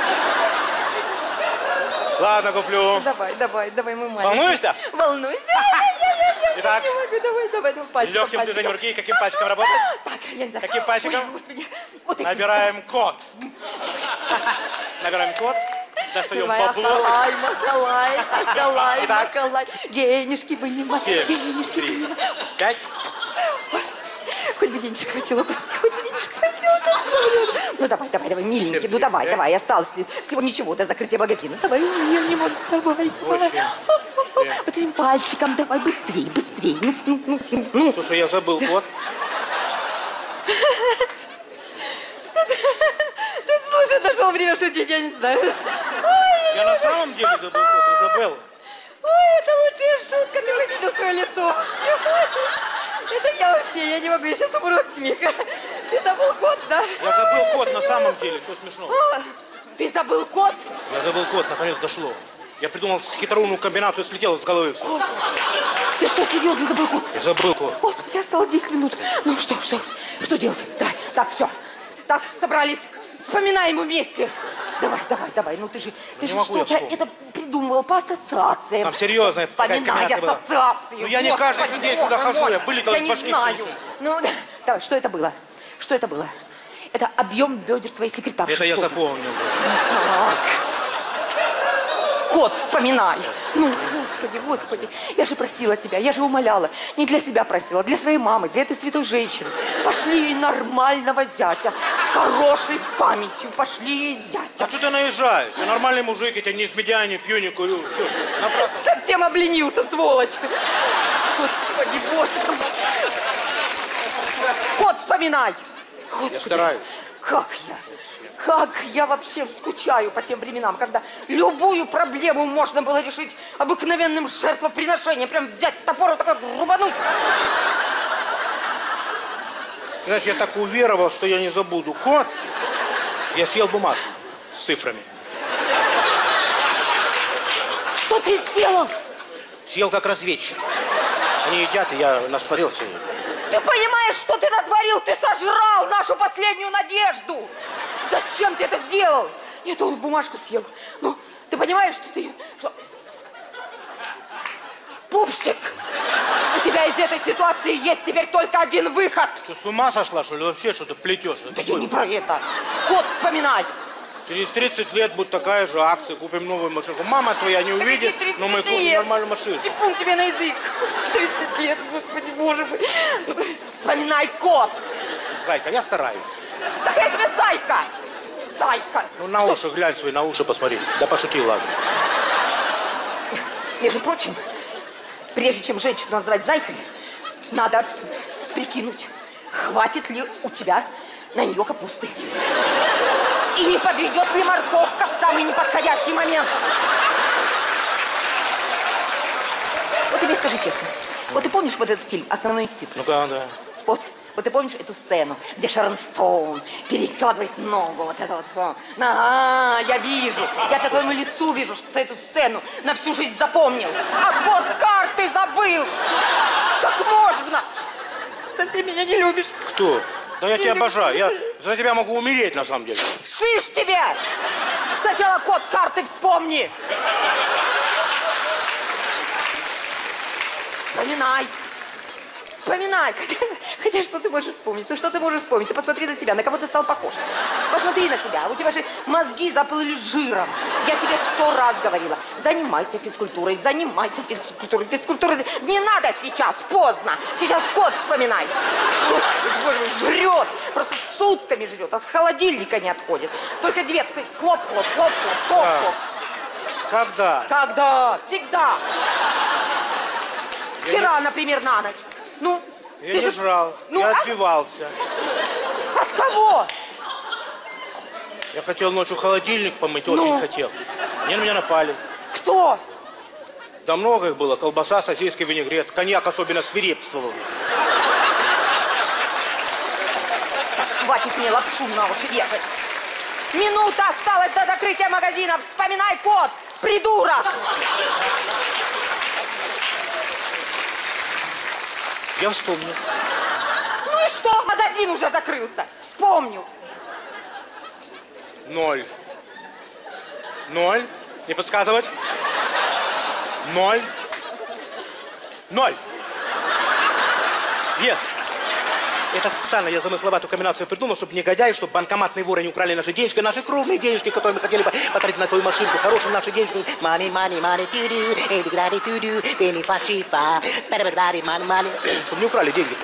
Ладно, куплю. Давай, давай, давай, мой маленький. Волнуешься? Волнуйся. Итак, Не могу, давай, давай, давай, пальчиком, легким пальчиком. движением руки. Каким пальчиком работать? Так, я не знаю. Каким пальчиком? Ой, Господи. Вот таким. Набираем код. Набираем код. Достаем Давай, бабло. Ахалай, Махалай, Ахалай, Итак. Махалай. Денежки вынимай, Семь, денежки три, вынимай. пять. Хоть бы денежек хватило, Господи, хоть бы денежек хватило. Ну давай, давай, давай, миленький, Семь, ну три, давай, пять. давай, осталось всего ничего до закрытия магазина. Давай, я не могу, давай, давай. Вот этим пальчиком, давай, быстрей, быстрей. Ну, ну, ну, ну, ну. Слушай, я забыл код. Ты, слушай, нашел время шутить, я не знаю. Ой, Я на самом деле забыл код, Изабелла. ой, это лучшая шутка, ты высидел свое лицо. Это я вообще, я не могу, я сейчас умру от смеха. Ты забыл код, да? Я забыл код на самом деле, что смешно. А, Ты забыл код? Я забыл код, наконец дошло. Я придумал хитроумную комбинацию, слетело с головы. Ты что, серьезно забыл код? Я забыл код. Господи, осталось десять минут. Ну что, что, что делать? Давай, так, все. Так, собрались. Вспоминаем вместе. Давай, давай, давай. Ну ты же, ты Не же могу я что-то вспомнить. это придумывал по ассоциациям. Там серьезная такая Вспоминай комбинация была. ассоциацию. Ну, я не Господи, каждый день сюда боже хожу, мой. я вылетел Я из не башки знаю. слушай. Ну, да. Давай, что это было? Что это было? Это объем бедер твоей секретарши. Это я Что? запомнил. Так. Кот, вспоминай. Ну, господи, господи, я же просила тебя, я же умоляла. Не для себя просила, для своей мамы, для этой святой женщины. Пошли нормального зятя с хорошей памятью. Пошли зятя. А что ты наезжаешь? Я нормальный мужик, я тебя не с медиа, не пью, не курю. Что, напрасно? Совсем обленился, сволочь. Господи, боже мой. Кот, вспоминай. Господи, Я стараюсь. как я, как я вообще скучаю по тем временам, когда любую проблему можно было решить обыкновенным жертвоприношением. Прям взять топор и такой рубануть. Знаешь, я так уверовал, что я не забуду код. Я съел бумажку с цифрами. Что ты сделал? Съел как разведчик. Они едят, и я насмотрелся. Ты понимаешь, что ты натворил? Ты сожрал нашу последнюю надежду. Зачем ты это сделал? Я эту бумажку съел. Ну, ты понимаешь, что ты... Что... Пупсик, у тебя из этой ситуации есть теперь только один выход. Что, с ума сошла, что ли? Вообще что-то плетешь? Да я не про это. Кот, вспоминай. Через тридцать лет будет такая же акция, купим новую машинку. Мама твоя не увидит, но мы купим нормальную машину. Типун тебе на язык. тридцать лет, господи, боже мой. Вспоминай, кот. Зайка, я стараюсь. Так я тебе зайка. Зайка. Ну, на уши глянь свои, на уши посмотри. Да пошути, ладно. Между прочим, прежде чем женщину назвать зайкой, надо прикинуть, хватит ли у тебя на нее капусты. И не подведет ли морковка в самый неподходящий момент. Вот тебе скажи честно. Вот ты помнишь вот этот фильм «Основной инстинкт»? Ну-ка, да. Вот, вот ты помнишь эту сцену, где Шерон Стоун перекладывает ногу, вот это вот. Ага, я вижу, я по твоему лицу вижу, что ты эту сцену на всю жизнь запомнил. А вот карты забыл. Как можно? Совсем меня не любишь. Кто? Да я тебя обожаю. Я за тебя могу умереть, на самом деле. Шиш тебе! Сначала код карты вспомни. Вспоминай. Вспоминай. Хотя, хотя что ты можешь вспомнить? Ну что ты можешь вспомнить? Ты посмотри на себя, на кого ты стал похож. Посмотри на себя. У тебя же мозги заплыли жиром. Я тебе сто раз говорила. Занимайся физкультурой, занимайся физкультурой. Физкультурой не надо сейчас, поздно. Сейчас кот вспоминай. Боже мой, жрет. Просто сутками жрет. От холодильника не отходит. Только дверцы. Хлоп-хлоп, хлоп-хлоп, хлоп-хлоп. Когда? Когда? Всегда. Вчера, например, на ночь. Ну, я ты не же... жрал, ну, я а... отбивался. От кого? Я хотел ночью холодильник помыть, ну? очень хотел. Они на меня напали. Кто? Да много их было. Колбаса, сосиски, винегрет. Коньяк особенно свирепствовал. Хватит мне лапшу на уши ехать. Минута осталась до закрытия магазина. Вспоминай код, придурок! Я вспомнил. Ну и что? Магазин уже закрылся. Вспомнил. Ноль. Ноль. Не подсказывать. Ноль. Ноль. Yes. Это специально я замысловатую комбинацию придумал, чтобы негодяи, чтобы банкоматные воры не украли наши денежки, наши кровные денежки, которые мы хотели бы потратить на твою машинку. Хорошие наши денежки. Money, money, money, do-do, эдигради, do-do, penny, фачи, фа, бэри-бэри, money, money. Чтобы не украли деньги-то.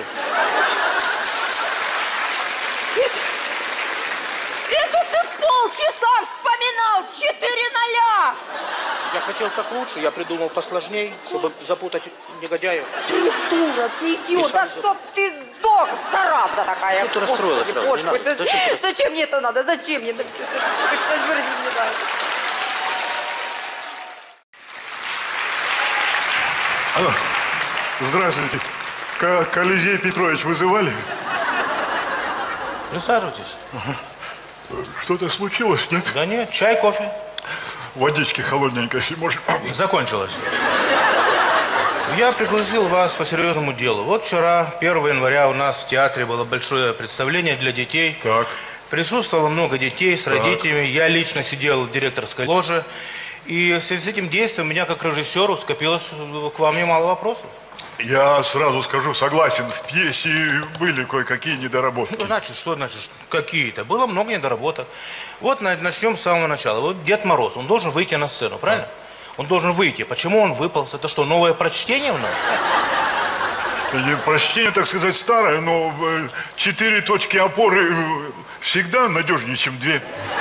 Это ты полчаса вспоминал! Четыре ноля! Я хотел как лучше, я придумал посложней, чтобы запутать негодяев. Придурок, ты идиот, да чтоб ты сдох, зараза такая. Что ты расстроилась сразу? Боже, Не надо. это... Зачем, ты... Зачем мне это надо? Зачем мне это? Алло. Здравствуйте. К Колизей Петрович вызывали? Присаживайтесь. Ага. Что-то случилось, нет? Да нет, чай, кофе. Водички холодненькой, если можно. Закончилось. Я пригласил вас по серьезному делу. Вот вчера, первого января, у нас в театре было большое представление для детей. Так. Присутствовало много детей с так. родителями. Я лично сидел в директорской ложе. И в связи с этим действием у меня, как режиссеру, скопилось к вам немало вопросов. Я сразу скажу, согласен, в пьесе были кое-какие недоработки. Ну, значит, что значит какие-то? Было много недоработок. Вот начнем с самого начала. Вот Дед Мороз, он должен выйти на сцену, правильно? Да. Он должен выйти. Почему он выполз? Это что, новое прочтение у нас? Прочтение, так сказать, старое, но четыре точки опоры всегда надежнее, чем две.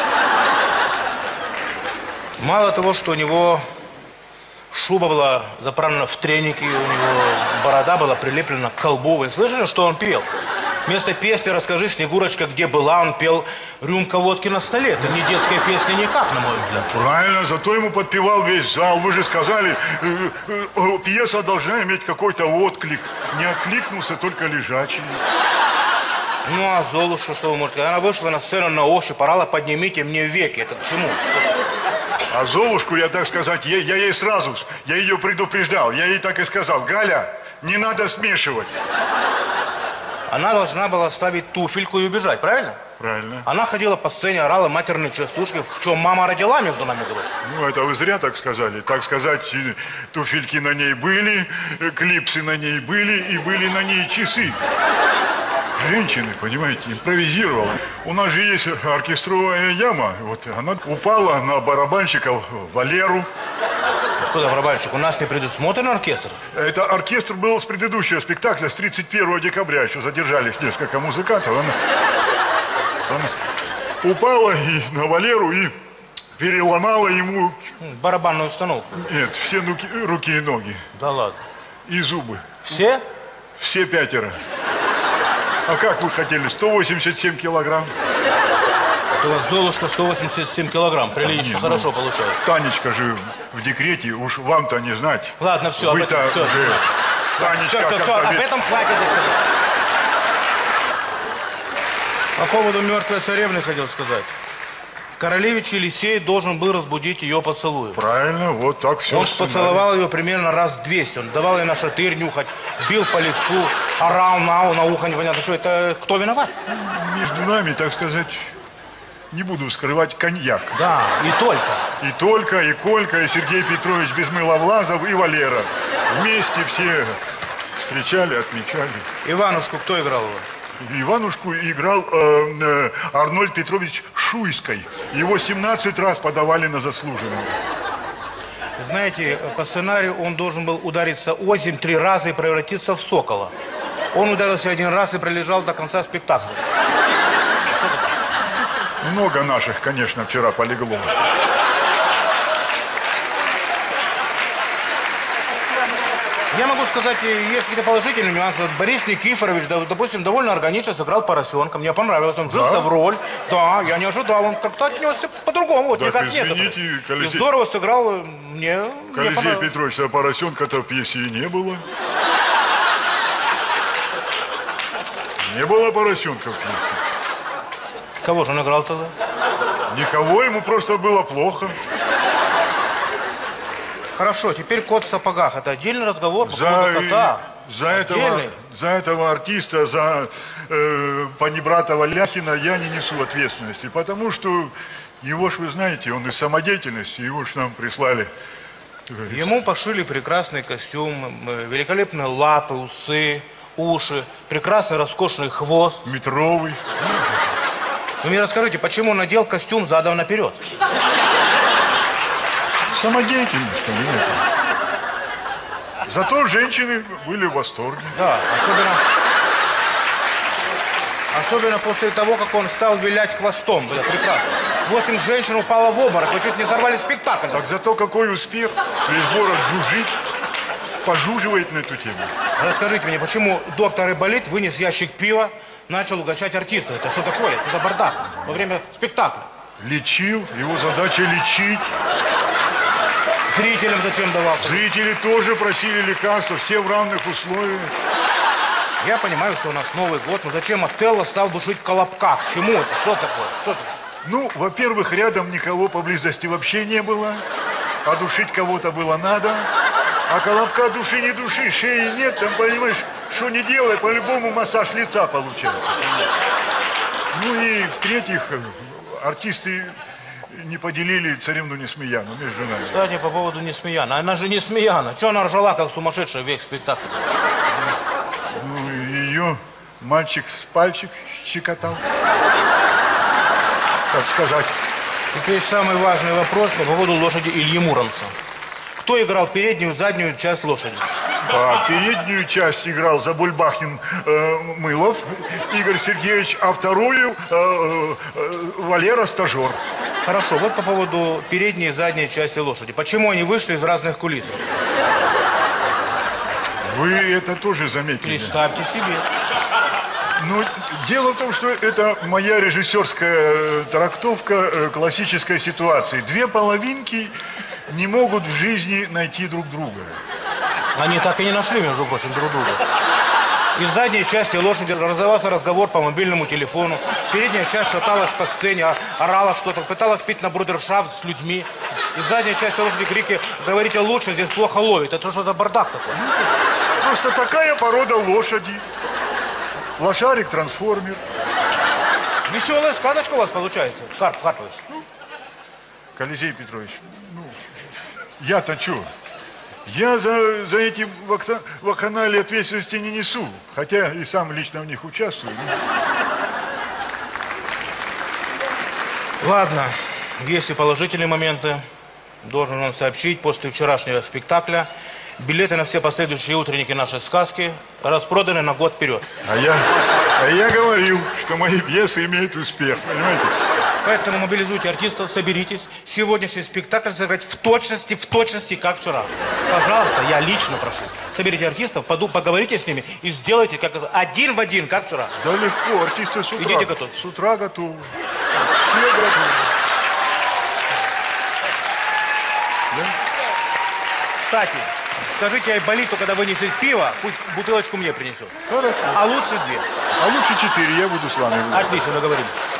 Мало того, что у него шуба была заправлена в треники, у него борода была прилеплена к колбу. Вы слышали, что он пел? Вместо песни «Расскажи, Снегурочка, где была», он пел «Рюмка водки на столе». Это не детская песня никак, на мой взгляд. Правильно, зато ему подпевал весь зал. Вы же сказали, э, э, пьеса должна иметь какой-то отклик. Не откликнулся только лежачий. Ну, а Золушка, что вы можете? Она вышла на сцену на ощупь, орала: «Поднимите мне веки». Это к чему? А Золушку, я так сказать, я, я ей сразу, я ее предупреждал. Я ей так и сказал: Галя, не надо смешивать. Она должна была ставить туфельку и убежать, правильно? Правильно. Она ходила по сцене, орала матерные частушки, в чем мама родила, между нами говорит. Ну, это вы зря так сказали. Так сказать, туфельки на ней были, клипсы на ней были, и были на ней часы. женщины, понимаете, импровизировала. У нас же есть оркестровая яма. Вот она упала на барабанщика Валеру. Куда барабанщик? У нас не предусмотрен оркестр? Это оркестр был с предыдущего спектакля, с тридцать первого декабря. Еще задержались несколько музыкантов. Она, она упала и на Валеру и переломала ему... Барабанную установку? Нет, все руки, руки и ноги. Да ладно. И зубы. Все? Все пятеро. А как вы хотели? сто восемьдесят семь килограмм. У вас Золушка сто восемьдесят семь килограмм. Прилично, Нет, хорошо ну, получается. Танечка же в декрете, уж вам-то не знать. Ладно, все, Вы-то об этом, все, уже... все, Танечка, все, все, все, об этом хватит. По поводу мертвой царевны хотел сказать. Королевич Елисей должен был разбудить ее поцелуем. Правильно, вот так все. Он поцеловал ее примерно раз двести. Он давал ей на шатырь нюхать, бил по лицу, орал на, на ухо, непонятно что. Это кто виноват? Между нами, так сказать, не буду скрывать, коньяк. Да, и только. И только, и Колька, и Сергей Петрович Безмыловлазов, и Валера. Вместе все встречали, отмечали. Иванушку кто играл его? Иванушку играл э, э, Арнольд Петрович Шуйской. Его семнадцать раз подавали на заслуженного. Знаете, по сценарию он должен был удариться озимь три раза и превратиться в сокола. Он ударился один раз и пролежал до конца спектакля. Много наших, конечно, вчера полегло. Я могу сказать, есть какие-то положительные нюансы. Вот Борис Никифорович, допустим, довольно органично сыграл поросенка. Мне понравилось, он вжился да? в роль. Да, я не ожидал, он как-то отнесся по-другому. Вот, так, никак извините, нет. Колизей... И здорово сыграл, мне, Колизей мне Петрович, а поросенка-то в пьесе и не было. Не было поросенка в пьесе. Кого же он играл тогда? Никого, ему просто было плохо. Хорошо, теперь кот в сапогах. Это отдельный разговор по за, поводу кота. За этого, за этого артиста, за э, панибратова Ляхина я не несу ответственности. Потому что его ж вы знаете, он из самодеятельности, его ж нам прислали. Ему пошили прекрасный костюм, великолепные лапы, усы, уши, прекрасный роскошный хвост. Метровый. Вы мне расскажите, почему он надел костюм задом наперед? Самодеятельность, понимаете. Зато женщины были в восторге. Да, особенно... Особенно после того, как он стал вилять хвостом. Это прекрасно. Восемь женщин упало в обморок, вы чуть не сорвали спектакль. Так зато какой успех. Весь город жужжит, пожуживает на эту тему. Расскажите мне, почему доктор Айболит вынес ящик пива, начал угощать артиста? Это что такое? Это бардак во время спектакля. Лечил, его задача лечить. Зрителям зачем давал? Зрители тоже просили лекарства, все в равных условиях. Я понимаю, что у нас Новый год, но зачем Отелло стал душить Колобка? К чему это? Что такое? Что такое? Ну, во-первых, рядом никого поблизости вообще не было. А душить кого-то было надо. А Колобка души не души, шеи нет, там, понимаешь, что не делай, по-любому массаж лица получается. Ну и в-третьих, артисты не поделили царевну Несмеяну между нами. Кстати, по поводу Несмеяна. Она же Несмеяна. Чего она ржала, как сумасшедшая век спектакля? Ну, ее мальчик с пальчик щекотал. Так сказать. Теперь самый важный вопрос по поводу лошади Ильи Муромца. Кто играл переднюю и заднюю часть лошади? А переднюю часть играл Забульбахин э, Мылов Игорь Сергеевич, а вторую э, э, Валера Стажер. Хорошо, вот по поводу передней и задней части лошади. Почему они вышли из разных кулис? Вы это тоже заметили? Представьте себе. Ну, дело в том, что это моя режиссерская трактовка классической ситуации. Две половинки не могут в жизни найти друг друга. Они так и не нашли, между прочим, друг друга. Из задней части лошади раздавался разговор по мобильному телефону. Передняя часть шаталась по сцене, орала что-то, пыталась пить на брудершафт с людьми. Из задней части лошади крики: говорите лучше, здесь плохо ловит. Это что за бардак такой? Просто такая порода лошади. Лошарик-трансформер. Веселая сказочка у вас получается, Карп Карпович. Колизей Петрович, ну, я-то что? Я за, за эти вакса- вакханалии ответственности не несу, хотя и сам лично в них участвую. Ладно, есть и положительные моменты. Должен вам сообщить, после вчерашнего спектакля билеты на все последующие утренники нашей сказки распроданы на год вперед. А я, а я говорил, что мои пьесы имеют успех, понимаете? Поэтому мобилизуйте артистов, соберитесь. Сегодняшний спектакль сыграть в точности, в точности, как вчера. Пожалуйста, я лично прошу. Соберите артистов, поду, поговорите с ними и сделайте как один в один, как вчера. Да легко, артисты с утра. Идите готовы. С утра готовы. Все готовы. Да? Кстати, скажите Айболиту, когда вынесет пиво, пусть бутылочку мне принесет. Хорошо. А лучше две. А лучше четыре, я буду с вами. Отлично, договорились.